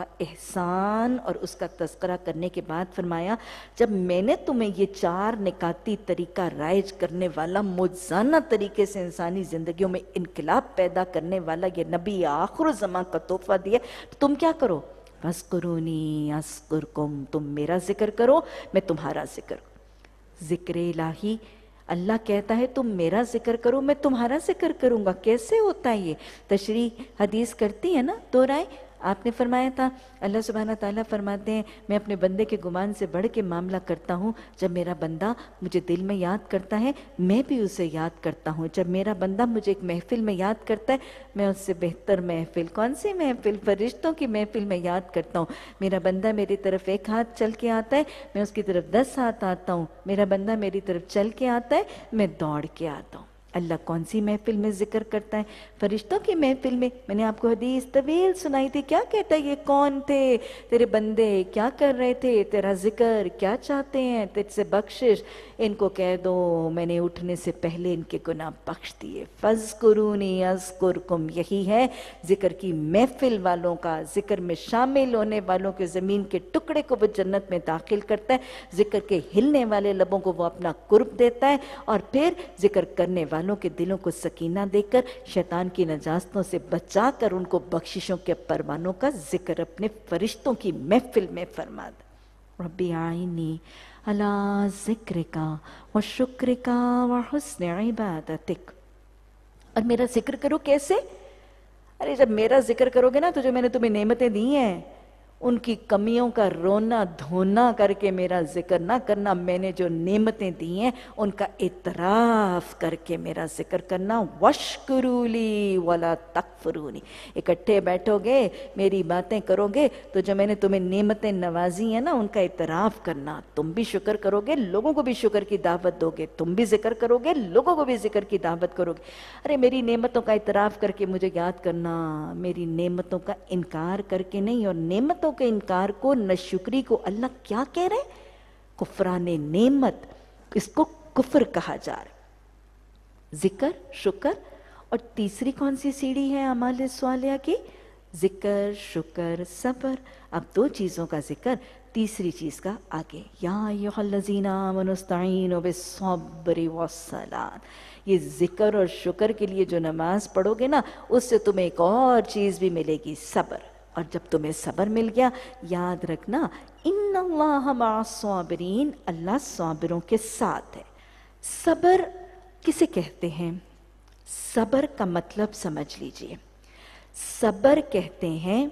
S1: احسان اور اس کا تذکرہ کرنے کے بعد فرمایا، جب میں نے تمہیں یہ چار نکاتی طریقہ رائج کرنے والا، معجزانہ طریقے سے انسانی زندگیوں میں انقلاب پیدا کرنے والا یہ نبی آخر الزمان کا تحفہ دیا، تو تم کیا کرو؟ فَاذْكُرُونِي أَذْكُرْكُمْ، تم میرا ذکر کرو میں تمہارا ذکر کروں۔ ذکر الہی، اللہ کہتا ہے تم میرا ذکر کرو میں تمہارا ذکر کروں گا۔ کیسے ہوتا ہے یہ؟ تشریح حدیث کرتی ہے نا دو رائے۔ آپ نے فرمایا تھا، اللہ سبحانہ تعالیٰ فرماتے ہیں میں اپنے بندے کے گمان سے بڑھ کے معاملہ کرتا ہوں، جب میرا بندہ مجھے دل میں یاد کرتا ہے میں بھی اسے یاد کرتا ہوں، جب میرا بندہ مجھے ایک محفل میں یاد کرتا ہے میں اس سے بہتر محفل، کون سی محفل؟ فرشتوں کی محفل میں یاد کرتا ہوں۔ میرا بندہ میری طرف ایک ہاتھ چل کے آتا ہے میں اس کی طرف دس ہاتھ آتا ہوں، میرا بندہ میری طرف چل کے آتا ہے میں دوڑ کے آتا ہوں۔ اللہ کون سی محفل میں ذکر کرتا ہے؟ فرشتوں کی محفل میں۔ میں نے آپ کو حدیث طویل سنائی تھی، کیا کہتا ہے یہ کون تھے تیرے بندے، کیا کر رہے تھے، تیرا ذکر کیا چاہتے ہیں، تجھ سے بخشش، ان کو کہہ دو میں نے اٹھنے سے پہلے ان کے گناہ بخش دیے۔ فَاذْكُرُونِي أَذْكُرْكُمْ، یہی ہے ذکر کی محفل والوں کا، ذکر میں شامل ہونے والوں کے زمین کے ٹکڑے کو وہ جنت میں داخل کرتا ہے، ذکر کے ہلنے والے لبوں کو وہ اپنا قرب دیتا ہے، اور پھر ذکر کرنے والوں کے دلوں کو سکینہ دے کر شیطان کی نجاستوں سے بچا کر ان کو بخششوں کے پروانوں کا ذکر اپنے فرشتوں کی محفل میں فرما دے۔ ربی آئینی علی ذکرک و شکرک و حسن عبادتک، اور میرا ذکر کرو کیسے؟ ارے جب میرا ذکر کرو گے نا تو جو میں نے تمہیں نعمتیں دی ہیں ان کی کمیوں کا رونا دھونا کر کے میرا ذکر نہ کرنا، میں نے جو نعمتیں دی ہیں ان کا اعتراف کر کے میرا ذکر کرنا۔ وَاشْكُرُوا لِي وَلَا تَكْفُرُونِ، اکٹھے بیٹھو گے میری باتیں کرو گے تو جو میں نے تمہیں نعمتیں نوازی ہیں نا ان کا اعتراف کرنا، تم بھی شکر کرو گے، لوگوں کو بھی شکر کی دعوت دو گے، تم بھی ذکر کرو گے، لوگوں کو بھی ذکر کی دعوت کرو گے۔ ارے میری نعمتوں کا اعتراف کر کے مجھے یاد کرنا، میری نعمتوں کا انکار کر کے نہیں، اور نعمتوں کے انکار کو، ناشکری کو اللہ کیا کہہ رہے ہیں؟ کفران نعمت، اس کو کفر کہا جا رہا ہے۔ ذکر، شکر، اور تیسری کون سی سیڑھی ہے اعمال صالحہ کی؟ ذکر، شکر، صبر۔ اب دو چیزوں کا ذکر، تیسری چیز کا آگے، یا ایھا الذین آمنوا استعینوا بالصبر والصلاۃ۔ یہ ذکر اور شکر کے لیے جو نماز پڑھو گے نا اس سے تمہیں ایک اور چیز بھی ملے گی، صبر۔ اور جب تمہیں صبر مل گیا یاد رکھنا، ان اللہ مع الصابرین، اللہ صابروں کے ساتھ ہے۔ صبر کسے کہتے ہیں؟ صبر کا مطلب سمجھ لیجئے، صبر کہتے ہیں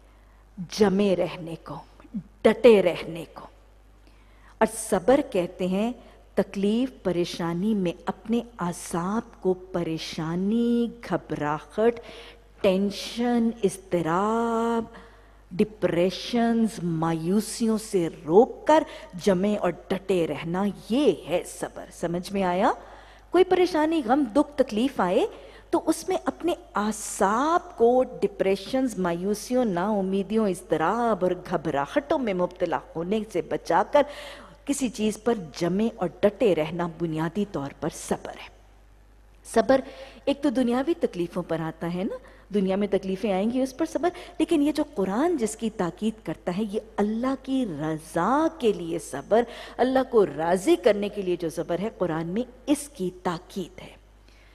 S1: جمے رہنے کو، ڈٹے رہنے کو، اور صبر کہتے ہیں تکلیف پریشانی میں اپنے اعصاب کو پریشانی، گھبراہٹ، ٹینشن، اضطراب، ڈپریشنز، مایوسیوں سے روک کر جمے اور ڈٹے رہنا، یہ ہے صبر۔ سمجھ میں آیا؟ کوئی پریشانی، غم، دکھ، تکلیف آئے تو اس میں اپنے اعصاب کو ڈپریشنز، مایوسیوں، نا امیدیوں، اضطراب اور گھبراہٹوں میں مبتلا ہونے سے بچا کر کسی چیز پر جمے اور ڈٹے رہنا بنیادی طور پر صبر ہے۔ صبر ایک تو دنیاوی تکلیفوں پر آتا ہے نا، دنیا میں تکلیفیں آئیں گی اس پر صبر، لیکن یہ جو قرآن جس کی تاکید کرتا ہے یہ اللہ کی رضا کے لیے صبر، اللہ کو راضی کرنے کے لیے جو صبر ہے، قرآن میں اس کی تاکید ہے۔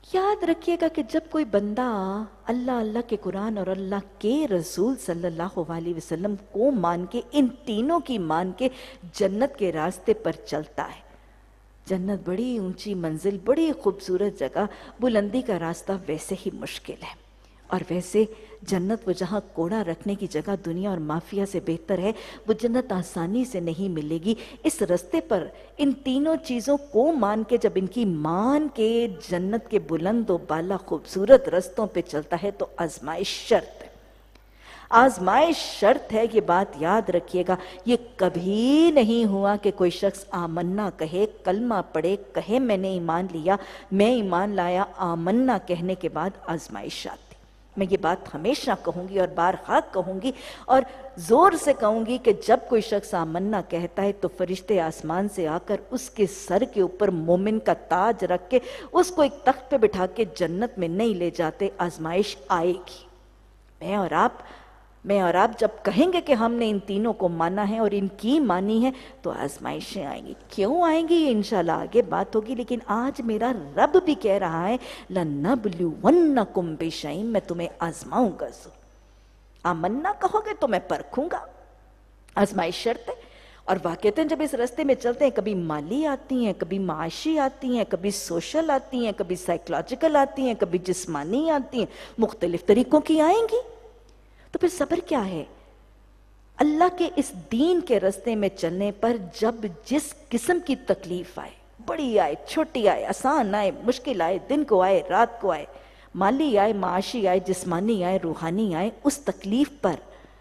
S1: याद रखिएगा कि जब कोई बंदा अल्लाह अल्लाह के कुरान और अल्लाह के रसूल सल्लल्लाहु अलैहि वसल्लम को मान के, इन तीनों की मान के जन्नत के रास्ते पर चलता है, जन्नत बड़ी ऊंची मंजिल, बड़ी खूबसूरत जगह, बुलंदी का रास्ता वैसे ही मुश्किल है। और वैसे जन्नत वो जहाँ कोड़ा रखने की जगह दुनिया और माफिया से बेहतर है, वो जन्नत आसानी से नहीं मिलेगी। इस रास्ते पर इन तीनों चीज़ों को मान के, जब इनकी मान के जन्नत के बुलंद और बाला खूबसूरत रास्तों पे चलता है तो आजमाइश शर्त है। आजमाइश शर्त है, ये बात याद रखिएगा। ये कभी नहीं हुआ कि कोई शख्स आमन्ना कहे, कलमा पढ़े, कहे मैंने ईमान लिया, मैं ईमान लाया, आमन्ना कहने के बाद आजमाइश आती। मैं ये बात हमेशा कहूँगी और बारहा कहूँगी और ज़ोर से कहूँगी कि जब कोई शख्स आमन्ना कहता है तो फरिश्ते आसमान से आकर उसके सर के ऊपर मोमिन का ताज रख के उसको एक तख्त पे बिठा के जन्नत में नहीं ले जाते। आजमाइश आएगी। मैं और आप मैं और आप जब कहेंगे कि हमने इन तीनों को माना है और इनकी मानी है तो आजमाइशें आएंगी। क्यों आएंगी ये इंशाल्लाह आगे बात होगी, लेकिन आज मेरा रब भी कह रहा है लनब्लुवन्नकुम बिशैइन, मैं तुम्हें आजमाऊंगा। आमन्ना कहोगे तो मैं परखूंगा। आजमाइश शर्त है। और वाकईतन जब इस रास्ते में चलते हैं, कभी माली आती हैं, कभी माशी आती हैं, कभी सोशल आती हैं, कभी साइकोलॉजिकल आती हैं, कभी जिस्मानी आती हैं, मुख्तलिफ तरीकों की आएंगी। तो फिर सब्र क्या है? अल्लाह के इस दीन के रास्ते में चलने पर जब जिस किस्म की तकलीफ आए, बड़ी आए, छोटी आए, आसान आए, मुश्किल आए, दिन को आए, रात को आए, माली आए, माशी आए, जिस्मानी आए, रूहानी आए, उस तकलीफ पर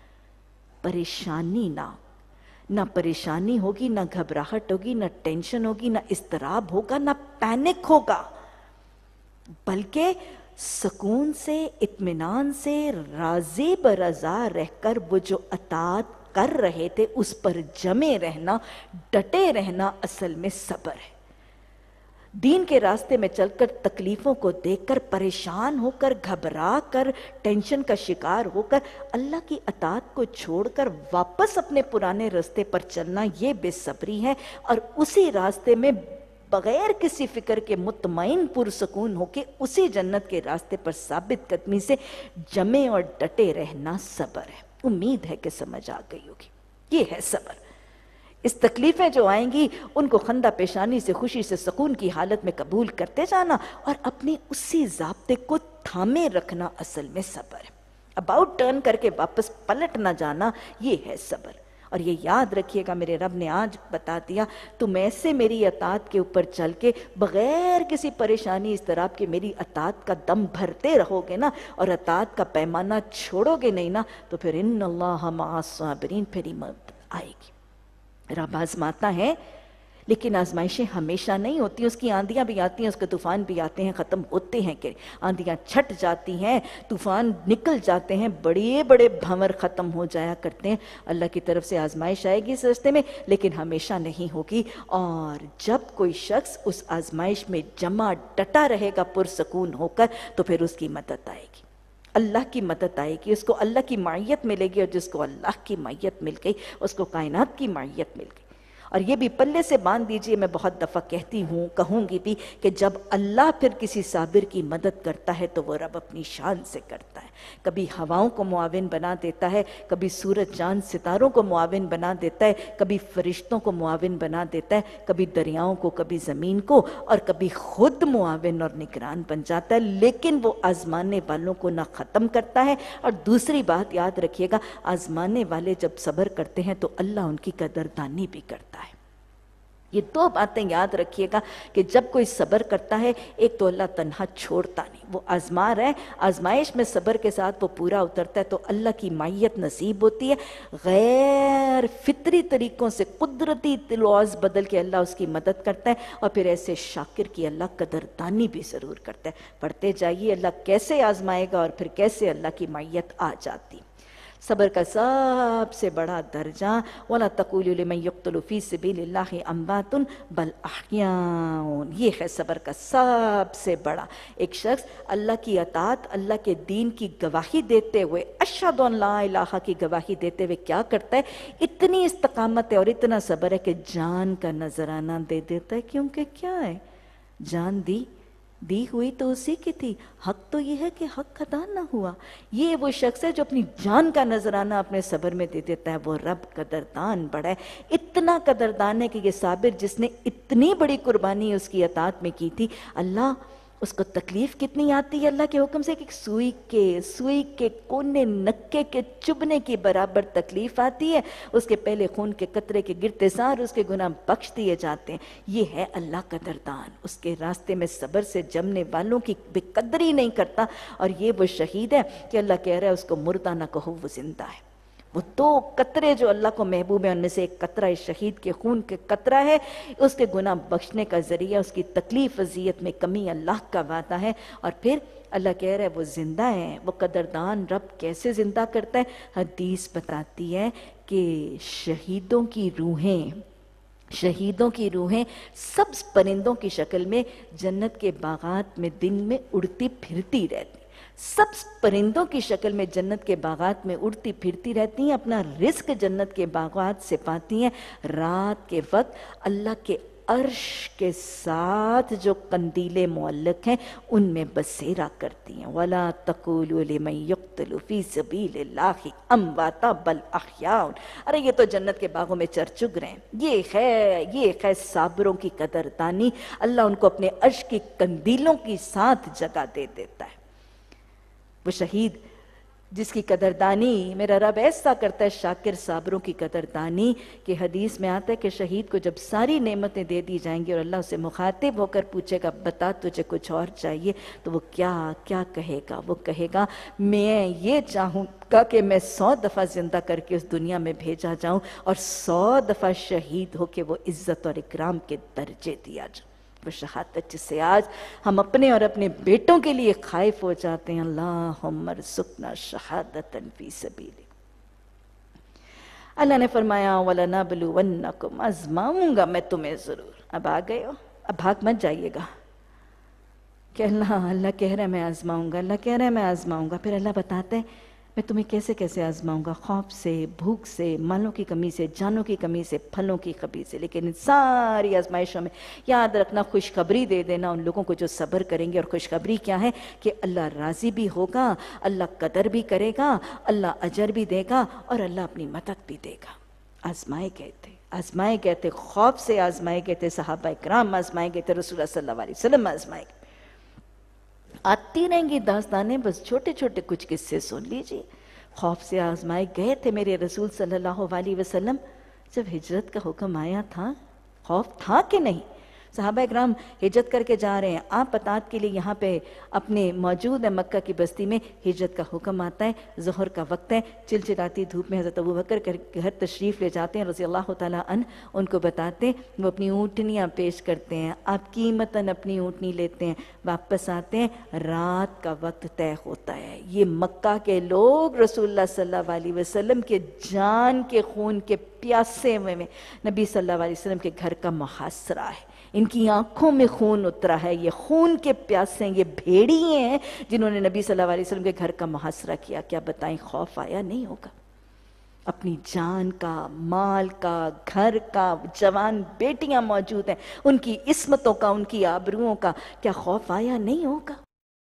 S1: परेशानी ना ना परेशानी होगी, ना घबराहट होगी, ना टेंशन होगी, ना इस्तराब होगा, ना पैनिक होगा, बल्कि सुकून से, इत्मीनान से, राज़ी बरज़ा रहकर वो जो अताअत कर रहे थे उस पर जमे रहना, डटे रहना असल में सब्र है। दीन के रास्ते में चलकर तकलीफों को देखकर परेशान होकर, घबरा कर, टेंशन का शिकार होकर अल्लाह की अताअत को छोड़कर वापस अपने पुराने रास्ते पर चलना, ये बेसब्री है। और उसी रास्ते में बगैर किसी फिक्र के मुतमईन पुरसकून होके उसी जन्नत के रास्ते पर साबित कदमी से जमे और डटे रहना सब्र है। उम्मीद है कि समझ आ गई होगी। ये है सब्र। इस तकलीफें जो आएंगी उनको खंदा पेशानी से, खुशी से, सुकून की हालत में कबूल करते जाना और अपने उसी ज़ाब्ते को थामे रखना असल में सब्र है। अबाउट टर्न करके वापस पलट ना जाना, ये है सब्र। और ये याद रखिएगा, मेरे रब ने आज बता दिया, तुम ऐसे मेरी अताअत के ऊपर चल के बगैर किसी परेशानी, इस तरह के मेरी अताअत का दम भरते रहोगे ना और अताअत का पैमाना छोड़ोगे नहीं ना, तो फिर इन्नल्लाह मअस साबिरीन, फिर मदद आएगी। रब आजमाता है, लेकिन आजमाइशें हमेशा नहीं होती। उसकी आंधियां भी आती हैं, उसके तूफान भी आते हैं, ख़त्म होते हैं कि आंधियां छट जाती हैं, तूफान निकल जाते हैं, बड़े बड़े भंवर ख़त्म हो जाया करते हैं। अल्लाह की तरफ से आजमाइश आएगी इस रास्ते में, लेकिन हमेशा नहीं होगी। और जब कोई शख्स उस आजमाइश में जमा डटा रहेगा पुरसकून होकर, तो फिर उसकी मदद आएगी, अल्लाह की मदद आएगी, उसको अल्लाह की मायत मिलेगी। और जिसको अल्लाह की मायत मिल गई उसको कायनात की मायत मिल गई। और ये भी पल्ले से बांध दीजिए, मैं बहुत दफ़ा कहती हूँ, कहूँगी भी, कि जब अल्लाह फिर किसी साबिर की मदद करता है तो वो रब अपनी शान से करता है। कभी हवाओं को मुआविन बना देता है, कभी सूरज चांद सितारों को मुआविन बना देता है, कभी फरिश्तों को मुआविन बना देता है, कभी दरियाओं को, कभी ज़मीन को, और कभी खुद मुआविन और निगरान बन जाता है। लेकिन वो आजमाने वालों को ना ख़त्म करता है। और दूसरी बात याद रखिएगा, आजमाने वाले जब सब्र करते हैं तो अल्लाह उनकी कदरदानी भी करता है। ये दो बातें याद रखिएगा कि जब कोई सब्र करता है, एक तो अल्लाह तन्हा छोड़ता नहीं, वो आजमा रहा है, आजमाइश में सब्र के साथ वो पूरा उतरता है तो अल्लाह की मायत नसीब होती है। गैर फितरी तरीकों से, कुदरती लॉज बदल के अल्लाह उसकी मदद करता है। और फिर ऐसे शाकिर की अल्लाह कदरदानी भी ज़रूर करता है। पढ़ते जाइए अल्लाह कैसे आजमाएगा और फिर कैसे अल्लाह की मायत आ जाती। सब्र का सबसे बड़ा दर्जा, वला तक़ूलू लिमन युक़्तलू फ़ी सबीलिल्लाहि अम्वातुन बल अहयाउन, ये है सब्र का सबसे बड़ा। एक शख्स अल्लाह की अताअत, अल्लाह के दीन की गवाही देते हुए, अशहदु अन ला इलाहा की गवाही देते हुए क्या करता है? इतनी इस्तकामत है और इतना सब्र है कि जान का नजराना दे देता है। क्योंकि क्या है, जान दी دی ہوئی تو اسی کی تھی، حق تو یہ ہے کہ حق ادا نہ ہوا۔ یہ وہ شخص ہے جو اپنی جان کا نذرانہ اپنے صبر میں دے دیتا ہے، وہ رب قدردان بڑا ہے، اتنا قدردان ہے کہ یہ صابر جس نے اتنی بڑی قربانی اس کی اطاعت میں کی تھی، اللہ اس کو تکلیف کتنی آتی ہے اللہ کے حکم سے، کہ سوئی کے سوئی کے کونے نکے کے چبھنے کی برابر تکلیف آتی ہے، اس کے پہلے خون کے قطرے کے گرتے سار اس کے گناہ بخش دیے جاتے ہیں۔ یہ ہے اللہ قدردان، اس کے راستے میں صبر سے جمنے والوں کی بے قدری نہیں کرتا۔ اور یہ وہ شہید ہے کہ اللہ کہہ رہا ہے اس کو مردہ نہ کہو، وہ زندہ ہے۔ وہ دو قطرے جو اللہ کو محبوب ہیں، ان میں سے ایک قطرہ اس شہید کے خون کے قطرہ ہے، اس کے گناہ بخشنے کا ذریعہ، اس کی تکلیف اذیت میں کمی اللہ کا وعدہ ہے۔ اور پھر اللہ کہہ رہا ہے وہ زندہ ہے، وہ قدردان رب کیسے زندہ کرتا ہے؟ حدیث بتاتی ہے کہ شہیدوں کی روحیں شہیدوں کی روحیں سبز پرندوں کی شکل میں جنت کے باغات میں دن میں اڑتی پھرتی رہتی، سبز پرندوں کی شکل میں جنت کے باغات میں اڑتی پھرتی رہتی ہیں، اپنا رزق جنت کے باغات سے پاتی ہیں۔ رات کے وقت اللہ کے عرش کے ساتھ جو قندیلیں معلق ہیں ان میں بسیرا کرتی ہیں۔ وَلَا تَقُولُوا لِمَن يُقْتَلُ فِي سَبِيلِ اللَّهِ أَمْوَاتًا بَلْ أَحْيَاءٌ۔ ارے یہ تو جنت کے باغوں میں چر چگ رہے ہیں۔ یہ ہے یہ ہے صابروں کی قدردانی، اللہ ان کو اپنے عرش کی قندیلوں کی ساتھ جگہ دے دیتا ہے۔ وہ شہید جس کی قدردانی میرا رب ایسا کرتا ہے، شاکر صابروں کی قدردانی، کہ حدیث میں آتا ہے کہ شہید کو جب ساری نعمتیں دے دی جائیں گی اور اللہ اسے مخاطب ہو کر پوچھے گا بتا تجھے کچھ اور چاہیے، تو وہ کیا کیا کہے گا؟ وہ کہے گا میں یہ چاہوں گا کہ میں سو دفعہ زندہ کر کے اس دنیا میں بھیجا جاؤں اور سو دفعہ شہید ہو کے وہ عزت اور اکرام کے درجے دیا جاؤں۔ وہ شہادت جس سے آج ہم اپنے اور اپنے بیٹوں کے لیے خائف ہو جاتے ہیں، اللہم ارزقنا شہادتا فی سبیلک۔ اللہ نے فرمایا وَلَنَبْلُوَنَّكُمْ، آزماؤں گا میں تمہیں ضرور۔ اب آ گئے ہو، اب بھاگ مت جائیے گا کہ اللہ اللہ کہہ رہا ہے میں آزماؤں گا، اللہ کہہ رہا ہے میں آزماؤں گا۔ پھر اللہ بتاتے ہیں میں تمہیں کیسے کیسے آزماؤں گا، خوف سے، بھوک سے، مالوں کی کمی سے، جانوں کی کمی سے، پھلوں کی کمی سے، لیکن ان ساری آزمائشوں میں یاد رکھنا خوشخبری دے دینا ان لوگوں کو جو صبر کریں گے۔ اور خوشخبری کیا ہے؟ کہ اللہ راضی بھی ہوگا، اللہ قدر بھی کرے گا، اللہ اجر بھی دے گا، اور اللہ اپنی مدد بھی دے گا۔ آزمائے گئے تھے آزمائے گئے تھے خوف سے آزمائے گئے تھے صحابہ اکرام، آزمائے گئے تھے رسول اللہ صلی اللہ علیہ وسلم، آزمائے گئے۔ آتی رہیں گی داستانیں، بس چھوٹے چھوٹے کچھ قصے سن لیجیے۔ خوف سے آزمائے گئے تھے میرے رسول صلی اللہ علیہ وسلم، جب ہجرت کا حکم آیا تھا خوف تھا کہ نہیں؟ صحابہ اکرام ہجرت کر کے جا رہے ہیں، آپ اطاعت کے لیے یہاں پہ اپنے موجود ہیں مکہ کی بستی میں، ہجرت کا حکم آتا ہے، ظہر کا وقت ہے، چلچلاتی دھوپ میں حضرت ابو بکر گھر تشریف لے جاتے ہیں رضی اللہ تعالیٰ عنہ، ان کو بتاتے ہیں، وہ اپنی اونٹنیاں پیش کرتے ہیں، آپ قیمتاً اپنی اونٹنی لیتے ہیں، واپس آتے ہیں، رات کا وقت طے ہوتا ہے۔ یہ مکہ کے لوگ رسول اللہ صلی اللہ علیہ وسلم کے جان کے خون کے پیاسے ہوئے میں نبی صلی اللہ علیہ وسلم کے گھر کا محاصرہ ہے، ان کی آنکھوں میں خون اترا ہے، یہ خون کے پیاسے ہیں، یہ بھیڑیے ہیں جنہوں نے نبی صلی اللہ علیہ وسلم کے گھر کا محاصرہ کیا۔ کیا بتائیں خوف آیا نہیں ہوگا؟ اپنی جان کا، مال کا، گھر کا، جوان بیٹیاں موجود ہیں، ان کی عصمتوں کا، ان کی آبروؤں کا کیا خوف آیا نہیں ہوگا؟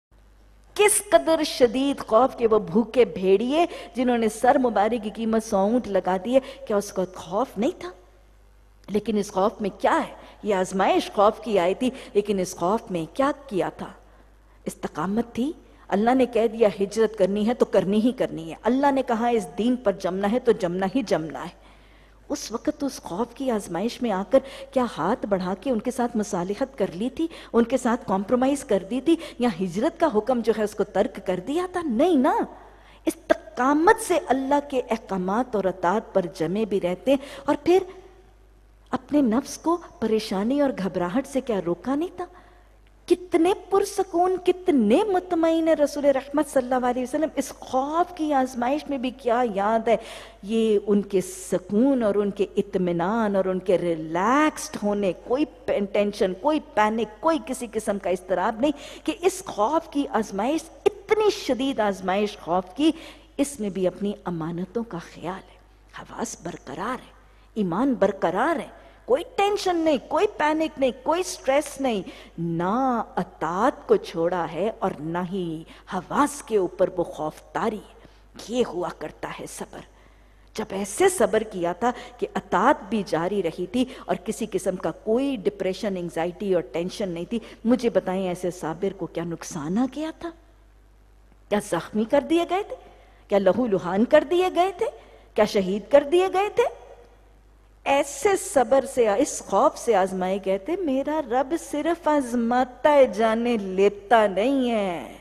S1: کس قدر شدید خوف کے وہ بھوکے بھیڑیے جنہوں نے سر مبارک کی قیمت سو اونٹ لگا دیے، کیا اس کو خوف نہیں تھا؟ لیکن اس خوف میں کیا ہے؟ یہ آزمائش خوف کی آئی تھی، لیکن اس خوف میں کیا کیا تھا؟ استقامت تھی۔ اللہ نے کہہ دیا ہجرت کرنی ہے تو کرنی ہی کرنی ہے، اللہ نے کہا اس دین پر جمنا ہے تو جمنا ہی جمنا ہے۔ اس وقت اس خوف کی آزمائش میں آ کر کیا ہاتھ بڑھا کے ان کے ساتھ مصالحت کر لی تھی، ان کے ساتھ کمپرومائز کر دی تھی، یا ہجرت کا حکم جو ہے اس کو ترک کر دیا تھا؟ نہیں نا، استقامت سے اللہ کے احکامات اور اطاعت پر جمے بھی رہتے، اور پھر اپنے نفس کو پریشانی اور گھبراہٹ سے کیا روکا نہیں تھا؟ کتنے پرسکون، کتنے مطمئن ہے رسول رحمت صلی اللہ علیہ وسلم، اس خوف کی آزمائش میں بھی کیا یاد ہے؟ یہ ان کے سکون اور ان کے اطمینان اور ان کے ریلیکسڈ ہونے، کوئی ٹینشن، کوئی پینک، کوئی کسی قسم کا اضطراب نہیں، کہ اس خوف کی آزمائش، اتنی شدید آزمائش خوف کی، اس میں بھی اپنی امانتوں کا خیال ہے، حواس برقرار ہے، ایمان برقرار ہے، کوئی ٹینشن نہیں، کوئی پینک نہیں، کوئی سٹریس نہیں، نہ اطاعت کو چھوڑا ہے اور نہ ہی حواس کے اوپر وہ خوف طاری۔ یہ ہوا کرتا ہے صبر۔ جب ایسے صبر کیا تھا کہ اطاعت بھی جاری رہی تھی اور کسی قسم کا کوئی ڈپریشن، انگزائٹی اور ٹینشن نہیں تھی، مجھے بتائیں ایسے صابر کو کیا نقصان آ گیا تھا؟ کیا زخمی کر دیے گئے تھے؟ کیا لہو لہان کر دیے گئے تھے؟ کیا شہید کر دیے گئے تھے؟ ایسے صبر سے، اس خوف سے آزمائے گئے تھے۔ میرا رب صرف آزماتا ہے، جانے لیتا نہیں ہے۔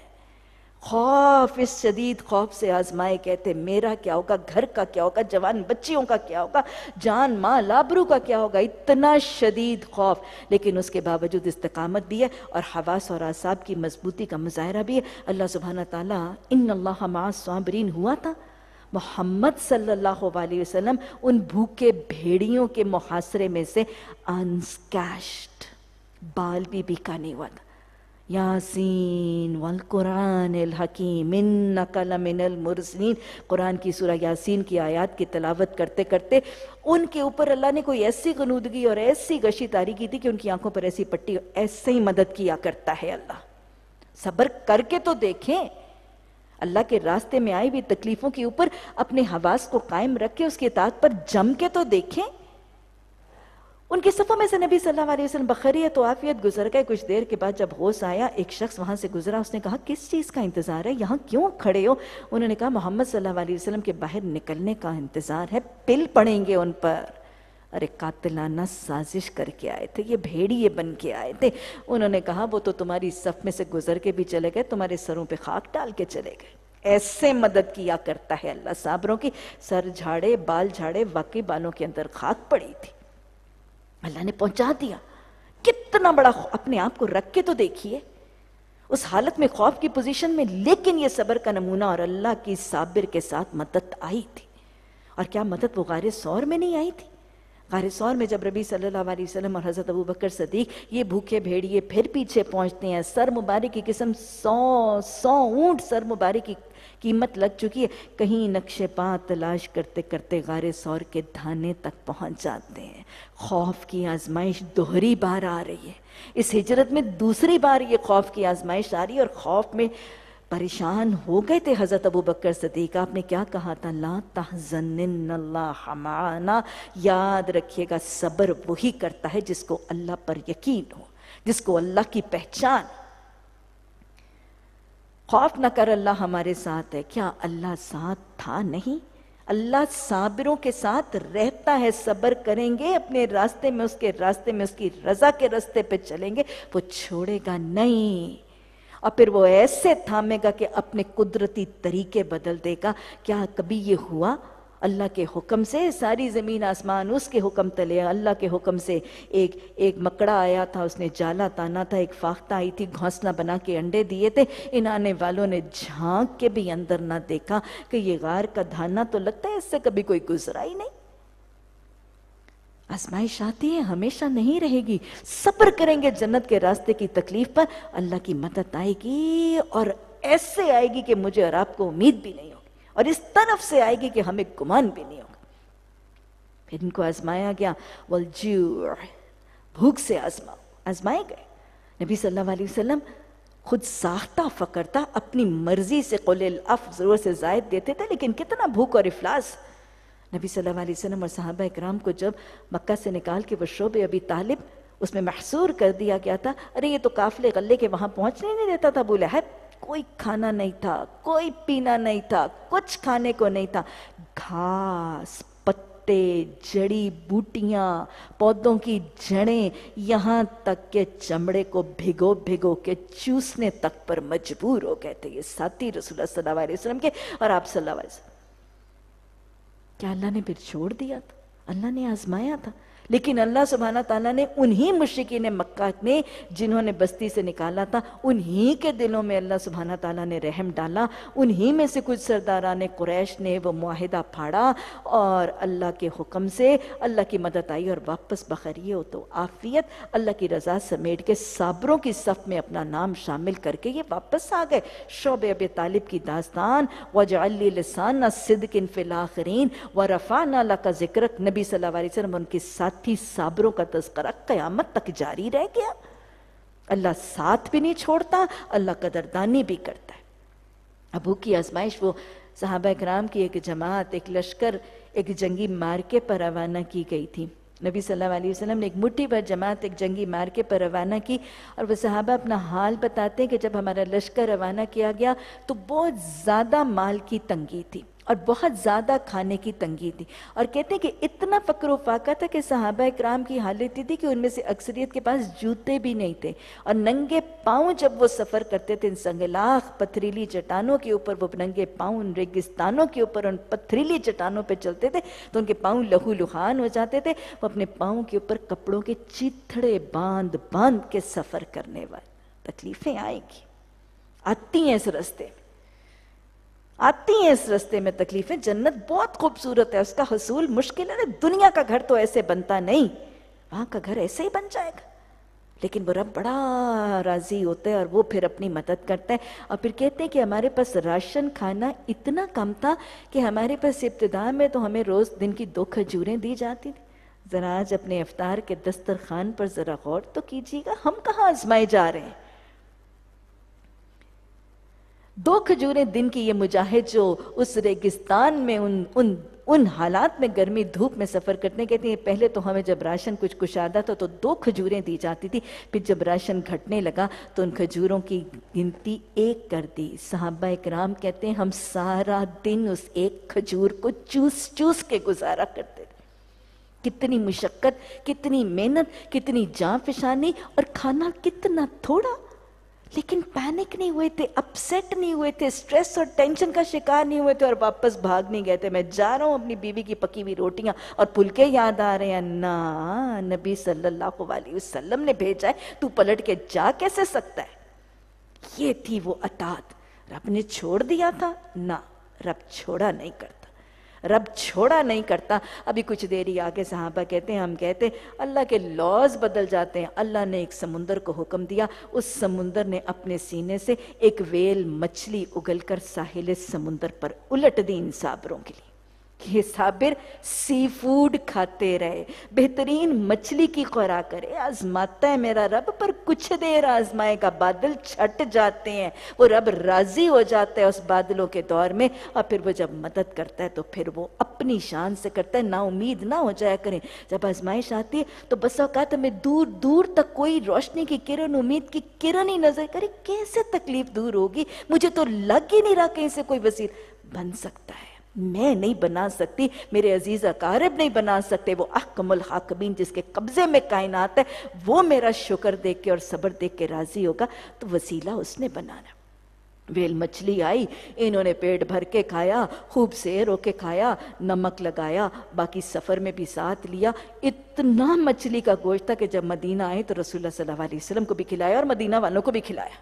S1: خوف، اس شدید خوف سے آزمائے گئے تھے، میرا کیا ہوگا، گھر کا کیا ہوگا، جوان بچیوں کا کیا ہوگا، جان مال آبرو کا کیا ہوگا، اتنا شدید خوف۔ لیکن اس کے باوجود استقامت بھی ہے اور حواس اور اعصاب کی مضبوطی کا مظاہرہ بھی ہے۔ اللہ سبحانہ تعالیٰ ان اللہ مع الصابرین ہوا تھا۔ محمد صلی اللہ علیہ وسلم ان بھوکے بھیڑیوں کے محاصرے میں سے انسکیشڈ، بال بھی بیکا نہیں ہوا تھا۔ یاسین والقرآن الحکیم انک لمن المرسلین، قرآن کی سورہ یاسین کی آیات کی تلاوت کرتے کرتے ان کے اوپر اللہ نے کوئی ایسی غنودگی اور ایسی گشی طاری کی تھی کہ ان کی آنکھوں پر ایسی پٹی، ایسے ہی مدد کیا کرتا ہے اللہ۔ صبر کر کے تو دیکھیں، اللہ کے راستے میں آئی ہوئی تکلیفوں کے اوپر اپنے حواس کو قائم رکھ کے اس کی اطاعت پر جم کے تو دیکھیں۔ ان کی صفوں میں سے نبی صلی اللہ علیہ وسلم بخیریت و عافیت گزر گئے۔ کچھ دیر کے بعد جب ہوش آیا، ایک شخص وہاں سے گزرا، اس نے کہا کس چیز کا انتظار ہے، یہاں کیوں کھڑے ہو؟ انہوں نے کہا محمد صلی اللہ علیہ وسلم کے باہر نکلنے کا انتظار ہے، پل پڑیں گے ان پر۔ ارے قاتلانہ سازش کر کے آئے تھے، یہ بھیڑیے بن کے آئے تھے۔ انہوں نے کہا وہ تو تمہاری صف میں سے گزر کے بھی چلے گئے، تمہارے سروں پہ خاک ڈال کے چلے گئے۔ ایسے مدد کیا کرتا ہے اللہ صابروں کی۔ سر جھاڑے، بال جھاڑے، واقعی بالوں کے اندر خاک پڑی تھی، اللہ نے پہنچا دیا۔ کتنا بڑا اپنے آپ کو رکھ کے تو دیکھیے اس حالت میں، خوف کی پوزیشن میں، لیکن یہ صبر کا نمونہ، اور اللہ کی صابر کے ساتھ مدد آئی تھی۔ اور کیا مدد وہ غار ثور میں نہیں آئی تھی؟ غار ثور میں جب نبی صلی اللہ علیہ وسلم اور حضرت ابو بکر صدیق یہ بھوکے بھیڑیے پھر پیچھے پہنچتے ہیں، سر مبارک کی قسم سو سو اونٹ سر مبارک کی قیمت لگ چکی ہے، کہیں نقش پا تلاش کرتے کرتے غار ثور کے دھانے تک پہنچ جاتے ہیں۔ خوف کی آزمائش دوہری بار آ رہی ہے، اس ہجرت میں دوسری بار یہ خوف کی آزمائش آ رہی ہے، اور خوف میں پریشان ہو گئے تھے حضرت ابو بکر صدیق۔ آپ نے کیا کہا تھا؟ لا تحزن ان اللہ معنا، یاد رکھیے گا صبر وہی کرتا ہے جس کو اللہ پر یقین ہو، جس کو اللہ کی پہچان۔ خوف نہ کر، اللہ ہمارے ساتھ ہے۔ کیا اللہ ساتھ تھا؟ نہیں، اللہ صابروں کے ساتھ رہتا ہے۔ صبر کریں گے، اپنے راستے میں، اس کے راستے میں، اس کی رضا کے راستے پہ چلیں گے، وہ چھوڑے گا نہیں، اور پھر وہ ایسے تھامے گا کہ اپنے قدرتی طریقے بدل دے گا۔ کیا کبھی یہ ہوا؟ اللہ کے حکم سے ساری زمین آسمان اس کے حکم تلے، اللہ کے حکم سے ایک ایک مکڑا آیا تھا، اس نے جالا تانا تھا، ایک فاختہ آئی تھی، گھونسلہ بنا کے انڈے دیے تھے۔ ان آنے والوں نے جھانک کے بھی اندر نہ دیکھا کہ یہ غار کا دھانا تو لگتا ہے اس سے کبھی کوئی گزرا ہی نہیں۔ آزمائش آتی ہے، ہمیشہ نہیں رہے گی۔ صبر کریں گے جنت کے راستے کی تکلیف پر، اللہ کی مدد آئے گی، اور ایسے آئے گی کہ مجھے اور آپ کو امید بھی نہیں ہوگی، اور اس طرف سے آئے گی کہ ہمیں گمان بھی نہیں ہوگا۔ پھر ان کو آزمایا گیا، والجوع، بھوک سے آزماؤ، آزمائے گئے۔ نبی صلی اللہ علیہ وسلم خود ساختہ فقر تھا، اپنی مرضی سے قل العفو ضرورت سے زائد دیتے تھے، لیکن کتنا بھوک اور افلاس۔ نبی صلی اللہ علیہ وسلم اور صحابہ اکرام کو جب مکہ سے نکال کے وہ شعب ابی طالب اس میں محصور کر دیا گیا تھا، ارے یہ تو قافلے غلے کے وہاں پہنچنے نہیں دیتا تھا ابو لہب، کوئی کھانا نہیں تھا، کوئی پینا نہیں تھا، کچھ کھانے کو نہیں تھا، گھاس، پتے، جڑی بوٹیاں، پودوں کی جڑیں، یہاں تک کہ چمڑے کو بھگو بھگو کے چوسنے تک پر مجبور ہو گئے تھے یہ ساتھی رسول اللہ صلی اللہ علیہ وسلم کے اور آپ صلی اللہ علیہ وسلم۔ کیا اللہ نے پھر چھوڑ دیا تھا؟ اللہ نے آزمایا تھا، لیکن اللہ سبحانہ تعالیٰ نے انہی مشرکین مکہ نے جنہوں نے بستی سے نکالا تھا، انہی کے دلوں میں اللہ سبحانہ تعالیٰ نے رحم ڈالا، انہی میں سے کچھ سرداران قریش نے وہ معاہدہ پھاڑا، اور اللہ کے حکم سے اللہ کی مدد آئی، اور واپس بخیریت تو عافیت اللہ کی رضا سمیٹ کے صابروں کی صف میں اپنا نام شامل کر کے یہ واپس آ گئے۔ شعب ابی طالب کی داستان، وَجَعَلْ لِي لِسَانَ صِدْقٍ فِي الْآخِرِينَ وَرَفَعْنَا لَكَ ذِكْرَكَ، نبی नबी सल्लल्लाहु अलैहि वसल्लम उनके साथी साबरों का तज़किरा क़यामत तक जारी रह गया। अल्लाह साथ भी नहीं छोड़ता, अल्लाह कदरदानी भी करता है। अबू की आजमाइश, वो सहाबा कराम की एक जमात, एक लश्कर एक जंगी मार्के पर रवाना की गई थी। नबी सल्लल्लाहु अलैहि वसल्लम ने एक मुट्ठी भर जमात एक जंगी मार्के पर रवाना की, और वो सहाबा अपना हाल बताते हैं कि जब हमारा लश्कर रवाना किया गया तो बहुत ज़्यादा माल की तंगी थी और बहुत ज़्यादा खाने की तंगी थी, और कहते हैं कि इतना फ़क्र फाका था कि सहाबा इकराम की हालत थी कि उनमें से अक्सरियत के पास जूते भी नहीं थे, और नंगे पाँव जब वो सफ़र करते थे इन संगलाख पथरीली चट्टानों के ऊपर, वो नंगे पाँव उन रेगिस्तानों के ऊपर उन पथरीली चट्टानों पर चलते थे तो उनके पाँव लहू लुहान हो जाते थे। वो अपने पाँव के ऊपर कपड़ों के चिथड़े बांध बांध के सफ़र करने वाले। तकलीफ़ें आएगी, आती हैं इस रास्ते में, आती हैं इस रास्ते में तकलीफें। जन्नत बहुत खूबसूरत है, उसका हसूल मुश्किल है। दुनिया का घर तो ऐसे बनता नहीं, वहां का घर ऐसे ही बन जाएगा, लेकिन वो रब बड़ा राजी होता है और वो फिर अपनी मदद करता है। और फिर कहते हैं कि हमारे पास राशन खाना इतना कम था कि हमारे पास इब्तिदा में तो हमें रोज दिन की दो खजूरें दी जाती थी। जरा आज अपने इफ्तार के दस्तरखान पर जरा गौर तो कीजिएगा, हम कहाँ आजमाए जा रहे हैं। दो खजूरें दिन की ये मुजाहिद जो उस रेगिस्तान में उन उन उन हालात में गर्मी धूप में सफ़र करने कहते हैं, पहले तो हमें जब राशन कुछ कुशादा था तो दो खजूरें दी जाती थी, फिर जब राशन घटने लगा तो उन खजूरों की गिनती एक कर दी। सहाबा इकराम कहते हैं हम सारा दिन उस एक खजूर को चूस चूस के गुजारा करते थे। कितनी मुशक्कत, कितनी मेहनत, कितनी जान फिशानी, और खाना कितना थोड़ा, लेकिन पैनिक नहीं हुए थे, अपसेट नहीं हुए थे, स्ट्रेस और टेंशन का शिकार नहीं हुए थे, और वापस भाग नहीं गए थे। मैं जा रहा हूँ, अपनी बीवी की पकी हुई रोटियां और फुलके याद आ रहे हैं ना, नबी सल्लल्लाहु अलैहि वसल्लम ने भेजा है, तू पलट के जा कैसे सकता है। ये थी वो अतात। रब ने छोड़ दिया था ना, रब छोड़ा नहीं करता, रब छोड़ा नहीं करता। अभी कुछ देरी आगे सहाबा कहते हैं, हम कहते हैं अल्लाह के लॉज बदल जाते हैं। अल्लाह ने एक समुंदर को हुक्म दिया, उस समुंदर ने अपने सीने से एक वेल मछली उगलकर साहिल समुंदर पर उलट दी इन साबरों के लिए। ये साबिर सी फूड खाते रहे, बेहतरीन मछली की खुराक करे। आजमाता है मेरा रब, पर कुछ देर आजमाएगा, बादल छट जाते हैं, वो रब राजी हो जाता है उस बादलों के दौर में, और फिर वो जब मदद करता है तो फिर वो अपनी शान से करता है। ना उम्मीद ना हो जाया करें, जब आजमाइश आती है तो बस औकात हमें दूर दूर तक कोई रोशनी की किरण, उम्मीद की किरण ही नजर करे, कैसे तकलीफ दूर होगी, मुझे तो लग ही नहीं रहा कहीं से कोई वसील बन सकता है। मैं नहीं बना सकती, मेरे अजीज अकारिब नहीं बना सकते, वो अहकमुल हाकिमीन जिसके कब्जे में कायनात है वो मेरा शुक्र देख के और सब्र देख के राजी होगा, तो वसीला उसने बनाना। वेल मछली आई, इन्होंने पेट भर के खाया, खूब सेर होके खाया, नमक लगाया, बाकी सफ़र में भी साथ लिया। इतना मछली का गोश्त था कि जब मदीना आए तो रसूलुल्लाह सल्लल्लाहु अलैहि वसल्लम को भी खिलाया और मदीना वालों को भी खिलाया।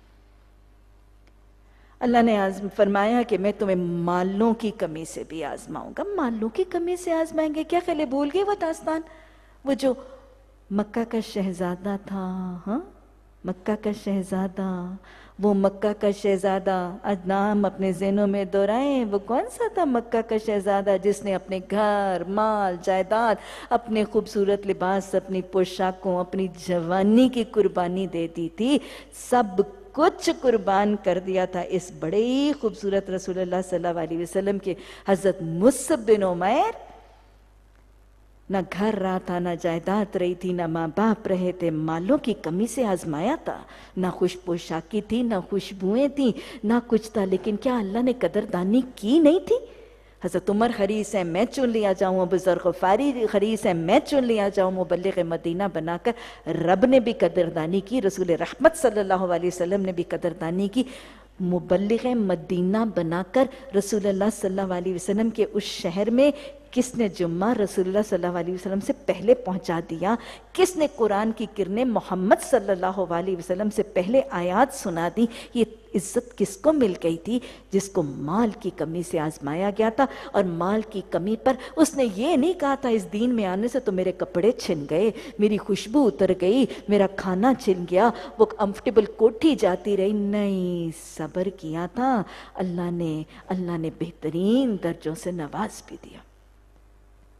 S1: अल्लाह ने आज फरमाया कि मैं तुम्हें मालों की कमी से भी आजमाऊंगा। मालों की कमी से आजमाएंगे, क्या ख्याल है, भूल गए वो दास्तान, वो जो मक्का का शहजादा था। हाँ, मक्का का शहजादा, वो मक्का का शहजादा, आज नाम अपने ज़हनों में दोहराएं, वो कौन सा था मक्का का शहजादा जिसने अपने घर, माल, जायदाद, अपने खूबसूरत लिबास, अपनी पोशाकों, अपनी जवानी की कुर्बानी दे दी थी, सब कुछ कुर्बान कर दिया था इस बड़े ही खूबसूरत रसूलुल्लाह सल्लल्लाहु अलैहि वसल्लम के। हजरत मुसअब बिन उमैर, ना घर रहा था, ना जायदाद रही थी, ना माँ बाप रहे थे, मालों की कमी से आजमाया था। ना खुश पोशाकी थी, ना खुशबुएं थी, ना कुछ था, लेकिन क्या अल्लाह ने कदरदानी की नहीं थी। हज़रत उमर खरीस है, मैं चुन लिया जाऊँ, अबू ज़र ग़फ़ारी खरीस है, मैं चुन लिया जाऊँ, मुबल्लिग़ मदीना बनाकर। रब ने भी कदरदानी की, रसूल रहमत सल्लल्लाहु अलैहि वसल्लम ने भी कदरदानी की, मुबल्लिग़ मदीना बनाकर रसूलुल्लाह सल्लल्लाहु अलैहि वसल्लम के उस शहर में किसने जुम्मा रसूलुल्लाह सल्लल्लाहु अलैहि वसल्लम से पहले पहुंचा दिया, किसने कुरान की किरणें मोहम्मद सल्लल्लाहु अलैहि वसल्लम से पहले आयात सुना दी। ये इज्जत किसको मिल गई थी, जिसको माल की कमी से आजमाया गया था। और माल की कमी पर उसने ये नहीं कहा था इस दीन में आने से तो मेरे कपड़े छिन गए, मेरी खुशबू उतर गई, मेरा खाना छिन गया, वो कंफर्टेबल कोठी जाती रही। नहीं, सब्र किया था अल्लाह ने, अल्लाह ने बेहतरीन दर्जों से नवाज भी दिया।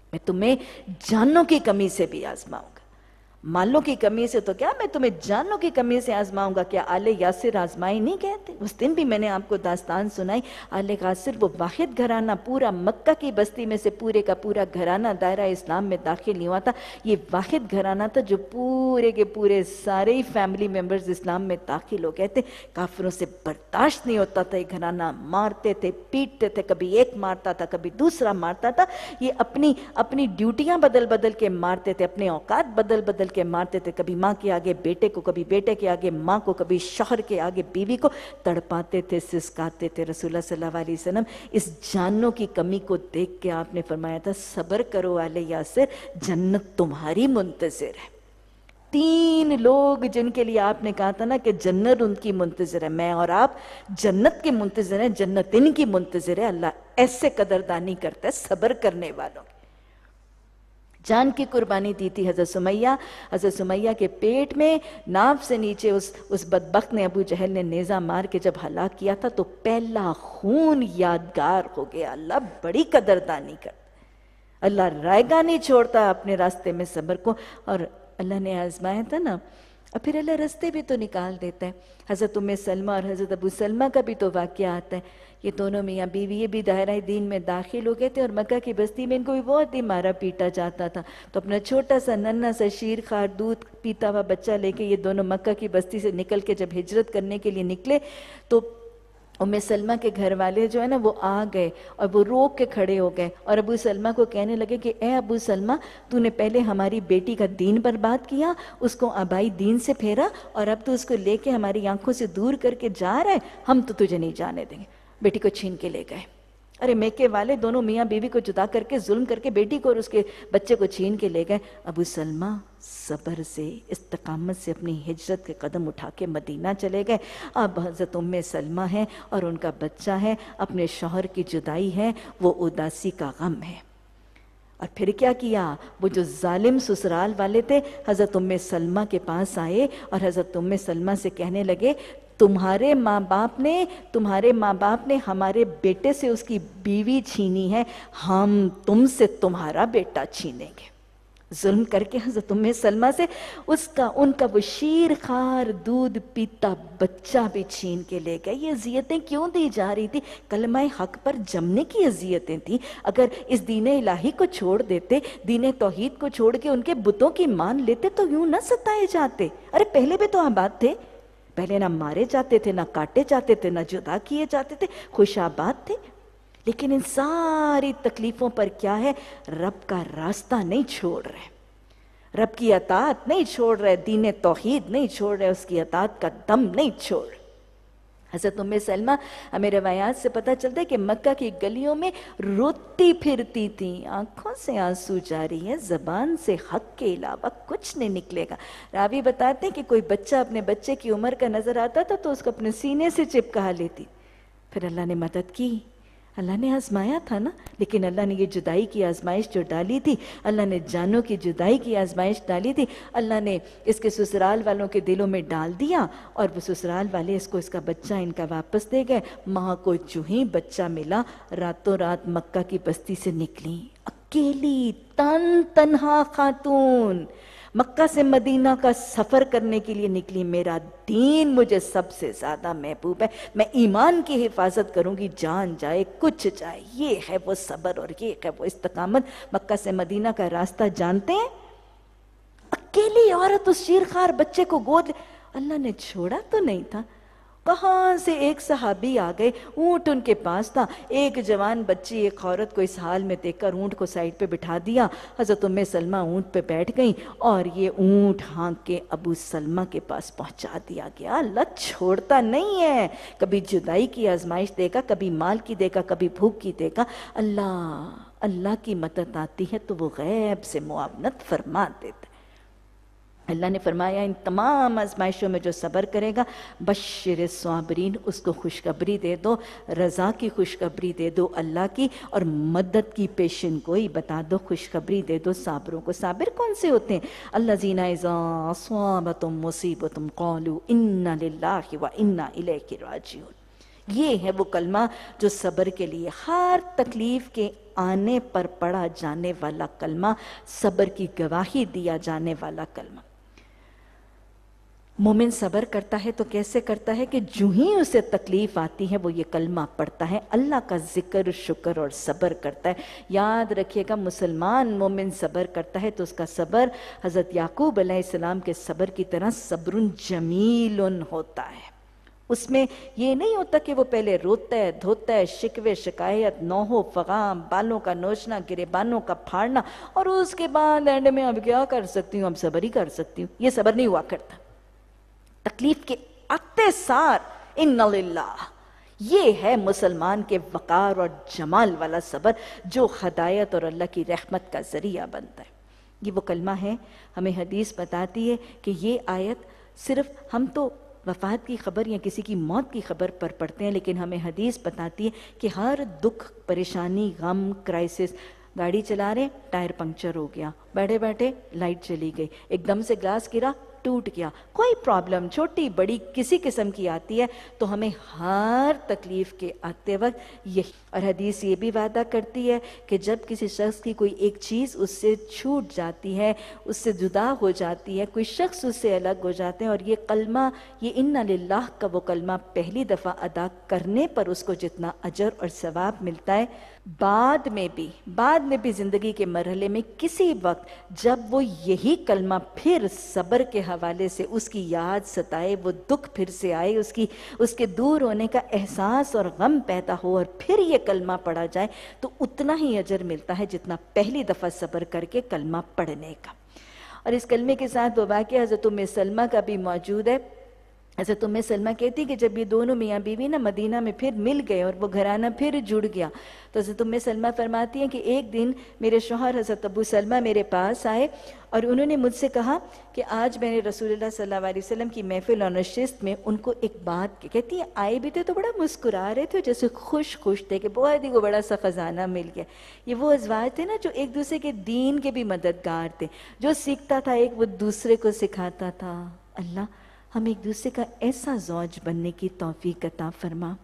S1: میں تمہیں جانوں کی کمی سے بھی آزماؤں گا، مالوں کی کمی سے تو کیا، میں تمہیں جانوں کی کمی سے آزماؤں گا۔ کیا آل یاسر آزمائی نہیں کہتے؟ اس دن بھی میں نے آپ کو داستان سنائی، آل یاسر وہ واحد گھرانہ پورا مکہ کی بستی میں سے پورے کا پورا گھرانہ دائرہ اسلام میں داخل نہیں ہوا تھا۔ یہ واحد گھرانہ تھا جو پورے کے پورے سارے ہی فیملی ممبرز اسلام میں داخل ہو گئے تھے۔ کافروں سے برداشت نہیں ہوتا تھا یہ گھرانہ، مارتے تھے، پیٹتے تھے، کبھی ایک مارتا تھا کبھی دوسرا مارتا تھا۔ یہ اپنی اپنی ڈیوٹیاں بدل بدل کے مارتے تھے، اپنے اوقات بدل بدل کے مارتے تھے، کبھی ماں کے آگے بیٹے کو، کبھی بیٹے کے آگے ماں کو، کبھی شوہر کے آگے بیوی کو، تڑپاتے تھے، سسکاتے تھے۔ رسول اللہ صلی اللہ علیہ وسلم اس جانوں کی کمی کو دیکھ کے آپ نے فرمایا تھا صبر کرو آل یاسر، جنت تمہاری منتظر ہے۔ تین لوگ جن کے لیے آپ نے کہا تھا نا کہ جنت ان کی منتظر ہے، میں اور آپ جنت کے منتظر ہیں، جنت ان کی منتظر ہے۔ اللہ ایسے قدردانی کرتا ہے صبر کرنے والوں کی۔ جان کی قربانی دی تھی حضرت سمیہ، حضرت سمیہ کے پیٹ میں ناف سے نیچے اس اس بدبخت نے، ابو جہل نے نیزہ مار کے جب ہلاک کیا تھا تو پہلا خون یادگار ہو گیا۔ اللہ بڑی قدردانی کرتا، اللہ رائے گاہ نہیں چھوڑتا اپنے راستے میں صبر کو۔ اور اللہ نے آزمایا تھا نا، اور پھر اللہ راستے بھی تو نکال دیتا ہے۔ حضرت ام سلمہ اور حضرت ابو سلمہ کا بھی تو واقعہ آتا ہے، یہ دونوں میاں بیوی یہ بھی دائرہ دین میں داخل ہو گئے تھے، اور مکہ کی بستی میں ان کو بھی بہت ہی مارا پیٹا جاتا تھا، تو اپنا چھوٹا سا ننھا سا شیر خوار دودھ پیتا ہوا بچہ لے کے یہ دونوں مکہ کی بستی سے نکل کے جب ہجرت کرنے کے لیے نکلے تو ام سلمہ کے گھر والے جو ہے نا وہ آ گئے اور وہ روک کے کھڑے ہو گئے، اور ابو سلمہ کو کہنے لگے کہ اے ابو سلمہ، تو نے پہلے ہماری بیٹی کا دین برباد کیا، اس کو آبائی دین سے پھیرا، اور اب تو اس کو لے کے ہماری آنکھوں سے دور کر کے جا رہا ہے، ہم تو تجھے نہیں جانے دیں گے۔ بیٹی کو چھین کے لے گئے۔ ارے میکے والے دونوں میاں بیوی کو جدا کر کے ظلم کر کے بیٹی کو اور اس کے بچے کو چھین کے لے گئے۔ ابو سلمہ صبر سے، استقامت سے اپنی ہجرت کے قدم اٹھا کے مدینہ چلے گئے۔ اب حضرت ام سلمہ ہیں اور ان کا بچہ ہے، اپنے شوہر کی جدائی ہے، وہ اداسی کا غم ہے۔ اور پھر کیا کیا، وہ جو ظالم سسرال والے تھے حضرت ام سلمہ کے پاس آئے اور حضرت ام سلمہ سے کہنے لگے تمہارے ماں باپ نے تمہارے ماں باپ نے ہمارے بیٹے سے اس کی بیوی چھینی ہے، ہم تم سے تمہارا بیٹا چھینیں گے۔ ظلم کر کے حضرت ام سلمہ سے اس کا ان کا وہ شیر خوار دودھ پیتا بچہ بھی چھین کے لے گئے۔ یہ اذیتیں کیوں دی جا رہی تھی؟ کلمہ حق پر جمنے کی اذیتیں تھیں۔ اگر اس دین الہی کو چھوڑ دیتے، دین توحید کو چھوڑ کے ان کے بتوں کی مان لیتے تو یوں نہ ستائے جاتے۔ ارے پہلے بھی تو آباد تھے، پہلے نہ مارے جاتے تھے، نہ کاٹے جاتے تھے، نہ جدا کیے جاتے تھے، خوش آباد تھے۔ لیکن ان ساری تکلیفوں پر کیا ہے، رب کا راستہ نہیں چھوڑ رہے، رب کی اطاعت نہیں چھوڑ رہے، دین توحید نہیں چھوڑ رہے، اس کی اطاعت کا دم نہیں چھوڑ رہے۔ حضرت ام سلمہ ہمیں روایات سے پتہ چلتا ہے کہ مکہ کی گلیوں میں روتی پھرتی تھیں، آنکھوں سے آنسو جاری ہے، زبان سے حق کے علاوہ کچھ نہیں نکلے گا۔ راوی بتاتے ہیں کہ کوئی بچہ اپنے بچے کی عمر کا نظر آتا تھا تو اس کو اپنے سینے سے چپکا لیتی، پھر اللہ نے مدد کی۔ اللہ نے آزمایا تھا نا، لیکن اللہ نے یہ جدائی کی آزمائش جو ڈالی تھی، اللہ نے جانوں کی جدائی کی آزمائش ڈالی تھی، اللہ نے اس کے سسرال والوں کے دلوں میں ڈال دیا، اور وہ سسرال والے اس کو اس کا بچہ ان کا واپس دے گئے۔ ماں کو جو ہی بچہ ملا راتوں رات مکہ کی بستی سے نکلی، اکیلی تن تنہا خاتون مکہ سے مدینہ کا سفر کرنے کے لیے نکلی۔ میرا دین مجھے سب سے زیادہ محبوب ہے، میں ایمان کی حفاظت کروں گی، جان جائے کچھ جائے۔ یہ ہے وہ صبر اور یہ ہے وہ استقامت۔ مکہ سے مدینہ کا راستہ جانتے ہیں، اکیلی عورت اس شیرخوار بچے کو گود، اللہ نے چھوڑا تو نہیں تھا۔ کہاں سے ایک صحابی آ گئے، اونٹ ان کے پاس تھا، ایک جوان بچی ایک عورت کو اس حال میں دیکھ کر اونٹ کو سائیڈ پہ بٹھا دیا۔ حضرت ام سلمہ اونٹ پہ بیٹھ گئیں اور یہ اونٹ ہانک کے ابو سلمہ کے پاس پہنچا دیا گیا۔ اللہ چھوڑتا نہیں ہے، کبھی جدائی کی آزمائش دے گا، کبھی مال کی دے گا، کبھی بھوک کی دے گا۔ اللہ اللہ کی مدد آتی ہے تو وہ غیب سے معاونت فرما دیتا ہے۔ اللہ نے فرمایا ان تمام آزمائشوں میں جو صبر کرے گا، بشر الصابرین، اس کو خوشخبری دے دو، رضا کی خوشخبری دے دو اللہ کی، اور مدد کی پیشن گوئی بتا دو، خوشخبری دے دو صابروں کو۔ صابر کون سے ہوتے ہیں؟ الذین اذا اصابتهم مصیبۃ قالوا انا للہ وانا الیہ راجعون۔ یہ ہے وہ کلمہ جو صبر کے لیے، ہر تکلیف کے आने पर पढ़ा जाने वाला कलमा, सब्र की गवाही दिया जाने वाला कलमा। मोमिन सब्र करता है तो कैसे करता है कि जो ही उसे तकलीफ आती है वो ये कलमा पढ़ता है, अल्लाह का जिक्र शुक्र और सब्र करता है। याद रखिएगा, मुसलमान मोमिन सब्र करता है तो उसका सब्र हज़रत याकूब अलैहिस्सलाम के सब्र की तरह सब्रुन जमीलुन होता है। उसमें ये नहीं होता कि वो पहले रोता है धोता है, शिकवे शिकायत, नौहो फगाम, बालों का नोचना, गिरेबानों का फाड़ना, और उसके बाद एंड में अब क्या कर सकती हूँ, अब सब्र ही कर सकती हूँ। ये सब्र नहीं हुआ करता। तकलीफ के आते सार इन्ना लिल्लाह, ये है मुसलमान के वकार और जमाल वाला सब्र जो हदायत और अल्लाह की रहमत का जरिया बनता है। ये वो कलमा है, हमें हदीस बताती है कि ये आयत सिर्फ हम तो वफात की खबर या किसी की मौत की खबर पर पढ़ते हैं, लेकिन हमें हदीस बताती है कि हर दुख, परेशानी, गम, क्राइसिस, गाड़ी चला रहे टायर पंक्चर हो गया, बैठे बैठे लाइट चली गई, एकदम से ग्लास गिरा टूट गया, कोई प्रॉब्लम छोटी बड़ी किसी किस्म की आती है तो हमें हर तकलीफ के आते वक्त यही, और हदीस ये भी वादा करती है कि जब किसी शख्स की कोई एक चीज़ उससे छूट जाती है, उससे जुदा हो जाती है, कोई शख्स उससे अलग हो जाते हैं, और ये कलमा, ये इन्ना लिल्लाह का वो कलमा पहली दफ़ा अदा करने पर उसको जितना अजर और सवाब मिलता है, बाद में भी बाद में भी ज़िंदगी के मरहले में किसी वक्त जब वो यही कलमा फिर सब्र के हवाले से उसकी याद सताए, वो दुख फिर से आए, उसकी उसके दूर होने का एहसास और गम पैदा हो, और फिर ये कलमा पढ़ा जाए तो उतना ही अजर मिलता है जितना पहली दफ़ा सब्र करके कलमा पढ़ने का। और इस कलमे के साथ वो वाक़या हज़रत उम्मे सलमा का भी मौजूद है। हज़रत उम्मे सलमा कहती कि जब ये दोनों मियाँ बीवी ना मदीना में फिर मिल गए और वो घराना फिर जुड़ गया, तो हज़रत उम्मे सलमा फरमाती हैं कि एक दिन मेरे शौहर हज़रत अबू सलमा मेरे पास आए और उन्होंने मुझसे कहा कि आज मैंने रसूलुल्लाह सल्लल्लाहु अलैहि वसल्लम की महफिल और नशिस्त में उनको एक बात की। कहती है आए भी थे तो बड़ा मुस्कुरा रहे थे, जैसे खुश खुश थे कि बहुत ही को बड़ा सा ख़जाना मिल गया। ये वो अज़वाज थे ना जो एक दूसरे के दीन के भी मददगार थे, जो सीखता था एक वो दूसरे को सिखाता था। अल्लाह हम एक दूसरे का ऐसा ज़ौज बनने की तौफीक अता फरमा।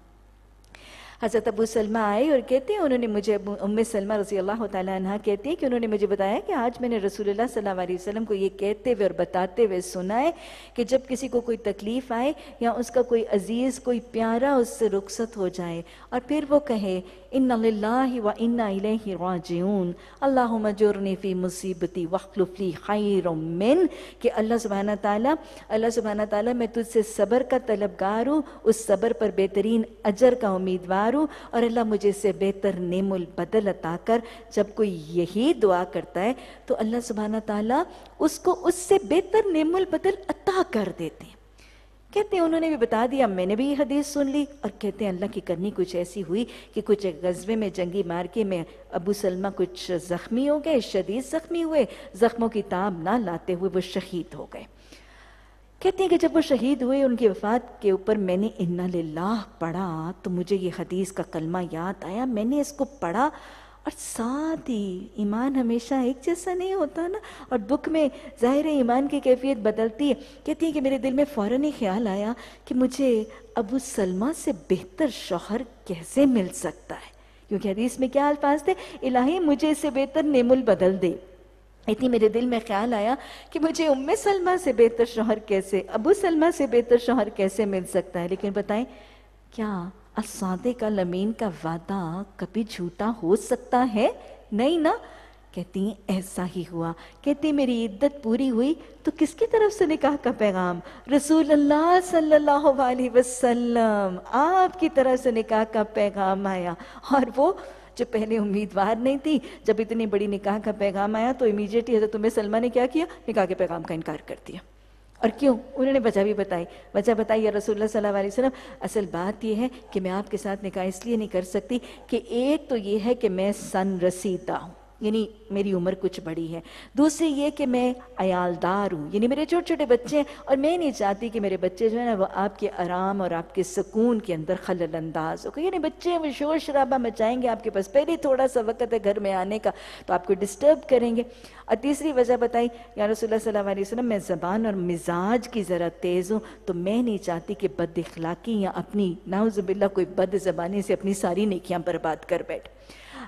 S1: हज़रत अबू सलमा आए और कहते हैं उन्होंने मुझे, उम्मे सलमा रज़ी अल्लाह तआला अन्हा कहती हैं कि उन्होंने मुझे बताया कि आज मैंने रसूलुल्लाह सल्लल्लाहु अलैहि वसल्लम को ये कहते हुए और बताते हुए सुना है कि जब किसी को कोई तकलीफ़ आए या उसका कोई अजीज़, कोई प्यारा उससे रुखसत हो जाए और फिर वो कहे इन्ना लिल्लाहि व इन्ना इलैहि राजिऊन, अल्लाहुम्मा जुरनी फ़ी मुसीबती वख्लुफ़ ली खैरम मिन, कि अल्लाह सुब्हाना ताला अल्लाह सुब्हाना ताला मैं तुझसे सब्र का तलबगार हूँ, उस सब्र पर बेहतरीन अजर का उम्मीदवार हूँ, और अल्लाह मुझे इससे बेहतर नेमुल बदल अता कर। जब कोई यही दुआ करता है तो अल्लाह सुब्हाना ताला उसको उससे बेहतर नेमुल बदल अता कर देते हैं। कहते हैं उन्होंने भी बता दिया, मैंने भी ये हदीस सुन ली, और कहते हैं अल्लाह की करनी कुछ ऐसी हुई कि कुछ एक गज़वे में, जंगी मार्के में अबू सलमा कुछ ज़ख्मी हो गए, शदीद ज़ख्मी हुए, ज़ख्मों की ताब ना लाते हुए वो शहीद हो गए। कहते हैं कि जब वो शहीद हुए उनकी वफ़ात के ऊपर मैंने इन्ना लिल्लाह पढ़ा तो मुझे ये हदीस का कलमा याद आया। मैंने इसको पढ़ा और साथ ही ईमान हमेशा एक जैसा नहीं होता ना, और दुख में ज़ाहिर है ईमान की कैफियत बदलती है। कहती है कि मेरे दिल में फ़ौरन ही ख्याल आया कि मुझे अबू सलमा से बेहतर शौहर कैसे मिल सकता है, क्योंकि हदीस में क्या अल्फाज थे, इलाही मुझे इससे बेहतर नेमुल बदल दे। इतनी मेरे दिल में ख्याल आया कि मुझे उम्मे सलमा से बेहतर शौहर कैसे, अबू सलमा से बेहतर शौहर कैसे मिल सकता है। लेकिन बताएं क्या असादिक अल अमीन का वादा कभी झूठा हो सकता है? नहीं ना। कहती हैं ऐसा ही हुआ। कहती मेरी इद्दत पूरी हुई तो किसकी तरफ से निकाह का पैगाम? रसूलुल्लाह सल्लल्लाहु अलैहि वसल्लम, आपकी तरफ से निकाह का पैगाम आया। और वो जो पहले उम्मीदवार नहीं थी, जब इतनी बड़ी निकाह का पैगाम आया तो इमीडिएटली हज़रत उम्मे सलमा ने क्या किया, निकाह के पैगाम का इनकार कर दिया। और क्यों? उन्होंने वजह भी बताई। वजह बताई, या रसूलुल्लाह सल्लल्लाहु अलैहि वसल्लम, असल बात यह है कि मैं आपके साथ निकाह इसलिए नहीं कर सकती कि एक तो ये है कि मैं सन रसीदा हूँ, यानी मेरी उम्र कुछ बड़ी है, दूसरी ये कि मैं अयालदार हूँ, यानी मेरे छोटे छोटे बच्चे हैं, और मैं नहीं चाहती कि मेरे बच्चे जो है ना वो आपके आराम और आपके सुकून के अंदर खलल अंदाज हो। यानी बच्चे वो शोर शराबा मचाएंगे आपके पास, पहले थोड़ा सा वक्त है घर में आने का तो आपको डिस्टर्ब करेंगे। और तीसरी वजह बताई, या रसूलुल्लाह सल्लल्लाहु अलैहि वसल्लम मैं ज़बान और मिजाज की ज़रा तेज़ हूँ, तो मैं नहीं चाहती कि बद इखलाकी या अपनी नाउज़ुबिल्लाह कोई बद ज़बानी से अपनी सारी नेकियां बर्बाद कर बैठे।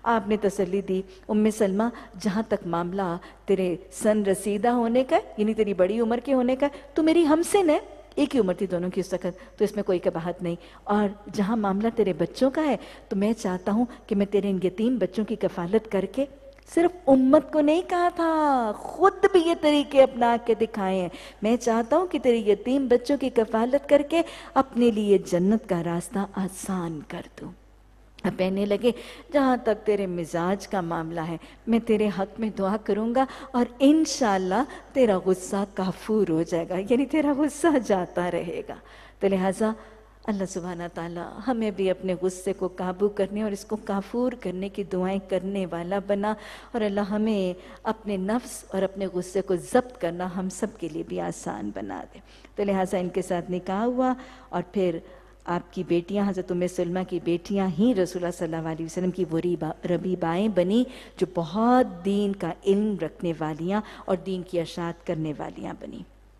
S1: آپ نے تسلی دی ام سلمہ جہاں تک معاملہ تیرے سن رسیدہ ہونے کا ہے، یعنی تیری بڑی عمر کے ہونے کا ہے، تو میری ہم سے نے ایک ہی عمر تھی دونوں کی اس وقت، تو اس میں کوئی کباہت نہیں، اور جہاں معاملہ تیرے بچوں کا ہے تو میں چاہتا ہوں کہ میں تیرے ان یتیم بچوں کی کفالت کر کے، صرف امت کو نہیں کہا تھا، خود بھی یہ طریقے اپنا کے دکھائے ہیں، میں چاہتا ہوں کہ تیرے یتیم بچوں کی کفالت کر کے اپنے لیے جنت کا راستہ آسان کر دوں۔ اب کہنے لگے جہاں تک تیرے مزاج کا معاملہ ہے میں تیرے حق میں دعا کروں گا اور انشاءاللہ تیرا غصہ کافور ہو جائے گا، یعنی تیرا غصہ جاتا رہے گا۔ تو لہٰذا اللہ سبحانہ تعالیٰ ہمیں بھی اپنے غصے کو قابو کرنے اور اس کو کافور کرنے کی دعائیں کرنے والا بنا، اور اللہ ہمیں اپنے نفس اور اپنے غصے کو ضبط کرنا ہم سب کے لیے بھی آسان بنا دے۔ تو لہٰذا ان کے ساتھ نکاح ہوا، اور پھر آپ کی بیٹیاں حضرت ام سلمہ کی بیٹیاں ہی رسول اللہ صلی اللہ علیہ وسلم کی وہ ربیبائیں بنی جو بہت دین کا علم رکھنے والیاں اور دین کی اشاعت کرنے والیاں بنی۔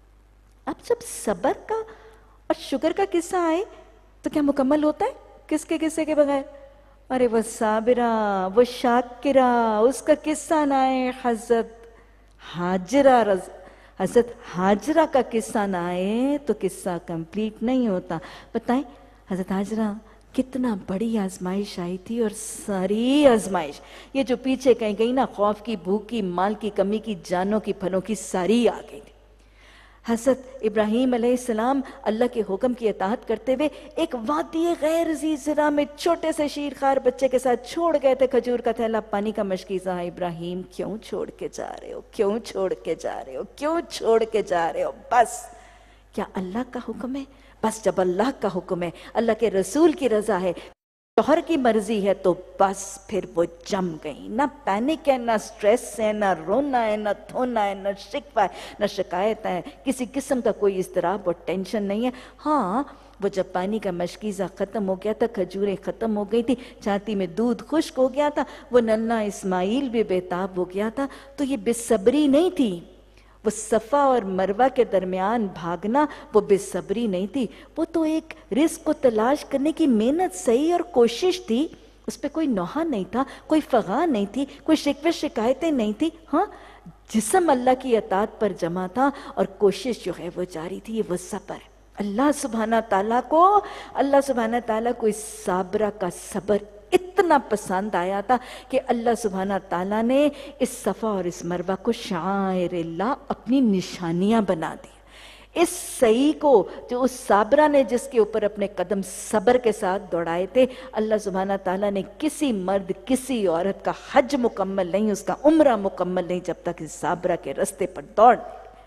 S1: اب جب صبر کا اور شکر کا قصہ آئے تو کیا مکمل ہوتا ہے کس کے قصے کے بغیر؟ ارے وہ صابرہ، وہ شاکرہ، اس کا قصہ نہ آئے، حضرت ہاجرہ رض حضرت ہاجرہ کا قصہ نہ آئے تو قصہ کمپلیٹ نہیں ہوتا۔ بتائیں حضرت ہاجرہ کتنا بڑی آزمائش آئی تھی، اور ساری آزمائش یہ جو پیچھے کہیں گئی نا، خوف کی، بھوک کی، مال کی کمی کی، جانوں کی، پھلوں کی، ساری آ گئی تھی۔ حضرت ابراہیم علیہ السلام اللہ کے حکم کی اطاعت کرتے ہوئے ایک وادی غیر ذی زرع میں چھوٹے سے شیرخوار بچے کے ساتھ چھوڑ گئے تھے کھجور کا تھیلا، پانی کا مشکیزہ۔ ابراہیم کیوں چھوڑ کے جا رہے ہو، کیوں چھوڑ کے جا رہے ہو، کیوں چھوڑ کے جا رہے ہو؟ بس کیا اللہ کا حکم ہے؟ بس جب اللہ کا حکم ہے، اللہ کے رسول کی رضا ہے، شوہر کی مرضی ہے، تو بس پھر وہ جم گئی۔ نہ پینک ہے، نہ سٹریس ہے، نہ رونا ہے، نہ دھونا ہے، نہ شکوہ ہے، نہ شکایت ہے، کسی قسم کا کوئی اضطراب اور ٹینشن نہیں ہے۔ ہاں وہ جب پانی کا مشکیزہ ختم ہو گیا تھا، کھجوریں ختم ہو گئی تھی، چھاتی میں دودھ خشک ہو گیا تھا، وہ ننھا اسماعیل بھی بےتاب ہو گیا تھا، تو یہ بے صبری نہیں تھی، وہ صفا اور مروہ کے درمیان بھاگنا وہ بے صبری نہیں تھی، وہ تو ایک رزق کو تلاش کرنے کی محنت صحیح اور کوشش تھی۔ اس پہ کوئی نوحہ نہیں تھا، کوئی فغاں نہیں تھی، کوئی شکوے شکایتیں نہیں تھی۔ ہاں جسم اللہ کی اطاعت پر جمع تھا اور کوشش جو ہے وہ جاری تھی، یہ وہ صبر ہے۔ اللہ سبحانہ تعالیٰ کو اللہ سبحانہ تعالیٰ کو اس صابرہ کا صبر اتنا پسند آیا تھا کہ اللہ سبحانہ تعالیٰ نے اس صفا اور اس مروہ کو شعائر اللہ اپنی نشانیاں بنا دی۔ اس سعی کو جو اس صابرہ نے جس کے اوپر اپنے قدم صبر کے ساتھ دوڑائے تھے، اللہ سبحانہ تعالیٰ نے کسی مرد کسی عورت کا حج مکمل نہیں، اس کا عمرہ مکمل نہیں جب تک اس صابرہ کے رستے پر دوڑ۔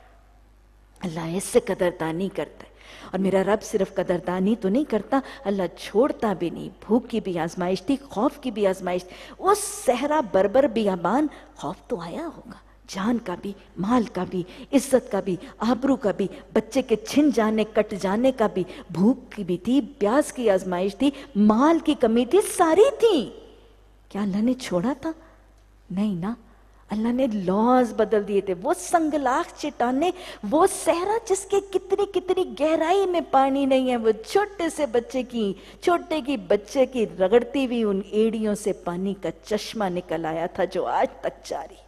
S1: اللہ اس سے قدردانی کرتا ہے، اور میرا رب صرف قدردانی تو نہیں کرتا، اللہ چھوڑتا بھی نہیں۔ بھوک کی بھی آزمائش تھی، خوف کی بھی آزمائش تھی، اس صحرا بربر بیابان خوف تو آیا ہوگا، جان کا بھی، مال کا بھی، عزت کا بھی، آبرو کا بھی، بچے کے چھن جانے کٹ جانے کا بھی، بھوک کی بھی تھی، پیاس کی آزمائش تھی، مال کی کمی تھی، ساری تھی۔ کیا اللہ نے چھوڑا تھا؟ نہیں نا، اللہ نے لاز بدل دیے تھے۔ وہ سنگلاخ چٹانے، وہ صحرا جس کے کتنی کتنی گہرائی میں پانی نہیں ہے، وہ چھوٹے سے بچے کی چھوٹے کی بچے کی رگڑتی ہوئی ان ایڑیوں سے پانی کا چشمہ نکل آیا تھا جو آج تک جاری۔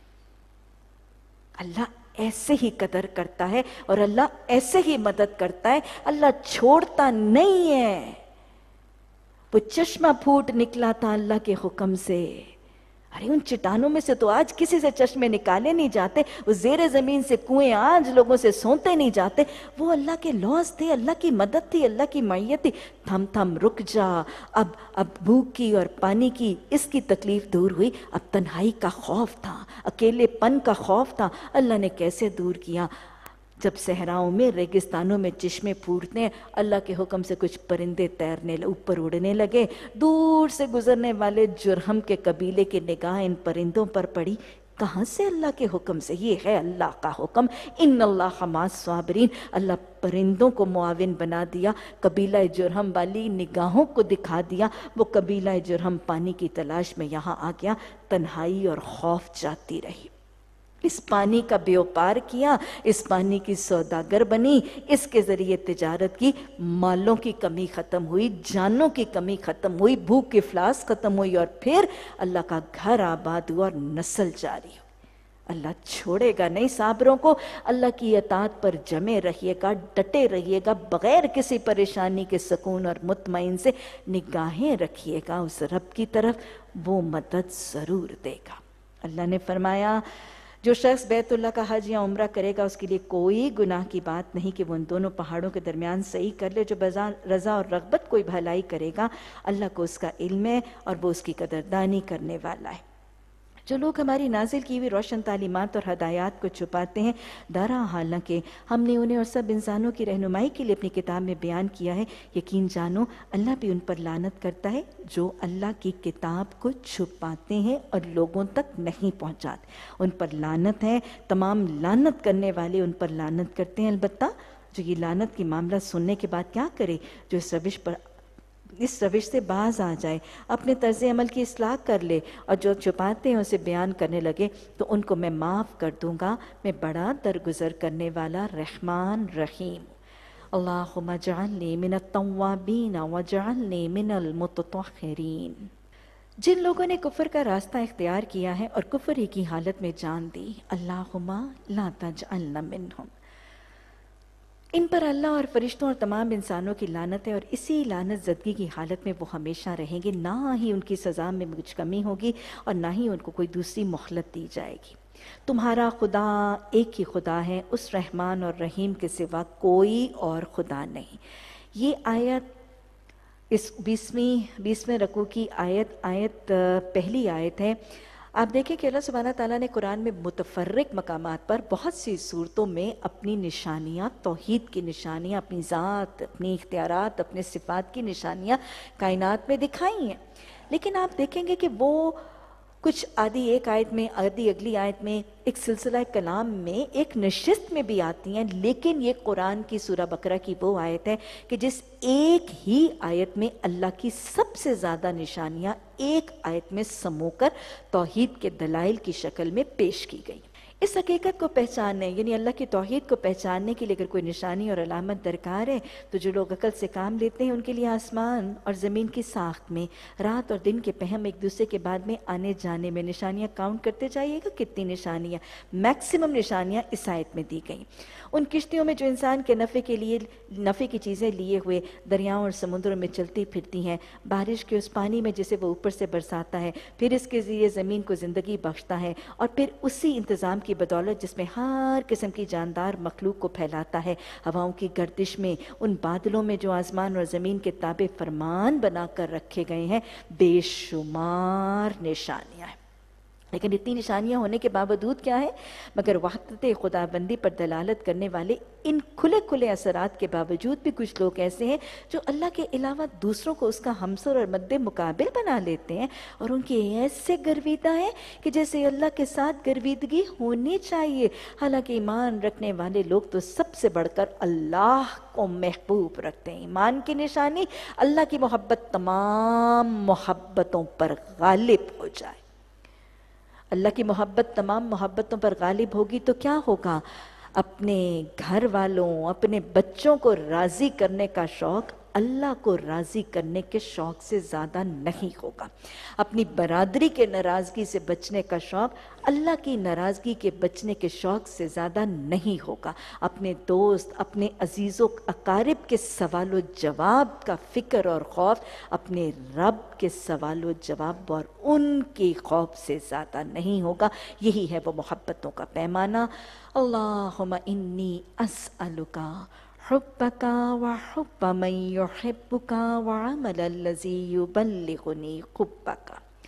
S1: اللہ ایسے ہی قدر کرتا ہے اور اللہ ایسے ہی مدد کرتا ہے، اللہ چھوڑتا نہیں ہے۔ وہ چشمہ پھوٹ نکلا تھا اللہ کے حکم سے۔ ارے ان چٹانوں میں سے تو آج کسی سے چشمے نکالے نہیں جاتے، وہ زیر زمین سے کنویں آج لوگوں سے سونتے نہیں جاتے۔ وہ اللہ کے لاز تھے، اللہ کی مدد تھی، اللہ کی معیت تھی۔ تھم تھم رک جا، اب اب بھوک کی اور پانی کی اس کی تکلیف دور ہوئی، اب تنہائی کا خوف تھا، اکیلے پن کا خوف تھا۔ اللہ نے کیسے دور کیا؟ جب صحراؤں میں ریگستانوں میں چشمے پھوٹتے ہیں، اللہ کے حکم سے کچھ پرندے تیرنے اوپر اڑنے لگے، دور سے گزرنے والے جرہم کے قبیلے کی نگاہ ان پرندوں پر پڑی۔ کہاں سے؟ اللہ کے حکم سے۔ یہ ہے اللہ کا حکم، ان اللہ مع الصابرین۔ اللہ پرندوں کو معاون بنا دیا، قبیلہ جرہم والی نگاہوں کو دکھا دیا۔ وہ قبیلہ جرہم پانی کی تلاش میں یہاں آ گیا، تنہائی اور خوف جاتی رہی۔ اس پانی کا بیوپار کیا، اس پانی کی سوداگر بنی، اس کے ذریعے تجارت کی، مالوں کی کمی ختم ہوئی، جانوں کی کمی ختم ہوئی، بھوک کی افلاس ختم ہوئی، اور پھر اللہ کا گھر آباد ہوا اور نسل جاری ہوئی۔ اللہ چھوڑے گا نہیں صابروں کو۔ اللہ کی اطاعت پر جمے رہیے گا، ڈٹے رہیے گا، بغیر کسی پریشانی کے سکون اور مطمئن سے نگاہیں رکھیے گا اس رب کی طرف، وہ مدد ضرور دے گا۔ اللہ نے فرمایا جو شخص بیت اللہ کا حج یا عمرہ کرے گا اس کے لیے کوئی گناہ کی بات نہیں کہ وہ ان دونوں پہاڑوں کے درمیان صحیح کر لے۔ جو رضا اور رغبت کوئی بھلائی کرے گا اللہ کو اس کا علم ہے اور وہ اس کی قدردانی کرنے والا ہے۔ جو لوگ ہماری نازل کی ہوئی روشن تعلیمات اور ہدایات کو چھپاتے ہیں، دارا حالانکہ ہم نے انہیں اور سب انسانوں کی رہنمائی کے لیے اپنی کتاب میں بیان کیا ہے، یقین جانو اللہ بھی ان پر لعنت کرتا ہے جو اللہ کی کتاب کو چھپاتے ہیں اور لوگوں تک نہیں پہنچاتے۔ ان پر لعنت ہے، تمام لعنت کرنے والے ان پر لعنت کرتے ہیں۔ البتہ جو یہ لعنت کی معاملہ سننے کے بعد کیا کرے، جو اس روش پر اس روش سے باز آ جائے، اپنے طرز عمل کی اصلاح کر لے اور جو چھپاتے ہیں اسے بیان کرنے لگے، تو ان کو میں معاف کر دوں گا، میں بڑا درگزر کرنے والا رحمان رحیم۔ اللہم اجعلنی من التوابین واجعلنی من المتطہرین۔ جن لوگوں نے کفر کا راستہ اختیار کیا ہے اور کفر ہی کی حالت میں جان دی، اللہم لا تجعلنا منہم، ان پر اللہ اور فرشتوں اور تمام انسانوں کی لعنت ہے اور اسی لعنت زدگی کی حالت میں وہ ہمیشہ رہیں گے، نہ ہی ان کی سزا میں کچھ کمی ہوگی اور نہ ہی ان کو کوئی دوسری مہلت دی جائے گی۔ تمہارا خدا ایک ہی خدا ہے، اس رحمان اور رحیم کے سوا کوئی اور خدا نہیں۔ یہ آیت اس بیسویں بیسویں رکوع کی آیت آیت پہلی آیت ہے۔ آپ دیکھیں کہ اللہ سبحانہ تعالیٰ نے قرآن میں متفرق مقامات پر بہت سی صورتوں میں اپنی نشانیاں، توحید کی نشانیاں، اپنی ذات، اپنی اختیارات، اپنے صفات کی نشانیاں کائنات میں دکھائی ہیں، لیکن آپ دیکھیں گے کہ وہ کچھ آدھی ایک آیت میں، آدھی اگلی آیت میں، ایک سلسلہ کلام میں، ایک نشست میں بھی آتی ہیں، لیکن یہ قرآن کی سورہ بقرہ کی وہ آیت ہے کہ جس ایک ہی آیت میں اللہ کی سب سے زیادہ نشانیاں ایک آیت میں سمو کر توحید کے دلائل کی شکل میں پیش کی گئی۔ اس حقیقت کو پہچاننے، یعنی اللہ کی توحید کو پہچاننے کے لیے اگر کوئی نشانی اور علامت درکار ہے تو جو لوگ عقل سے کام لیتے ہیں ان کے لیے آسمان اور زمین کی ساخت میں، رات اور دن کے پہم ایک دوسرے کے بعد میں آنے جانے میں نشانیاں کاؤنٹ کرتے جائیے گا، کتنی نشانیاں، میکسیمم نشانیاں اس آیت میں دی گئیں۔ ان کشتیوں میں جو انسان کے نفع کے لیے نفع کی چیزیں لیے ہوئے دریاؤں اور سمندروں میں چلتی پھرتی ہیں، بارش کے اس پانی میں جسے وہ اوپر سے برساتا ہے، پھر اس کے ذریعے زمین کو زندگی بخشتا ہے، اور پھر اسی انتظام کی بدولت جس میں ہر قسم کی جاندار مخلوق کو پھیلاتا ہے، ہواؤں کی گردش میں، ان بادلوں میں جو آسمان اور زمین کے تابع فرمان بنا کر رکھے گئے ہیں، بے شمار نشانیاں ہیں۔ لیکن اتنی نشانیاں ہونے کے باوجود کیا ہے، مگر وحدت خدا بندی پر دلالت کرنے والے ان کھلے کھلے اثرات کے باوجود بھی کچھ لوگ ایسے ہیں جو اللہ کے علاوہ دوسروں کو اس کا ہمسر اور مد مقابل بنا لیتے ہیں، اور ان کی ایسے گرویدہ ہیں کہ جیسے اللہ کے ساتھ گرویدگی ہونی چاہیے، حالانکہ ایمان رکھنے والے لوگ تو سب سے بڑھ کر اللہ کو محبوب رکھتے ہیں۔ ایمان کی نشانی اللہ کی محبت تمام محبتوں پر غالب ہو جائے۔ اللہ کی محبت تمام محبتوں پر غالب ہوگی تو کیا ہوگا؟ اپنے گھر والوں، اپنے بچوں کو راضی کرنے کا شوق اللہ کو راضی کرنے کے شوق سے زیادہ نہیں ہوگا۔ اپنی برادری کے ناراضگی سے بچنے کا شوق اللہ کی ناراضگی کے بچنے کے شوق سے زیادہ نہیں ہوگا۔ اپنے دوست، اپنے عزیز و اقارب کے سوال و جواب کا فکر اور خوف اپنے رب کے سوال و جواب اور ان کے خوف سے زیادہ نہیں ہوگا۔ یہی ہے وہ محبتوں کا پیمانہ۔ اللہم انی اسألک حبک وحب من یحبک وعمل الذی یبلغنی حبک۔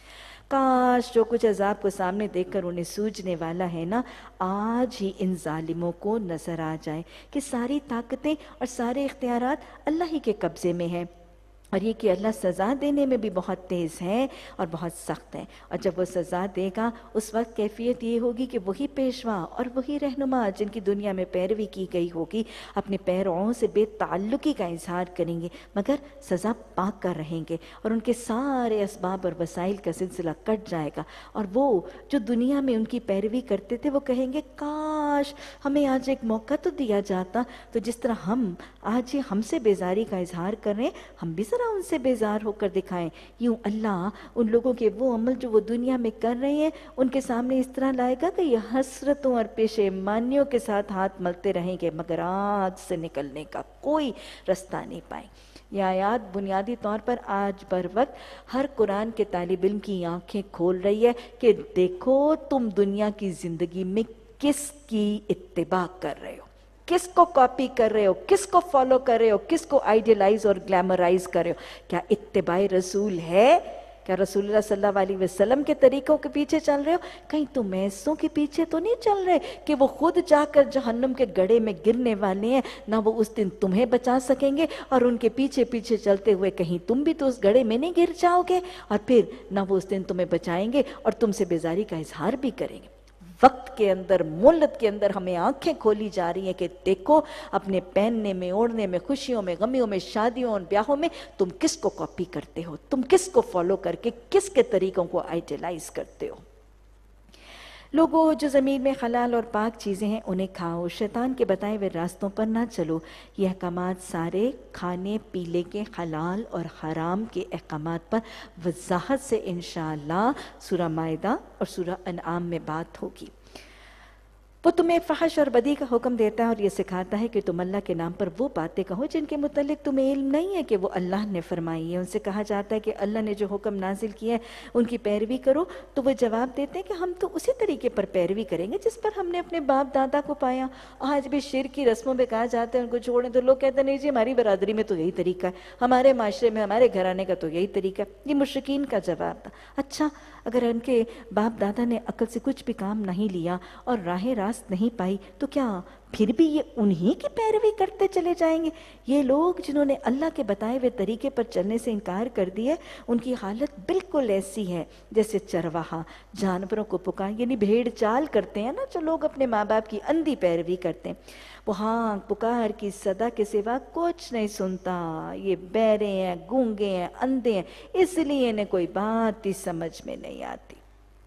S1: کاش جو کچھ عذاب کو سامنے دیکھ کر انہیں سوجنے والا ہے نا، آج ہی ان ظالموں کو نظر آ جائے کہ ساری طاقتیں اور سارے اختیارات اللہ ہی کے قبضے میں ہیں، اور یہ کہ اللہ سزا دینے میں بھی بہت تیز ہے اور بہت سخت ہے، اور جب وہ سزا دے گا اس وقت کیفیت یہ ہوگی کہ وہی پیشوا اور وہی رہنما جن کی دنیا میں پیروی کی گئی ہوگی اپنے پیرووں سے بے تعلقی کا اظہار کریں گے، مگر سزا پا کر رہیں گے، اور ان کے سارے اسباب اور وسائل کا سلسلہ کٹ جائے گا، اور وہ جو دنیا میں ان کی پیروی کرتے تھے وہ کہیں گے کاش ہمیں آج ایک موقع تو دیا جاتا، تو جس طرح ہم آج یہ ہم سے بیزاری کا اظہار کر رہے ہیں ہم بھی ذرا ان سے بیزار ہو کر دکھائیں۔ یوں اللہ ان لوگوں کے وہ عمل جو وہ دنیا میں کر رہے ہیں ان کے سامنے اس طرح لائے گا کہ یہ حسرتوں اور پشیمانیوں کے ساتھ ہاتھ ملتے رہیں گے، مگر آگ سے نکلنے کا کوئی رستہ نہیں پائیں۔ یہ آیات بنیادی طور پر آج بر وقت ہر قرآن کے طالب علم کی آنکھیں کھول رہی ہے کہ دیکھو تم دنیا کی زندگی میں کس کی اتباع کر رہے ہو، کس کو کاپی کر رہے ہو، کس کو فالو کر رہے ہو، کس کو آئیڈیلائز اور گلیمرائز کر رہے ہو۔ کیا اتباع رسول ہے؟ کیا رسول اللہ صلی اللہ علیہ وسلم کے طریقوں کے پیچھے چل رہے ہو؟ کہیں تم ایسوں کے پیچھے تو نہیں چل رہے کہ وہ خود جا کر جہنم کے گڑھے میں گرنے والے ہیں، نہ وہ اس دن تمہیں بچا سکیں گے، اور ان کے پیچھے پیچھے چلتے ہوئے کہیں تم بھی تو اس گڑھے میں نہیں گر جاؤ گے، اور پھر نہ وہ اس دن تمہیں بچائیں گے اور تم سے بیزاری کا اظہار بھی کریں گے۔ وقت کے اندر، ملت کے اندر ہمیں آنکھیں کھولی جا رہی ہیں کہ دیکھو اپنے پہننے میں، اوڑھنے میں، خوشیوں میں، غمیوں میں، شادیوں اور بیاہوں میں تم کس کو کاپی کرتے ہو، تم کس کو فالو کر کے کس کے طریقوں کو آئیڈیلائز کرتے ہو۔ لوگوں جو زمین میں حلال اور پاک چیزیں ہیں انہیں کھاؤ، شیطان کے بتائے ہوئے راستوں پر نہ چلو۔ یہ احکامات سارے کھانے پینے کے حلال اور حرام کے احکامات پر وضاحت سے انشاءاللہ سورہ مائدہ اور سورہ انعام میں بات ہوگی۔ وہ تمہیں فحش اور بدی کا حکم دیتا ہے اور یہ سکھاتا ہے کہ تم اللہ کے نام پر وہ باتیں کہو جن کے متعلق تمہیں علم نہیں ہے کہ وہ اللہ نے فرمائی ہے۔ ان سے کہا جاتا ہے کہ اللہ نے جو حکم نازل کیا ہے ان کی پیروی کرو، تو وہ جواب دیتے ہیں کہ ہم تو اسی طریقے پر پیروی کریں گے جس پر ہم نے اپنے باپ دادا کو پایا۔ آج بھی شرک کی رسموں میں کہا جاتا ہے ان کو چھوڑیں، تو لوگ کہتے ہیں نہیں جی ہماری برادری میں تو یہی طریقہ ہے، ہمارے معاشرے میں، ہمارے گھرانے کا تو یہی طریقہ ہے۔ یہ مشرکین کا جواب تھا۔ اچھا اگر ان کے باپ دادا نے عقل سے کچھ بھی کام نہیں لیا اور راہ راست نہیں پائی تو کیا پھر بھی یہ انہی کی پیروی کرتے چلے جائیں گے؟ یہ لوگ جنہوں نے اللہ کے بتائے ہوئے طریقے پر چلنے سے انکار کر دیا ان کی حالت بالکل ایسی ہے جیسے چرواہا جانوروں کو پکار، یعنی بھیڑ چال کرتے ہیں نا جو لوگ اپنے ماں باپ کی اندھی پیروی کرتے ہیں، وہ ہاں پکار کی صدا کے سوا کچھ نہیں سنتا، یہ بہرے ہیں، گونگے ہیں، اندھے ہیں، اس لیے انہیں کوئی بات ہی سمجھ میں نہیں آتی۔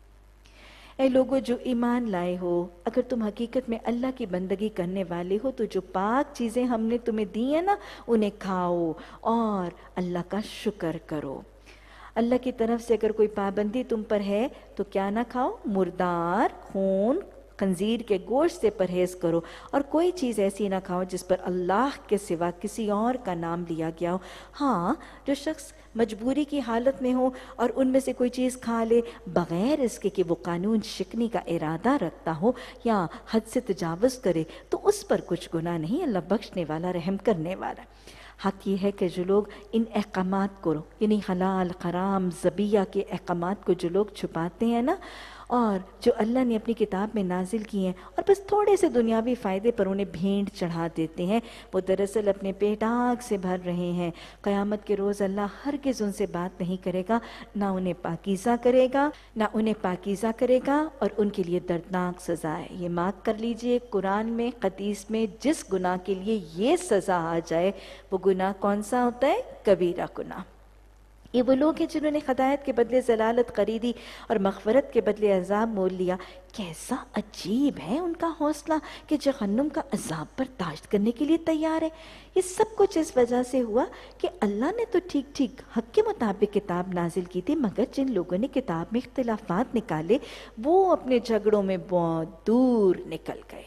S1: اے لوگو جو ایمان لائے ہو، اگر تم حقیقت میں اللہ کی بندگی کرنے والے ہو تو جو پاک چیزیں ہم نے تمہیں دی ہیں نا انہیں کھاؤ اور اللہ کا شکر کرو۔ اللہ کی طرف سے اگر کوئی پابندی تم پر ہے تو کیا نہ کھاؤ؟ مردار، خون، خنزیر کے گوشت سے پرہیز کرو، اور کوئی چیز ایسی نہ کھاؤ جس پر اللہ کے سوا کسی اور کا نام لیا گیا ہو۔ ہاں جو شخص مجبوری کی حالت میں ہو اور ان میں سے کوئی چیز کھا لے بغیر اس کے کہ وہ قانون شکنی کا ارادہ رکھتا ہو یا حد سے تجاوز کرے تو اس پر کچھ گناہ نہیں، اللہ بخشنے والا، رحم کرنے والا۔ حق یہ ہے کہ جو لوگ ان احکامات کو یعنی حلال، حرام، ذبیحہ کے احکامات کو جو لوگ چھپاتے ہیں نا اور جو اللہ نے اپنی کتاب میں نازل کی ہیں اور بس تھوڑے سے دنیاوی فائدے پر انہیں بھینٹ چڑھا دیتے ہیں، وہ دراصل اپنے پیٹ آگ سے بھر رہے ہیں۔ قیامت کے روز اللہ ہرگز ان سے بات نہیں کرے گا، نہ انہیں پاکیزہ کرے گا نہ انہیں پاکیزہ کرے گا اور ان کے لیے دردناک سزا ہے۔ یہ مارک کر لیجئے، قرآن میں، حدیث میں جس گناہ کے لیے یہ سزا آ جائے وہ گناہ کون سا ہوتا ہے؟ کبیرہ گناہ۔ یہ وہ لوگ ہیں جنہوں نے ہدایت کے بدلے ضلالت خریدی اور مغفرت کے بدلے عذاب مول لیا۔ کیسا عجیب ہے ان کا حوصلہ کہ جہنم کا عذاب برداشت کرنے کے لیے تیار ہے۔ یہ سب کچھ اس وجہ سے ہوا کہ اللہ نے تو ٹھیک ٹھیک حق کے مطابق کتاب نازل کی تھی، مگر جن لوگوں نے کتاب میں اختلافات نکالے وہ اپنے جھگڑوں میں بہت دور نکل گئے۔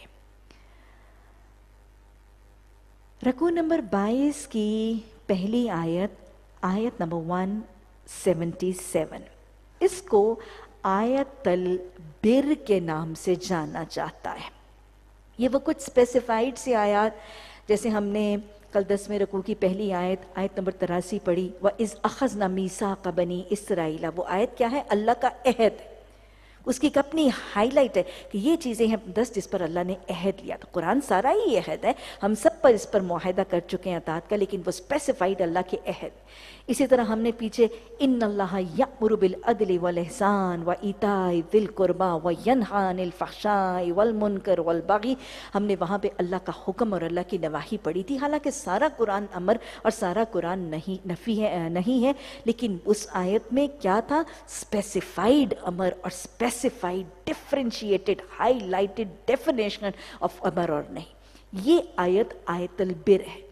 S1: رکوع نمبر بائیس کی پہلی آیت، آیت نمبر ون سیونٹی سیون، اس کو آیت البر کے نام سے جانا جاتا ہے۔ یہ وہ کچھ اسپیسیفائڈ سی آیات جیسے ہم نے کل دسویں رکوع کی پہلی آیت آیت نمبر تراسی پڑھی، وَإِذْ أَخَذْنَا مِيثَاقَ بَنِي إِسْرَائِيلَ، وہ آیت کیا ہے؟ اللہ کا عہد ہے، اس کی ایک اپنی ہائی لائٹ ہے کہ یہ چیزیں ہیں دس جس پر اللہ نے عہد لیا. تو قرآن سارا ہی عہد ہے, ہم سب پر اس پر معاہدہ کر چکے ہیں اطاعت کا, لیکن وہ اسپیسیفائڈ اللہ کے عہد. اسی طرح ہم نے پیچھے ان اللہ یأمر بالعدل والاحسان وایتاء ذی القربی وینہی عن الفحشاء والمنکر والبغی, ہم نے وہاں پہ اللہ کا حکم اور اللہ کی نواہی پڑھی تھی. حالانکہ سارا قرآن امر اور سارا قرآن نہیں نفی ہے نہیں ہے, لیکن اس آیت میں کیا تھا؟ اسپیسیفائڈ امر اور specified differentiated highlighted definition of امر اور نہیں. یہ آیت آیت البر ہے.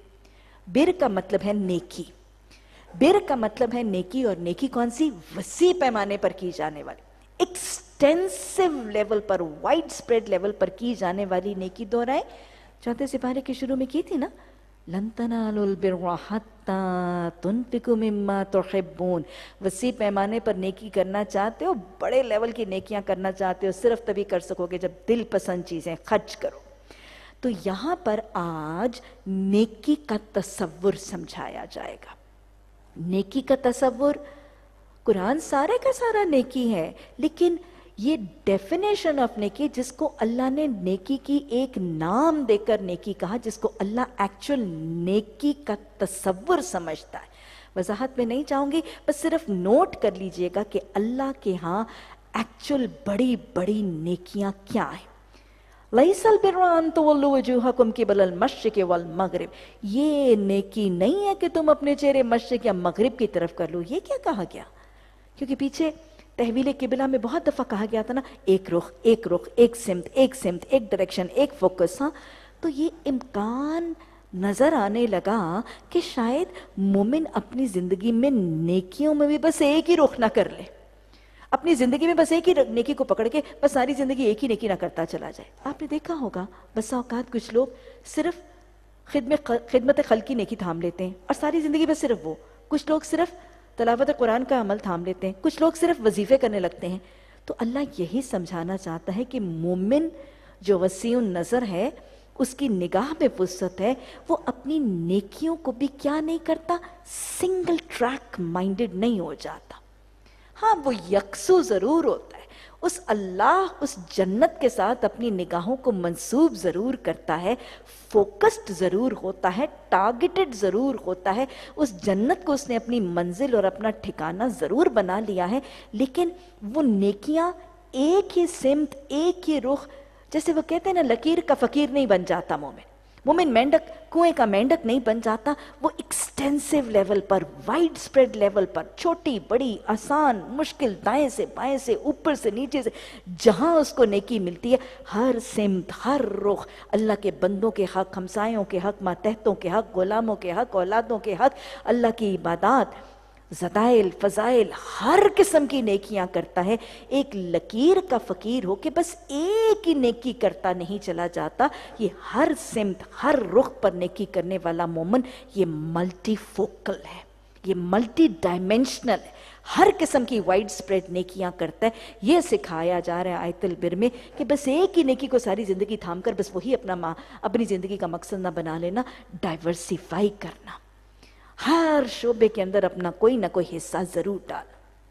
S1: بر کا مطلب ہے نیکی. بر کا مطلب ہے نیکی, اور نیکی کون سی؟ وسیع پیمانے پر کی جانے والی, ایکسٹینسو لیول پر, وائڈ سپریڈ لیول پر کی جانے والی نیکی. دورائے چوتھے سپارے کے شروع میں کی تھی نا, لن تنالوا البر حتی تنفقوا مما تحبون. وسیع پیمانے پر نیکی کرنا چاہتے ہو, بڑے لیول کی نیکیاں کرنا چاہتے ہو, صرف تبھی کر سکو گے جب دل پسند چیزیں خرچ کرو. تو یہاں پر آج نیکی کا تصور سمجھایا جائے گا. نیکی کا تصور, قرآن سارے کا سارا نیکی ہے, لیکن یہ ڈیفینیشن آف نیکی جس کو اللہ نے نیکی کی ایک نام دے کر نیکی کہا, جس کو اللہ ایکچول نیکی کا تصور سمجھتا ہے. وضاحت میں نہیں چاہوں گی, بس صرف نوٹ کر لیجئے گا کہ اللہ کے ہاں ایکچول بڑی بڑی نیکیاں کیا ہیں. لَيْسَ الْبِرُّ أَن تُوَلُّوا وُجُوهَكُمْ قِبَلَ الْمَشْرِقِ وَالْمَغْرِبِ. یہ نیکی نہیں ہے کہ تم اپنے چہرے مشرق یا مغرب کی طرف کر لو. یہ کیا کہا گیا؟ کیونکہ پیچھے تحویل قبلہ میں بہت دفعہ کہا گیا تھا نا, ایک رخ ایک رخ ایک سمت ایک سمت ایک ڈائریکشن ایک فوکس. ہاں, تو یہ امکان نظر آنے لگا کہ شاید مومن اپنی زندگی میں نیکیوں میں بھی بس ایک ہی رخ نہ کر لے, اپنی زندگی میں بس ایک ہی نیکی کو پکڑ کے بس ساری زندگی ایک ہی نیکی نہ کرتا چلا جائے. آپ نے دیکھا ہوگا بسا اوقات کچھ لوگ صرف خدمت خدمت خلقی نیکی تھام لیتے ہیں اور ساری زندگی بس صرف وہ. کچھ لوگ صرف تلاوت قرآن کا عمل تھام لیتے ہیں, کچھ لوگ صرف وظیفے کرنے لگتے ہیں. تو اللہ یہی سمجھانا چاہتا ہے کہ مومن جو وسیع النظر ہے, اس کی نگاہ میں وسعت ہے, وہ اپنی نیکیوں کو بھی کیا نہیں کرتا, سنگل ٹریک مائنڈڈ نہیں ہو جاتا. ہاں, وہ یکسو ضرور ہوتا ہے, اس اللہ اس جنت کے ساتھ اپنی نگاہوں کو منسوب ضرور کرتا ہے, فوکسڈ ضرور ہوتا ہے, ٹارگیٹڈ ضرور ہوتا ہے, اس جنت کو اس نے اپنی منزل اور اپنا ٹھکانہ ضرور بنا لیا ہے. لیکن وہ نیکیاں ایک ہی سمت ایک ہی رخ, جیسے وہ کہتے ہیں نا, لکیر کا فقیر نہیں بن جاتا مومن. مومن مینڈک کنویں کا مینڈک نہیں بن جاتا, وہ ایکسٹینسو لیول پر, وائڈ سپریڈ لیول پر, چھوٹی بڑی آسان مشکل, دائیں سے بائیں سے اوپر سے نیچے سے, جہاں اس کو نیکی ملتی ہے, ہر سمت ہر رخ اللہ کے بندوں کے حق, ہمسایوں کے حق, ماتحتوں کے حق, غلاموں کے حق, اولادوں کے حق, اللہ کی عبادات, زدائل فضائل, ہر قسم کی نیکیاں کرتا ہے. ایک لکیر کا فقیر ہو کہ بس ایک ہی نیکی کرتا نہیں چلا جاتا. یہ ہر سمت ہر رخ پر نیکی کرنے والا مومن یہ ملٹی فوکل ہے, یہ ملٹی ڈائمینشنل ہے, ہر قسم کی وائڈ سپریڈ نیکیاں کرتا ہے. یہ سکھایا جا رہا ہے آیت البر میں کہ بس ایک ہی نیکی کو ساری زندگی تھام کر بس وہی اپنا ماں اپنی زندگی کا مقصد نہ بنا لینا, ڈائیورسیفائی کرنا, ہر شعبے کے اندر اپنا کوئی نہ کوئی حصہ ضرور ڈال.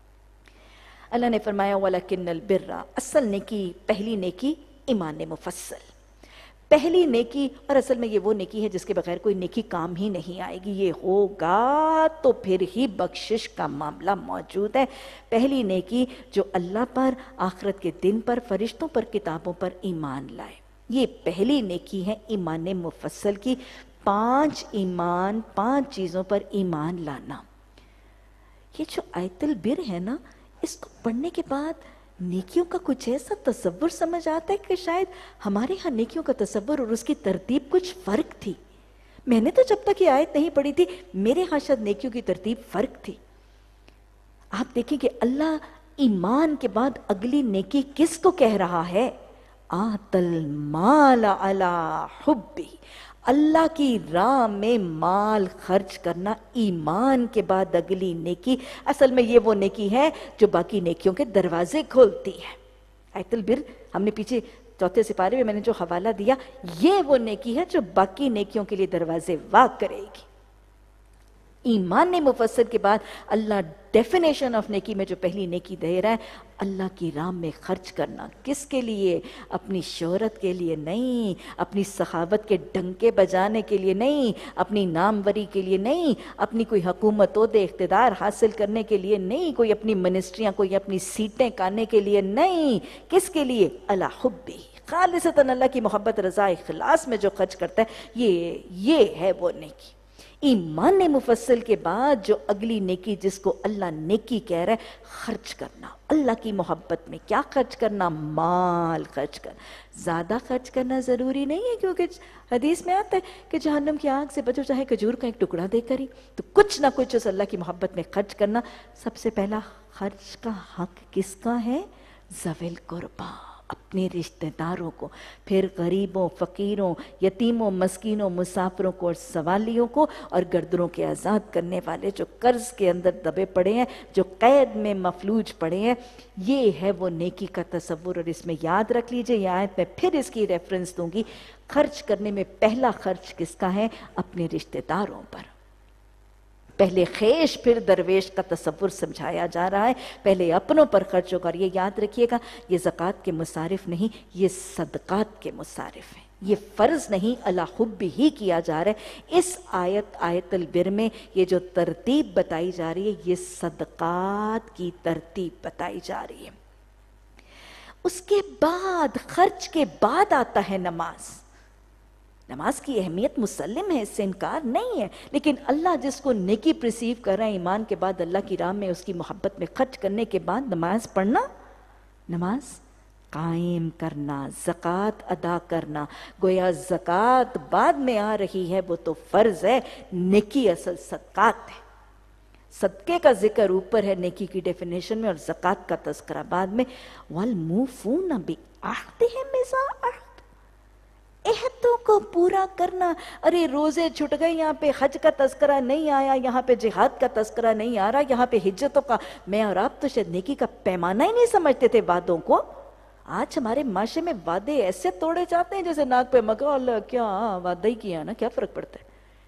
S1: اللہ نے فرمایا وَلَكِنَّ الْبِرَّ, اصل نیکی, پہلی نیکی ایمان مفصل, پہلی نیکی, اور اصل میں یہ وہ نیکی ہے جس کے بغیر کوئی نیکی کام ہی نہیں آئے گی. یہ ہوگا تو پھر ہی بخشش کا معاملہ موجود ہے. پہلی نیکی جو اللہ پر, آخرت کے دن پر, فرشتوں پر, کتابوں پر ایمان لائے, یہ پہلی نیکی ہے ایمان مفصل کی. پانچ ایمان, پانچ چیزوں پر ایمان لانا. یہ جو آیت البر ہے نا, اس کو پڑھنے کے بعد نیکیوں کا کچھ ایسا تصور سمجھ آتا ہے کہ شاید ہمارے ہاں نیکیوں کا تصور اور اس کی ترتیب کچھ فرق تھی. میں نے تو جب تک یہ آیت نہیں پڑھی تھی, میرے ہاں شاید نیکیوں کی ترتیب فرق تھی. آپ دیکھیں کہ اللہ ایمان کے بعد اگلی نیکی کس کو کہہ رہا ہے, آت المال علی حبہ, اللہ کی راہ میں مال خرچ کرنا ایمان کے بعد اگلی نیکی. اصل میں یہ وہ نیکی ہے جو باقی نیکیوں کے دروازے کھولتی ہے. آیت البر ہم نے پیچھے چوتھے سپارے میں میں نے جو حوالہ دیا, یہ وہ نیکی ہے جو باقی نیکیوں کے لیے دروازے واق کرے گی. ایمان مفصل کے بعد اللہ ڈیفینیشن آف نیکی میں جو پہلی نیکی دے رہا ہے، اللہ کی راہ میں خرچ کرنا۔ کس کے لیے؟ اپنی شہرت کے لیے نہیں، اپنی سخاوت کے ڈنکے بجانے کے لیے نہیں، اپنی ناموری کے لیے نہیں، اپنی کوئی حکومت عہدے اقتدار حاصل کرنے کے لیے نہیں، کوئی اپنی منسٹریاں، کوئی اپنی سیٹیں کانے کے لیے نہیں۔ کس کے لیے؟ اللہ حبی، خالصتاً اللہ کی محبت رضا اخلاص میں جو خرچ کرتا ہے، یہ یہ ہے وہ نیکی۔ ایمان مفصل کے بعد جو اگلی نیکی جس کو اللہ نیکی کہہ رہا ہے، خرچ کرنا، اللہ کی محبت میں۔ کیا خرچ کرنا؟ مال خرچ کرنا۔ زیادہ خرچ کرنا ضروری نہیں ہے، کیونکہ حدیث میں آتا ہے کہ جہنم کی آگ سے بچو چاہے کھجور کا ایک ٹکڑا دے کر ہی، تو کچھ نہ کچھ اس اللہ کی محبت میں خرچ کرنا۔ سب سے پہلا خرچ کا حق کس کا ہے؟ ذوی القربیٰ، اپنے رشتہ داروں کو، پھر غریبوں، فقیروں، یتیموں، مسکینوں، مسافروں کو اور سوالیوں کو، اور گردنوں کے آزاد کرنے والے جو قرض کے اندر دبے پڑے ہیں، جو قید میں مفلوج پڑے ہیں۔ یہ ہے وہ نیکی کا تصور۔ اور اس میں یاد رکھ لیجئے، یہ آیت میں پھر اس کی ریفرنس دوں گی، خرچ کرنے میں پہلا خرچ کس کا ہے؟ اپنے رشتہ داروں پر۔ پہلے خیش پھر درویش کا تصور سمجھایا جا رہا ہے، پہلے اپنوں پر خرچ ہوگا۔ اور یہ یاد رکھیے گا، یہ زکوٰۃ کے مصارف نہیں، یہ صدقات کے مصارف ہیں۔ یہ فرض نہیں، اللہ حب ہی کیا جا رہا ہے۔ اس آیت آیت البر میں یہ جو ترتیب بتائی جا رہی ہے، یہ صدقات کی ترتیب بتائی جا رہی ہے۔ اس کے بعد، خرچ کے بعد آتا ہے نماز۔ نماز کی اہمیت مسلم ہے، اس سے انکار نہیں ہے، لیکن اللہ جس کو نیکی پرسیو کر رہا ہے، ایمان کے بعد اللہ کی راہ میں اس کی محبت میں خرچ کرنے کے بعد نماز پڑھنا، نماز قائم کرنا، زکوٰۃ ادا کرنا۔ گویا زکوٰۃ بعد میں آ رہی ہے، وہ تو فرض ہے، نیکی اصل صدقات ہے۔ صدقے کا ذکر اوپر ہے نیکی کی ڈیفینیشن میں، اور زکوٰۃ کا تذکرہ بعد میں۔ وَالْمُوفُونَ بِعَہْدِهِمْ إِذَا عَاهَدُوا، عہدوں کو پورا کرنا۔ ارے روزے چھٹ گئے، یہاں پہ حج کا تذکرہ نہیں آیا، یہاں پہ جہاد کا تذکرہ نہیں آ رہا، یہاں پہ ہجرتوں کا۔ میں اور آپ تو شاید نیکی کا پیمانہ ہی نہیں سمجھتے تھے وعدوں کو۔ آج ہمارے معاشرے میں وعدے ایسے توڑے جاتے ہیں جیسے ناک پہ مگا، اللہ کیا وعدہ ہی کیا نا، کیا فرق پڑتا ہے۔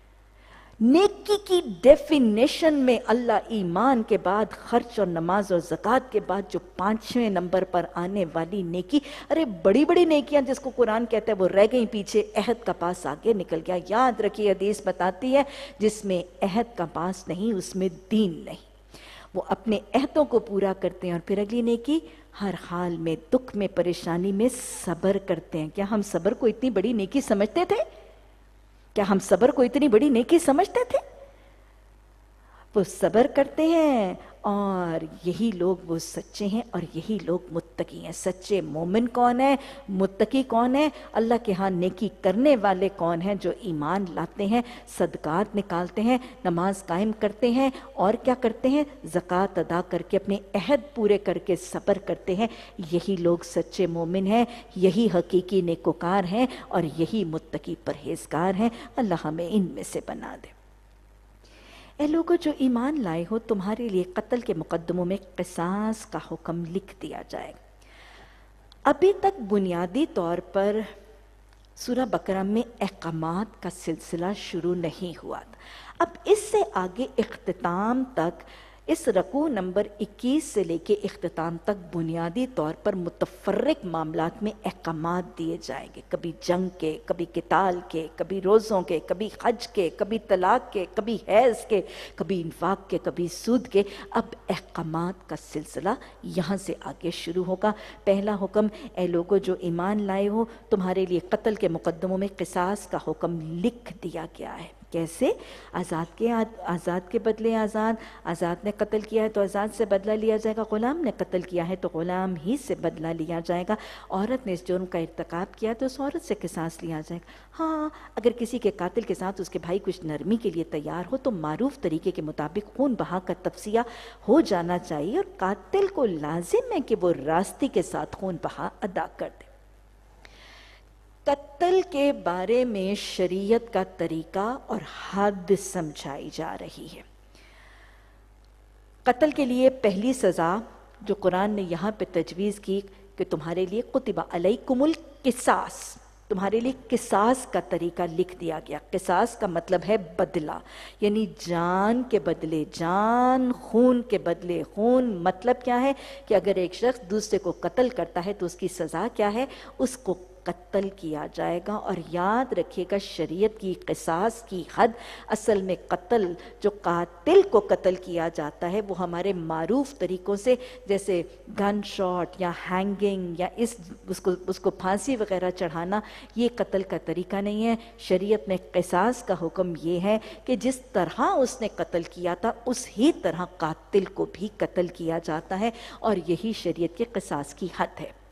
S1: نیکی کی ڈیفینیشن میں اللہ ایمان کے بعد خرچ اور نماز اور زکوٰۃ کے بعد جو پانچویں نمبر پر آنے والی نیکی، ارے بڑی بڑی نیکیاں جس کو قرآن کہتا ہے وہ رہ گئیں پیچھے، عہد کا پاس آگے نکل گیا۔ یاد رکھیے، حدیث بتاتی ہے جس میں عہد کا پاس نہیں، اس میں دین نہیں۔ وہ اپنے عہدوں کو پورا کرتے ہیں۔ اور پھر اگلی نیکی، ہر حال میں، دکھ میں، پریشانی میں صبر کرتے ہیں۔ کیا ہم صبر کو اتنی بڑی نیکی سمجھتے تھے؟ کیا ہم صبر کو اتنی بڑی نیکی سمجھتے تھے؟ وہ صبر کرتے ہیں، اور یہی لوگ وہ سچے ہیں، اور یہی لوگ متقی ہیں۔ سچے مومن کون ہے؟ متقی کون ہے؟ اللہ کے ہاں نیکی کرنے والے کون ہیں؟ جو ایمان لاتے ہیں، صدقات نکالتے ہیں، نماز قائم کرتے ہیں، اور کیا کرتے ہیں؟ زکوٰۃ ادا کر کے اپنے عہد پورے کر کے صبر کرتے ہیں۔ یہی لوگ سچے مومن ہیں، یہی حقیقی نیکوکار ہیں، اور یہی متقی پرہیزگار ہیں۔ اللہ ہمیں ان میں سے بنا دے۔ اے لوگوں جو ایمان لائے ہو، تمہارے لیے قتل کے مقدموں میں قصاص کا حکم لکھ دیا جائے۔ ابھی تک بنیادی طور پر سورہ بقرہ میں احکامات کا سلسلہ شروع نہیں ہوا تھا۔ اب اس سے آگے اختتام تک، اس رکوع نمبر اکیس سے لے کے اختتام تک بنیادی طور پر متفرق معاملات میں احکامات دیے جائیں گے۔ کبھی جنگ کے، کبھی قتال کے، کبھی روزوں کے، کبھی حج کے، کبھی طلاق کے، کبھی حیض کے، کبھی انفاق کے، کبھی سود کے۔ اب احکامات کا سلسلہ یہاں سے آگے شروع ہوگا۔ پہلا حکم، اے لوگو جو ایمان لائے ہو، تمہارے لیے قتل کے مقدموں میں قصاص کا حکم لکھ دیا گیا ہے۔ کیسے؟ آزاد کے آزاد کے بدلے آزاد، آزاد نے قتل کیا ہے تو آزاد سے بدلہ لیا جائے گا، غلام نے قتل کیا ہے تو غلام ہی سے بدلہ لیا جائے گا، عورت نے اس جرم کا ارتکاب کیا تو اس عورت سے قصاص لیا جائے گا۔ ہاں، اگر کسی کے قاتل کے ساتھ اس کے بھائی کچھ نرمی کے لیے تیار ہو تو معروف طریقے کے مطابق خون بہا کا تفصیہ ہو جانا چاہیے، اور قاتل کو لازم ہے کہ وہ راستی کے ساتھ خون بہا ادا کر دے۔ قتل کے بارے میں شریعت کا طریقہ اور حد سمجھائی جا رہی ہے۔ قتل کے لیے پہلی سزا جو قرآن نے یہاں پہ تجویز کی کہ تمہارے لیے کتب علیکم القصاص، تمہارے لیے قصاص کا طریقہ لکھ دیا گیا۔ قصاص کا مطلب ہے بدلہ، یعنی جان کے بدلے جان، خون کے بدلے خون۔ مطلب کیا ہے کہ اگر ایک شخص دوسرے کو قتل کرتا ہے تو اس کی سزا کیا ہے؟ اس کو قتل کیا جائے گا۔ اور یاد رکھیے گا شریعت کی قصاص کی حد، اصل میں قتل، جو قاتل کو قتل کیا جاتا ہے وہ ہمارے معروف طریقوں سے، جیسے گن شاٹ یا ہینگنگ یا اس اس کو اس کو پھانسی وغیرہ چڑھانا، یہ قتل کا طریقہ نہیں ہے۔ شریعت میں قصاص کا حکم یہ ہے کہ جس طرح اس نے قتل کیا تھا اس ہی طرح قاتل کو بھی قتل کیا جاتا ہے، اور یہی شریعت کے قصاص کی حد ہے۔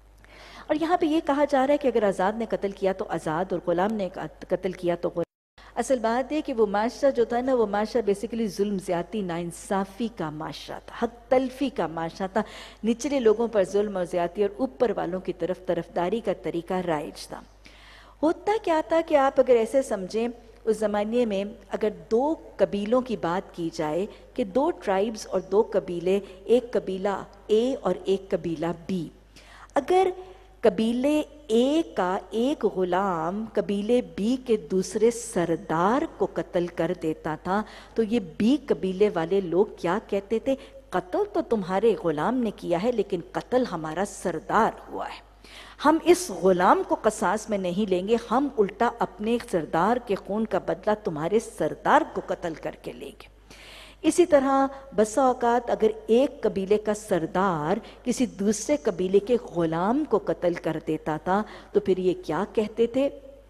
S1: اور یہاں پہ یہ کہا جا رہا ہے کہ اگر آزاد نے قتل کیا تو آزاد، اور غلام نے قتل کیا تو غلام۔ اصل بات ہے کہ وہ معاشرہ جو تھا نا، وہ معاشرہ بیسیکلی ظلم زیادتی ناانصافی کا معاشرہ تھا، حق تلفی کا معاشرہ تھا۔ نچلے لوگوں پر ظلم اور زیادتی اور اوپر والوں کی طرف طرفداری کا طریقہ رائج تھا۔ ہوتا کیا تھا کہ آپ اگر ایسے سمجھیں، اس زمانے میں اگر دو قبیلوں کی بات کی جائے کہ دو ٹرائبز اور دو قبیلے، ایک قبیلہ اے اور ایک قبیلہ بی، اگر قبیلے اے کا ایک غلام قبیلے بی کے دوسرے سردار کو قتل کر دیتا تھا تو یہ بی قبیلے والے لوگ کیا کہتے تھے؟ قتل تو تمہارے غلام نے کیا ہے لیکن قتل ہمارا سردار ہوا ہے، ہم اس غلام کو قصاص میں نہیں لیں گے، ہم الٹا اپنے سردار کے خون کا بدلہ تمہارے سردار کو قتل کر کے لیں گے۔ اسی طرح بسا اوقات اگر ایک قبیلے کا سردار کسی دوسرے قبیلے کے غلام کو قتل کر دیتا تھا تو پھر یہ کیا کہتے تھے؟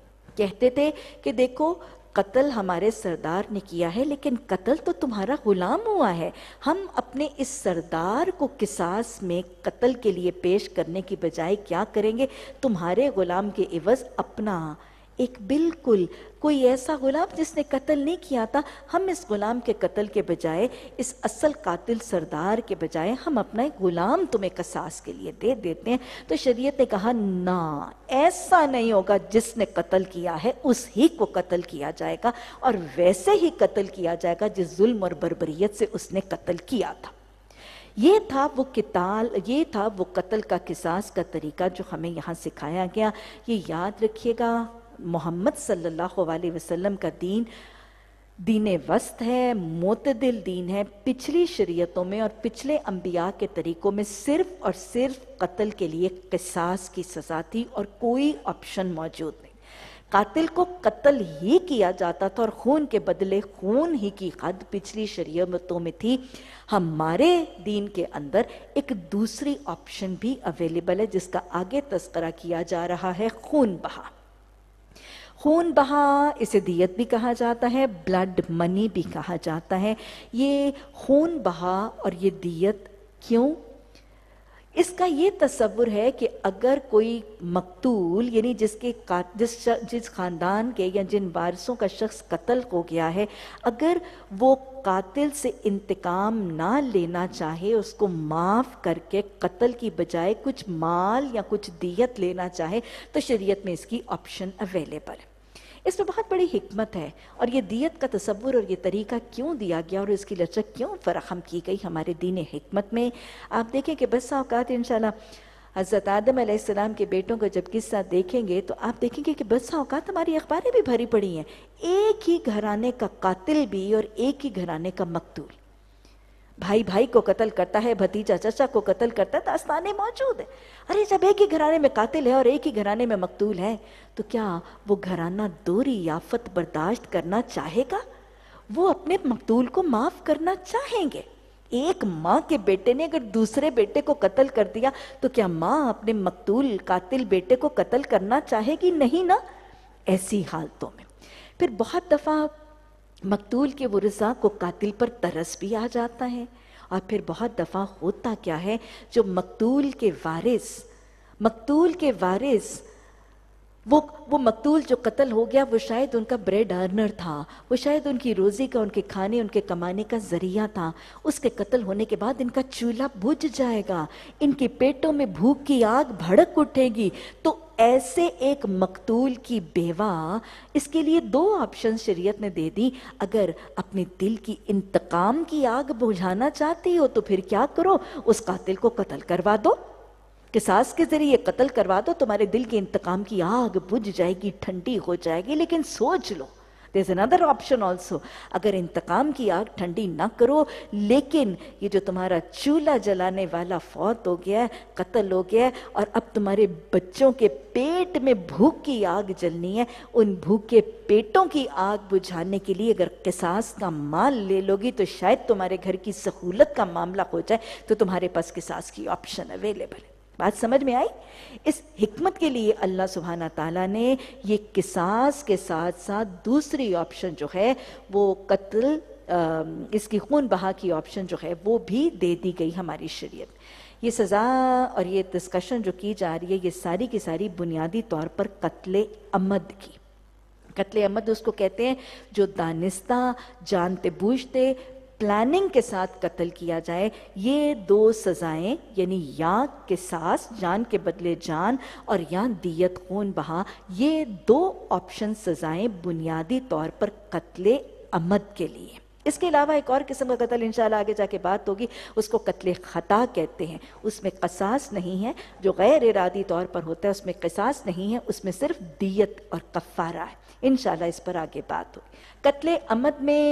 S1: کہتے تھے کہ دیکھو قتل ہمارے سردار نے کیا ہے لیکن قتل تو تمہارا غلام ہوا ہے، ہم اپنے اس سردار کو قصاص میں قتل کے لیے پیش کرنے کی بجائے کیا کریں گے؟ تمہارے غلام کے عوض اپنا ایک بالکل کوئی ایسا غلام جس نے قتل نہیں کیا تھا، ہم اس غلام کے قتل کے بجائے، اس اصل قاتل سردار کے بجائے ہم اپنا ایک غلام تمہیں قصاص کے لیے دے دیتے ہیں۔ تو شریعت نے کہا نہ، ایسا نہیں ہوگا، جس نے قتل کیا ہے اس ہی کو قتل کیا جائے گا، اور ویسے ہی قتل کیا جائے گا جس ظلم اور بربریت سے اس نے قتل کیا تھا۔ یہ تھا وہ قتال، یہ تھا وہ قتل کا قصاص کا طریقہ جو ہمیں یہاں سکھایا گیا۔ یہ یاد رکھیے گا، محمد صلی اللہ علیہ وسلم کا دین دین وسط ہے، معتدل دین ہے۔ پچھلی شریعتوں میں اور پچھلے انبیاء کے طریقوں میں صرف اور صرف قتل کے لیے قصاص کی سزا تھی اور کوئی آپشن موجود نہیں۔ قاتل کو قتل ہی کیا جاتا تھا اور خون کے بدلے خون ہی کی حد پچھلی شریعتوں میں تھی۔ ہمارے دین کے اندر ایک دوسری آپشن بھی اویلیبل ہے جس کا آگے تذکرہ کیا جا رہا ہے، خون بہا۔ خون بہا اسے دیت بھی کہا جاتا ہے، بلڈ منی بھی کہا جاتا ہے۔ یہ خون بہا اور یہ دیت کیوں؟ اس کا یہ تصور ہے کہ اگر کوئی مقتول، یعنی جس کے جس جس خاندان کے یا جن وارثوں کا شخص قتل ہو گیا ہے، اگر وہ قاتل سے انتقام نہ لینا چاہے، اس کو معاف کر کے قتل کی بجائے کچھ مال یا کچھ دیت لینا چاہے تو شریعت میں اس کی آپشن اویلیبل ہے۔ اس میں بہت بڑی حکمت ہے، اور یہ دیت کا تصور اور یہ طریقہ کیوں دیا گیا اور اس کی لچک کیوں فراہم کی گئی ہمارے دین حکمت میں؟ آپ دیکھیں کہ بس اوقات انشاءاللہ حضرت آدم علیہ السلام کے بیٹوں کا جب قصہ دیکھیں گے تو آپ دیکھیں گے کہ بس اوقات ہماری اخباریں بھی بھری پڑی ہیں، ایک ہی گھرانے کا قاتل بھی اور ایک ہی گھرانے کا مقتول، بھائی بھائی کو قتل کرتا ہے، بھتیجا چچا کو قتل کرتا ہے، داستانیں موجود ہیں۔ ارے جب ایک ہی گھرانے میں قاتل ہے اور ایک ہی گھرانے میں مقتول ہے تو کیا وہ گھرانہ دوری یافت برداشت کرنا چاہے گا؟ وہ اپنے مقتول کو معاف کرنا چاہیں گے؟ ایک ماں کے بیٹے نے اگر دوسرے بیٹے کو قتل کر دیا تو کیا ماں اپنے مقتول قاتل بیٹے کو قتل کرنا چاہے گی؟ نہیں نا۔ ایسی حالتوں میں پھر بہت دفعہ مقتول کے ورثاء کو قاتل پر ترس بھی آ جاتا ہے، اور پھر بہت دفعہ ہوتا کیا ہے، جو مقتول کے وارث مقتول کے وارث وہ وہ مقتول جو قتل ہو گیا وہ شاید ان کا بریڈ ارنر تھا، وہ شاید ان کی روزی کا، ان کے کھانے، ان کے کمانے کا ذریعہ تھا۔ اس کے قتل ہونے کے بعد ان کا چولہا بجھ جائے گا، ان کے پیٹوں میں بھوک کی آگ بھڑک اٹھے گی۔ تو ایسے ایک مقتول کی بیوہ، اس کے لیے دو آپشن شریعت نے دے دی۔ اگر اپنے دل کی انتقام کی آگ بجھانا چاہتی ہو تو پھر کیا کرو، اس قاتل کو قتل کروا دو۔ قصاص کے ذریعے قتل کروا دو، تمہارے دل کے انتقام کی آگ بجھ جائے گی، ٹھنڈی ہو جائے گی، لیکن سوچ لو there's another option also. اگر انتقام کی آگ ٹھنڈی نہ کرو، لیکن یہ جو تمہارا چولہا جلانے والا فوت ہو گیا ہے، قتل ہو گیا ہے، اور اب تمہارے بچوں کے پیٹ میں بھوک کی آگ جلنی ہے، ان بھوکے پیٹوں کی آگ بجھانے کے لیے اگر قصاص کا مال لے لو گی تو شاید تمہارے گھر کی سہولت کا معاملہ ہو جائے تو تمہارے پاس قصاص کی آپشن اویلیبل ہے۔ بات سمجھ میں آئی؟ اس حکمت کے لیے اللہ سبحانہ تعالیٰ نے یہ قصاص کے ساتھ ساتھ دوسری آپشن جو ہے وہ قتل، اس کی خون بہا کی آپشن جو ہے وہ بھی دے دی گئی ہماری شریعت۔ یہ سزا اور یہ ڈسکشن جو کی جا رہی ہے یہ ساری کی ساری بنیادی طور پر قتل عمد کی۔ قتل عمد اس کو کہتے ہیں جو دانستہ، جانتے بوجھتے، پلاننگ کے ساتھ قتل کیا جائے۔ یہ دو سزائیں یعنی یا قصاص جان کے بدلے جان اور یا دیت خون بہا، یہ دو آپشن سزائیں بنیادی طور پر قتل عمد کے لیے۔ اس کے علاوہ ایک اور قسم کا قتل انشاءاللہ آگے جا کے بات ہوگی، اس کو قتل خطا کہتے ہیں۔ اس میں قصاص نہیں ہے، جو غیر ارادی طور پر ہوتا ہے اس میں قصاص نہیں ہے، اس میں صرف دیت اور کفارہ ہے۔ انشاءاللہ اس پر آگے بات ہوگی۔ قتل عمد میں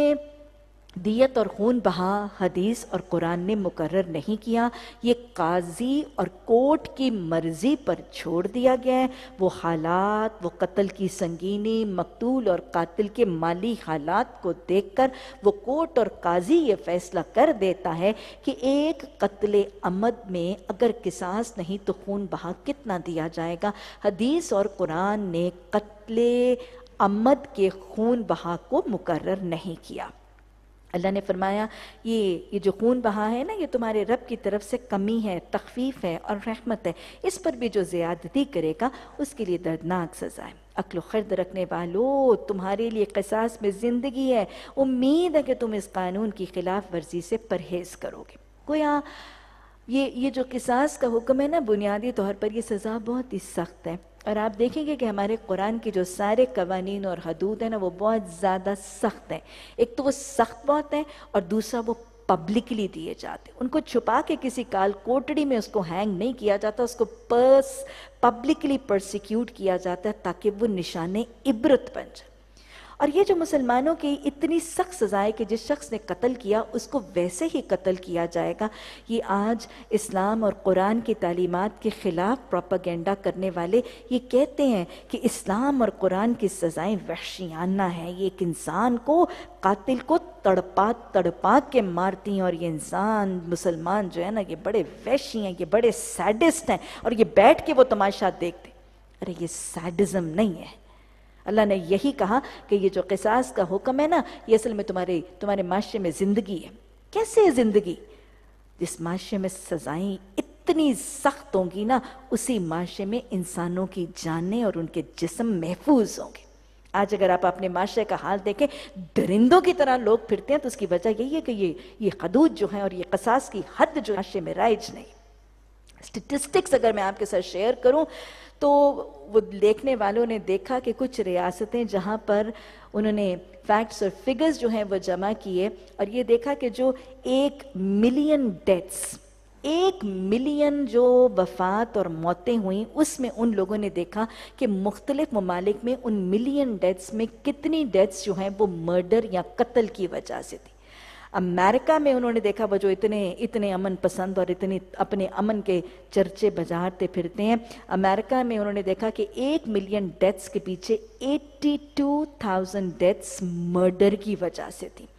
S1: دیت اور خون بہا حدیث اور قرآن نے مقرر نہیں کیا، یہ قاضی اور کورٹ کی مرضی پر چھوڑ دیا گیا ہے۔ وہ حالات، وہ قتل کی سنگینی، مقتول اور قاتل کے مالی حالات کو دیکھ کر وہ کورٹ اور قاضی یہ فیصلہ کر دیتا ہے کہ ایک قتل عمد میں اگر قصاص نہیں تو خون بہا کتنا دیا جائے گا۔ حدیث اور قرآن نے قتل عمد کے خون بہا کو مقرر نہیں کیا۔ اللہ نے فرمایا یہ یہ جو خون بہا ہے نا یہ تمہارے رب کی طرف سے کمی ہے، تخفیف ہے اور رحمت ہے، اس پر بھی جو زیادتی کرے گا اس کے لیے دردناک سزا ہے۔ عقل و خرد رکھنے والو، تمہارے لیے قصاص میں زندگی ہے، امید ہے کہ تم اس قانون کی خلاف ورزی سے پرہیز کرو گے۔ گویا یہ یہ جو قصاص کا حکم ہے نا بنیادی طور پر یہ سزا بہت ہی سخت ہے، اور آپ دیکھیں گے کہ ہمارے قرآن کی جو سارے قوانین اور حدود ہیں نا وہ بہت زیادہ سخت ہیں۔ ایک تو وہ سخت بہت ہیں اور دوسرا وہ پبلکلی دیے جاتے ہیں، ان کو چھپا کے کسی کال کوٹڑی میں اس کو ہینگ نہیں کیا جاتا، اس کو پرس پبلکلی پرسیکیوٹ کیا جاتا ہے تاکہ وہ نشان عبرت بن جائے۔ اور یہ جو مسلمانوں کی اتنی سخت سزا ہے کہ جس شخص نے قتل کیا اس کو ویسے ہی قتل کیا جائے گا، یہ آج اسلام اور قرآن کی تعلیمات کے خلاف پروپیگنڈا کرنے والے یہ کہتے ہیں کہ اسلام اور قرآن کی سزائیں وحشیانہ ہیں، یہ ایک انسان کو، قاتل کو تڑپا تڑپا کے مارتی ہیں، اور یہ انسان مسلمان جو ہے نا یہ بڑے وحشی ہیں، یہ بڑے سیڈسٹ ہیں، اور یہ بیٹھ کے وہ تماشا دیکھتے۔ ارے یہ سیڈزم نہیں ہے۔ اللہ نے یہی کہا کہ یہ جو قصاص کا حکم ہے نا یہ اصل میں تمہارے تمہارے معاشرے میں زندگی ہے۔ کیسے ہے زندگی؟ جس معاشرے میں سزائیں اتنی سخت ہوں گی نا اسی معاشرے میں انسانوں کی جانیں اور ان کے جسم محفوظ ہوں گے۔ آج اگر آپ اپنے معاشرے کا حال دیکھیں، درندوں کی طرح لوگ پھرتے ہیں، تو اس کی وجہ یہی ہے کہ یہ یہ حدود جو ہیں اور یہ قصاص کی حد جو معاشرے میں رائج نہیں۔ اسٹیٹسٹکس اگر میں آپ کے ساتھ شیئر کروں تو وہ دیکھنے والوں نے دیکھا کہ کچھ ریاستیں جہاں پر انہوں نے فیکٹس اور فگرز جو ہیں وہ جمع کیے اور یہ دیکھا کہ جو ایک ملین ڈیتھس ایک ملین جو وفات اور موتیں ہوئیں اس میں ان لوگوں نے دیکھا کہ مختلف ممالک میں ان ملین ڈیتھس میں کتنی ڈیتھس جو ہیں وہ مرڈر یا قتل کی وجہ سے تھی۔ امریکہ میں انہوں نے دیکھا وہ جو اتنے اتنے امن پسند اور اتنے اپنے امن کے چرچے بجارتے پھرتے ہیں، امریکہ میں انہوں نے دیکھا کہ ایک ملین ڈیتھس کے پیچھے eighty two thousand deaths murder کی وجہ سے تھی۔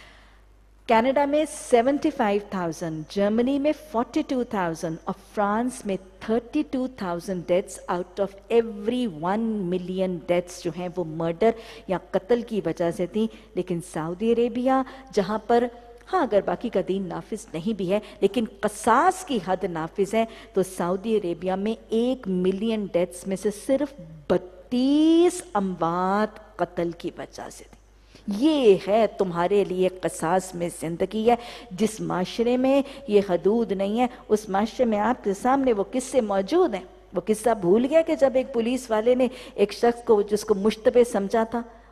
S1: کینیڈا میں سیونٹی فائیو تھاؤزنڈ، جرمنی میں فورٹی ٹو تھاؤزنڈ اور فرانس میں thirty two thousand deaths out of every one million deaths جو ہیں وہ مرڈر یا قتل کی وجہ سے تھیں۔ لیکن سعودی عربیہ جہاں پر ہاں اگر باقی کا دین نافذ نہیں بھی ہے لیکن قصاص کی حد نافذ ہے، تو سعودی عربیہ میں ایک ملین ڈیتھس میں سے صرف بتیس اموات قتل کی وجہ سے تھی۔ یہ ہے تمہارے لیے قصاص میں زندگی ہے۔ جس معاشرے میں یہ حدود نہیں ہے اس معاشرے میں آپ کے سامنے وہ قصے موجود ہیں۔ وہ قصہ بھول گیا کہ جب ایک پولیس والے نے ایک شخص کو جس کو مشتبہ سمجھا تھا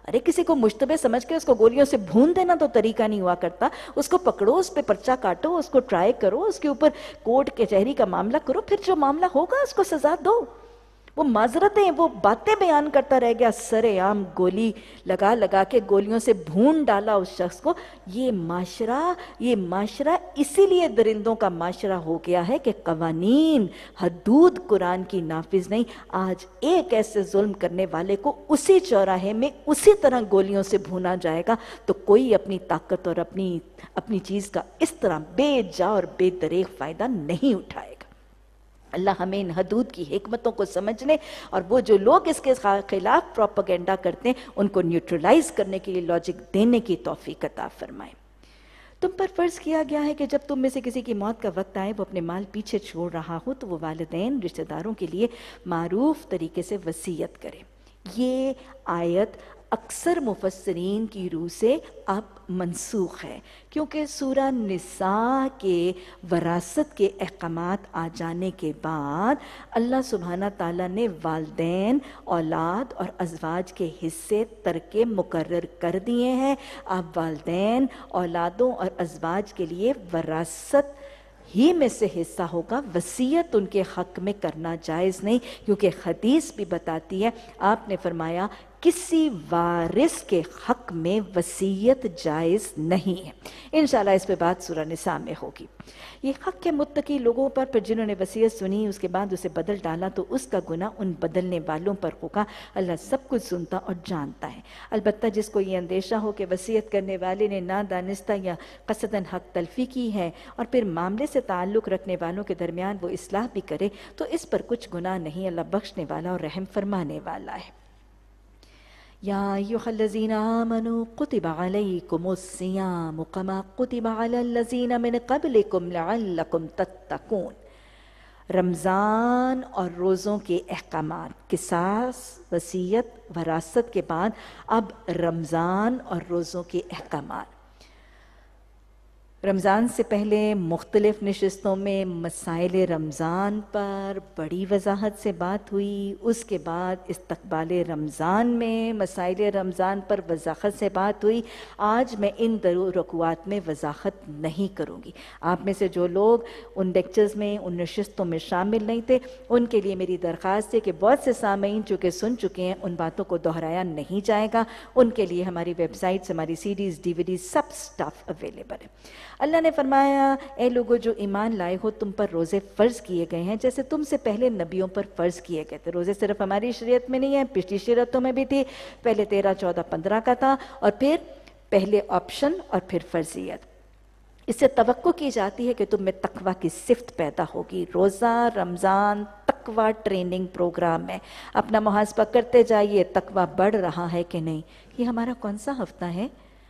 S1: ارے کسی کو مشتبہ سمجھ کے اس کو گولیوں سے بھون دینا تو طریقہ نہیں ہوا کرتا. اس کو پکڑو, اس پہ پرچہ کاٹو, اس کو ٹرائی کرو, اس کے اوپر کورٹ کچہری کا معاملہ کرو, پھر جو معاملہ ہوگا اس کو سزا دو. وہ معذرتیں, وہ باتیں بیان کرتا رہ گیا, سر عام گولی لگا لگا کے گولیوں سے بھون ڈالا اس شخص کو. یہ معاشرہ یہ معاشرہ اسی لیے درندوں کا معاشرہ ہو گیا ہے کہ قوانین حدود قرآن کی نافذ نہیں. آج ایک ایسے ظلم کرنے والے کو اسی چوراہے میں اسی طرح گولیوں سے بھونا جائے گا تو کوئی اپنی طاقت اور اپنی اپنی چیز کا اس طرح بے جا اور بے دریغ فائدہ نہیں اٹھائے گا. اللہ ہمیں ان حدود کی حکمتوں کو سمجھنے اور وہ جو لوگ اس کے خلاف پروپیگنڈا کرتے ہیں ان کو نیوٹرلائز کرنے کے لیے لاجک دینے کی توفیق عطا فرمائے. تم پر فرض کیا گیا ہے کہ جب تم میں سے کسی کی موت کا وقت آئے, وہ اپنے مال پیچھے چھوڑ رہا ہو, تو وہ والدین رشتہ داروں کے لیے معروف طریقے سے وصیت کرے. یہ آیت اکثر مفسرین کی روح سے اب منسوخ ہے, کیونکہ سورہ نساء کے وراثت کے احکامات آ جانے کے بعد اللہ سبحانہ تعالیٰ نے والدین, اولاد اور ازواج کے حصے ترکے مقرر کر دیے ہیں. اب والدین, اولادوں اور ازواج کے لیے وراثت ہی میں سے حصہ ہوگا, وصیت ان کے حق میں کرنا جائز نہیں, کیونکہ حدیث بھی بتاتی ہے, آپ نے فرمایا کسی وارث کے حق میں وصیت جائز نہیں ہے. انشاءاللہ اس پہ بات سورہ نساء میں ہوگی. یہ حق ہے متقی لوگوں پر, پھر جنہوں نے وصیت سنی اس کے بعد اسے بدل ڈالا تو اس کا گناہ ان بدلنے والوں پر ہوگا. اللہ سب کچھ سنتا اور جانتا ہے. البتہ جس کو یہ اندیشہ ہو کہ وصیت کرنے والے نے نادانستہ یا قصداً حق تلفی کی ہے اور پھر معاملے سے تعلق رکھنے والوں کے درمیان وہ اصلاح بھی کرے, تو اس پر کچھ گناہ نہیں. اللہ بخشنے والا اور رحم فرمانے والا ہے. یا ایھا الذین آمنوا کتب علیکم الصیام کما کتب علی الذین من قبلکم لعلکم تتقون. رمضان اور روزوں کے احکامات, قصاص, وصیت, وراثت کے بعد اب رمضان اور روزوں کے احکامات. رمضان سے پہلے مختلف نشستوں میں مسائل رمضان پر بڑی وضاحت سے بات ہوئی. اس کے بعد استقبال رمضان میں مسائل رمضان پر وضاحت سے بات ہوئی. آج میں ان درو رکوعات میں وضاحت نہیں کروں گی. آپ میں سے جو لوگ ان لیکچرز میں, ان نشستوں میں شامل نہیں تھے, ان کے لیے میری درخواست ہے کہ بہت سے سامعین چونکہ سن چکے ہیں, ان باتوں کو دہرایا نہیں جائے گا. ان کے لیے ہماری ویب سائٹس, ہماری CDs, DVDs, سب سٹف اویلیبل ہے. اللہ نے فرمایا اے لوگو جو ایمان لائے ہو, تم پر روزے فرض کیے گئے ہیں جیسے تم سے پہلے نبیوں پر فرض کیے گئے تھے. روزے صرف ہماری شریعت میں نہیں ہے, پچھلی شریعتوں میں بھی تھی. پہلے تیرہ, چودہ, پندرہ کا تھا, اور پھر پہلے آپشن اور پھر فرضیت. اس سے توقع کی جاتی ہے کہ تم میں تقوی کی صفت پیدا ہوگی. روزہ رمضان تقوی ٹریننگ پروگرام ہے. اپنا محاسبہ کرتے جائیے, تقوی بڑھ رہا ہے کہ نہیں. یہ ہمارا کون سا ہفتہ ہے؟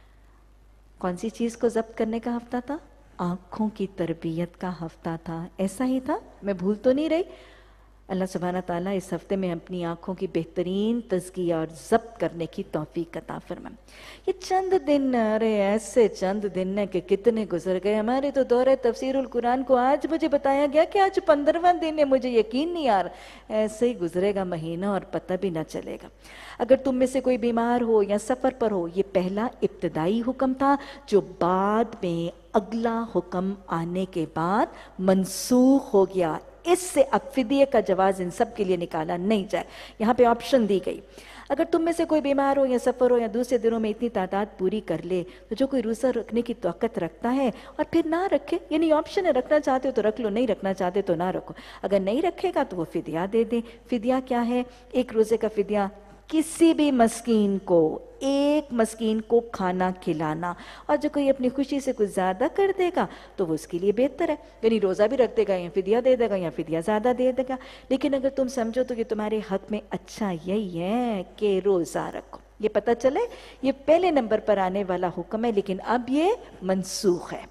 S1: کون سی چیز کو ضبط کرنے کا ہفتہ تھا؟ آنکھوں کی تربیت کا ہفتہ تھا. ایسا ہی تھا, میں بھول تو نہیں رہی؟ اللہ سبحانہ تعالیٰ اس ہفتے میں اپنی آنکھوں کی بہترین تزکیہ اور ضبط کرنے کی توفیق عطا فرمائے. یہ چند دن, ارے ایسے چند دن ہیں کہ کتنے گزر گئے. ہمارے تو دورہ تفسیر القرآن کو آج مجھے بتایا گیا کہ آج پندرہواں دن ہے. مجھے یقین نہیں آ رہا. ایسے ہی گزرے گا مہینہ اور پتہ بھی نہ چلے گا. اگر تم میں سے کوئی بیمار ہو یا سفر پر ہو, یہ پہلا ابتدائی حکم تھا جو بعد میں اگلا حکم آنے کے بعد منسوخ ہو گیا. اس سے اب فدیے کا جواز ان سب کے لیے نکالا نہیں جائے. یہاں پہ آپشن دی گئی. اگر تم میں سے کوئی بیمار ہو یا سفر ہو یا دوسرے دنوں میں اتنی تعداد پوری کر لے, تو جو کوئی روزہ رکھنے کی طاقت رکھتا ہے اور پھر نہ رکھے, یعنی آپشن ہے, رکھنا چاہتے ہو تو رکھ لو, نہیں رکھنا چاہتے تو نہ رکھو. اگر نہیں رکھے گا تو وہ فدیہ دے دے. فدیہ کیا ہے؟ ایک روزے کا فدیہ کسی بھی مسکین کو, ایک مسکین کو کھانا کھلانا. اور جو کوئی اپنی خوشی سے کچھ زیادہ کر دے گا تو وہ اس کے لیے بہتر ہے, یعنی روزہ بھی رکھ دے گا یا فدیہ دے دے گا یا فدیہ زیادہ دے دے گا. لیکن اگر تم سمجھو تو کہ تمہارے حق میں اچھا یہی ہے کہ روزہ رکھو. یہ پتہ چلے یہ پہلے نمبر پر آنے والا حکم ہے, لیکن اب یہ منسوخ ہے.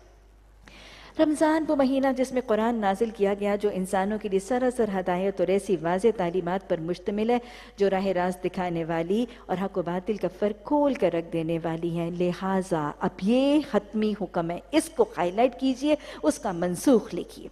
S1: رمضان وہ مہینہ جس میں قرآن نازل کیا گیا, جو انسانوں کے لیے سراسر ہدایت اور ایسی واضح تعلیمات پر مشتمل ہے جو راہ راست دکھانے والی اور حق و باطل کا فرق کھول کر رکھ دینے والی ہے. لہٰذا اب یہ حتمی حکم ہے, اس کو ہائی لائٹ کیجئے, اس کا منسوخ لکھیے.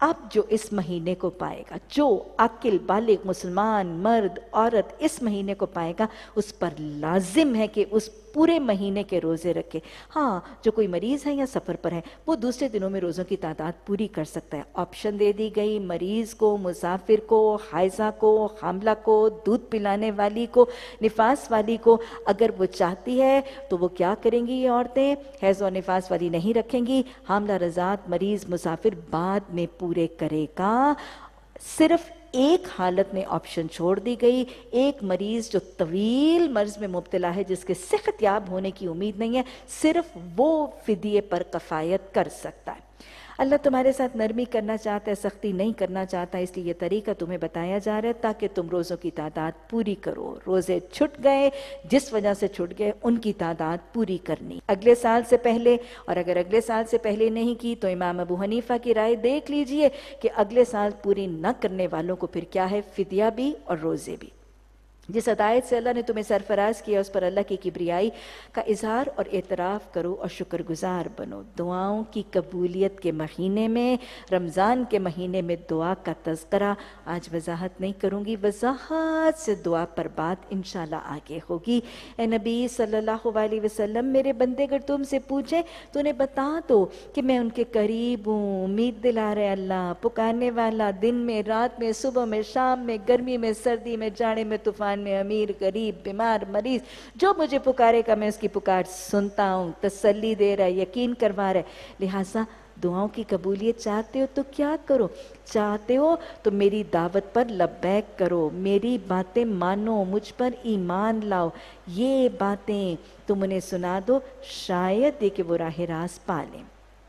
S1: अब जो इस महीने को पाएगा, जो अकिल बालिग मुसलमान मर्द औरत इस महीने को पाएगा, उस पर लाजिम है कि उस पूरे महीने के रोज़े रखे। हाँ, जो कोई मरीज़ है या सफ़र पर है वो दूसरे दिनों में रोज़ों की तादाद पूरी कर सकता है। ऑप्शन दे दी गई मरीज़ को, मुसाफिर को, हाइज़ा को, हामला को, दूध पिलाने वाली को, निफास वाली को। अगर वो चाहती है तो वो क्या करेंगी ये औरतें? हैज़ और निफास वाली नहीं रखेंगी। हामला, रज़ात, मरीज़, मुसाफिर बाद में पूरे करेगा। सिर्फ एक हालत में ऑप्शन छोड़ दी गई, एक मरीज जो तवील मर्ज में मुब्तला है, जिसके सेहतयाब होने की उम्मीद नहीं है, सिर्फ वो फिदिये पर कफायत कर सकता है। अल्लाह तुम्हारे साथ नरमी करना चाहता है, सख्ती नहीं करना चाहता, इसलिए ये तरीका तुम्हें बताया जा रहा है ताकि तुम रोज़ों की तादाद पूरी करो। रोज़े छूट गए, जिस वजह से छूट गए उनकी तादाद पूरी करनी अगले साल से पहले, और अगर अगले साल से पहले नहीं की तो इमाम अबू हनीफा की राय देख लीजिए कि अगले साल पूरी न करने वालों को फिर क्या है, फिदिया भी और रोज़े भी। जिस अदायत से अल्लाह ने तुम्हें सरफराज किया उस पर अल्लाह की किबरियाई का इजहार और एतराफ़ करो और शुक्रगुजार बनो। दुआओं की कबूलियत के महीने में, रमज़ान के महीने में दुआ का तज़किरा आज वजाहत नहीं करूँगी, वजाहत से दुआ पर बात इंशाल्लाह आगे होगी। ए नबी सल्लल्लाहु अलैहि वसल्लम, मेरे बंदे अगर तुमसे पूछे तो उन्हें बता दो कि मैं उनके करीब हूँ, उम्मीद दिला रहे अल्लाह, पुकारने वाला, दिन में रात में, सुबह में शाम में, गर्मी में सर्दी में, जाड़े में तूफान में, अमीर गरीब बीमार मरीज, जो मुझे पुकारेगा मैं उसकी पुकार सुनता हूँ, तसल्ली दे रहा है, यकीन करवा रहा है। लिहाजा दुआओं की कबूलियत चाहते हो तो क्या करो? चाहते हो तो मेरी दावत पर लब्बैक करो, मेरी बातें मानो, मुझ पर ईमान लाओ। ये बातें तुम उन्हें सुना दो, शायद ये कि वो राह रास्त पा लें।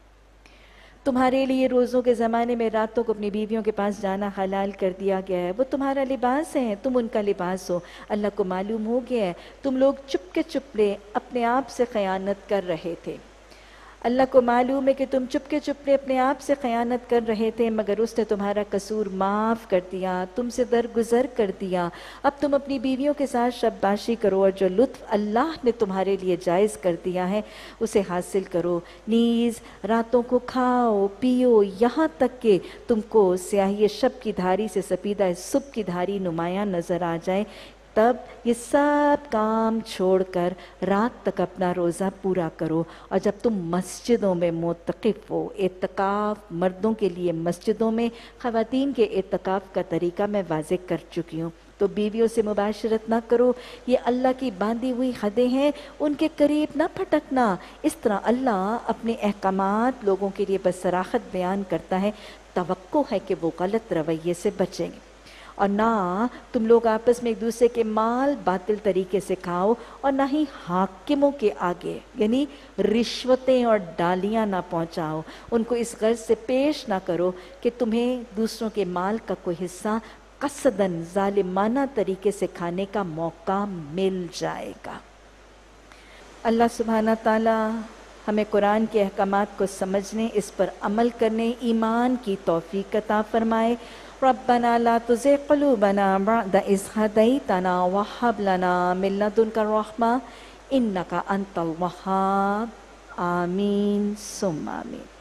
S1: तुम्हारे लिए रोज़ों के ज़माने में रातों को अपनी बीवियों के पास जाना हलाल कर दिया गया है। वो तुम्हारा लिबास है, तुम उनका लिबास हो। अल्लाह को मालूम हो गया है तुम लोग चुपके चुपले अपने आप से ख़यानत कर रहे थे। अल्लाह को मालूम है कि तुम चुपके चुपके अपने आप से ख़यानत कर रहे थे, मगर उसने तुम्हारा कसूर माफ़ कर दिया, तुमसे दरगुजर कर दिया। अब तुम अपनी बीवियों के साथ शब्बाशी करो और जो लुत्फ़ अल्लाह ने तुम्हारे लिए जायज़ कर दिया है उसे हासिल करो। नीज़ रातों को खाओ पियो, यहाँ तक कि तुमको स्याही शब की धारी से सफीदा सुबह की धारी नुमायाँ नज़र आ जाए। तब ये सब काम छोड़कर रात तक अपना रोज़ा पूरा करो। और जब तुम मस्जिदों में मुतक़िफ़ हो, एतकाफ़ मर्दों के लिए मस्जिदों में, ख़वातीन के एतकाफ़ का तरीका मैं वाज़े कर चुकी हूँ। तो बीवियों से मुबाशरत ना करो, ये अल्लाह की बांधी हुई हदें हैं, उनके करीब ना फटकना। इस तरह अल्लाह अपने अहकामात लोगों के लिए बसराहत बयान करता है। तवक्को है कि वो गलत रवैये से बचेंगे। और ना तुम लोग आपस में एक दूसरे के माल बातिल तरीके से खाओ, और ना ही हाकिमों के आगे यानी रिश्वतें और डालियां ना पहुंचाओ, उनको इस गर्ज से पेश ना करो कि तुम्हें दूसरों के माल का कोई हिस्सा कसदन जालिमाना तरीके से खाने का मौका मिल जाएगा। अल्लाह सुब्हाना ताला हमें कुरान के अहकामात को समझने, इस पर अमल करने, ईमान की तौफीक अता फरमाए। रब्बना ला तुज़िग़ क़ुलूबना बअद इज़ हदैतना व हब लना मिन लदुनका रहमा इन्नका अंतल वहाब। आमीन सुम्मा आमीन।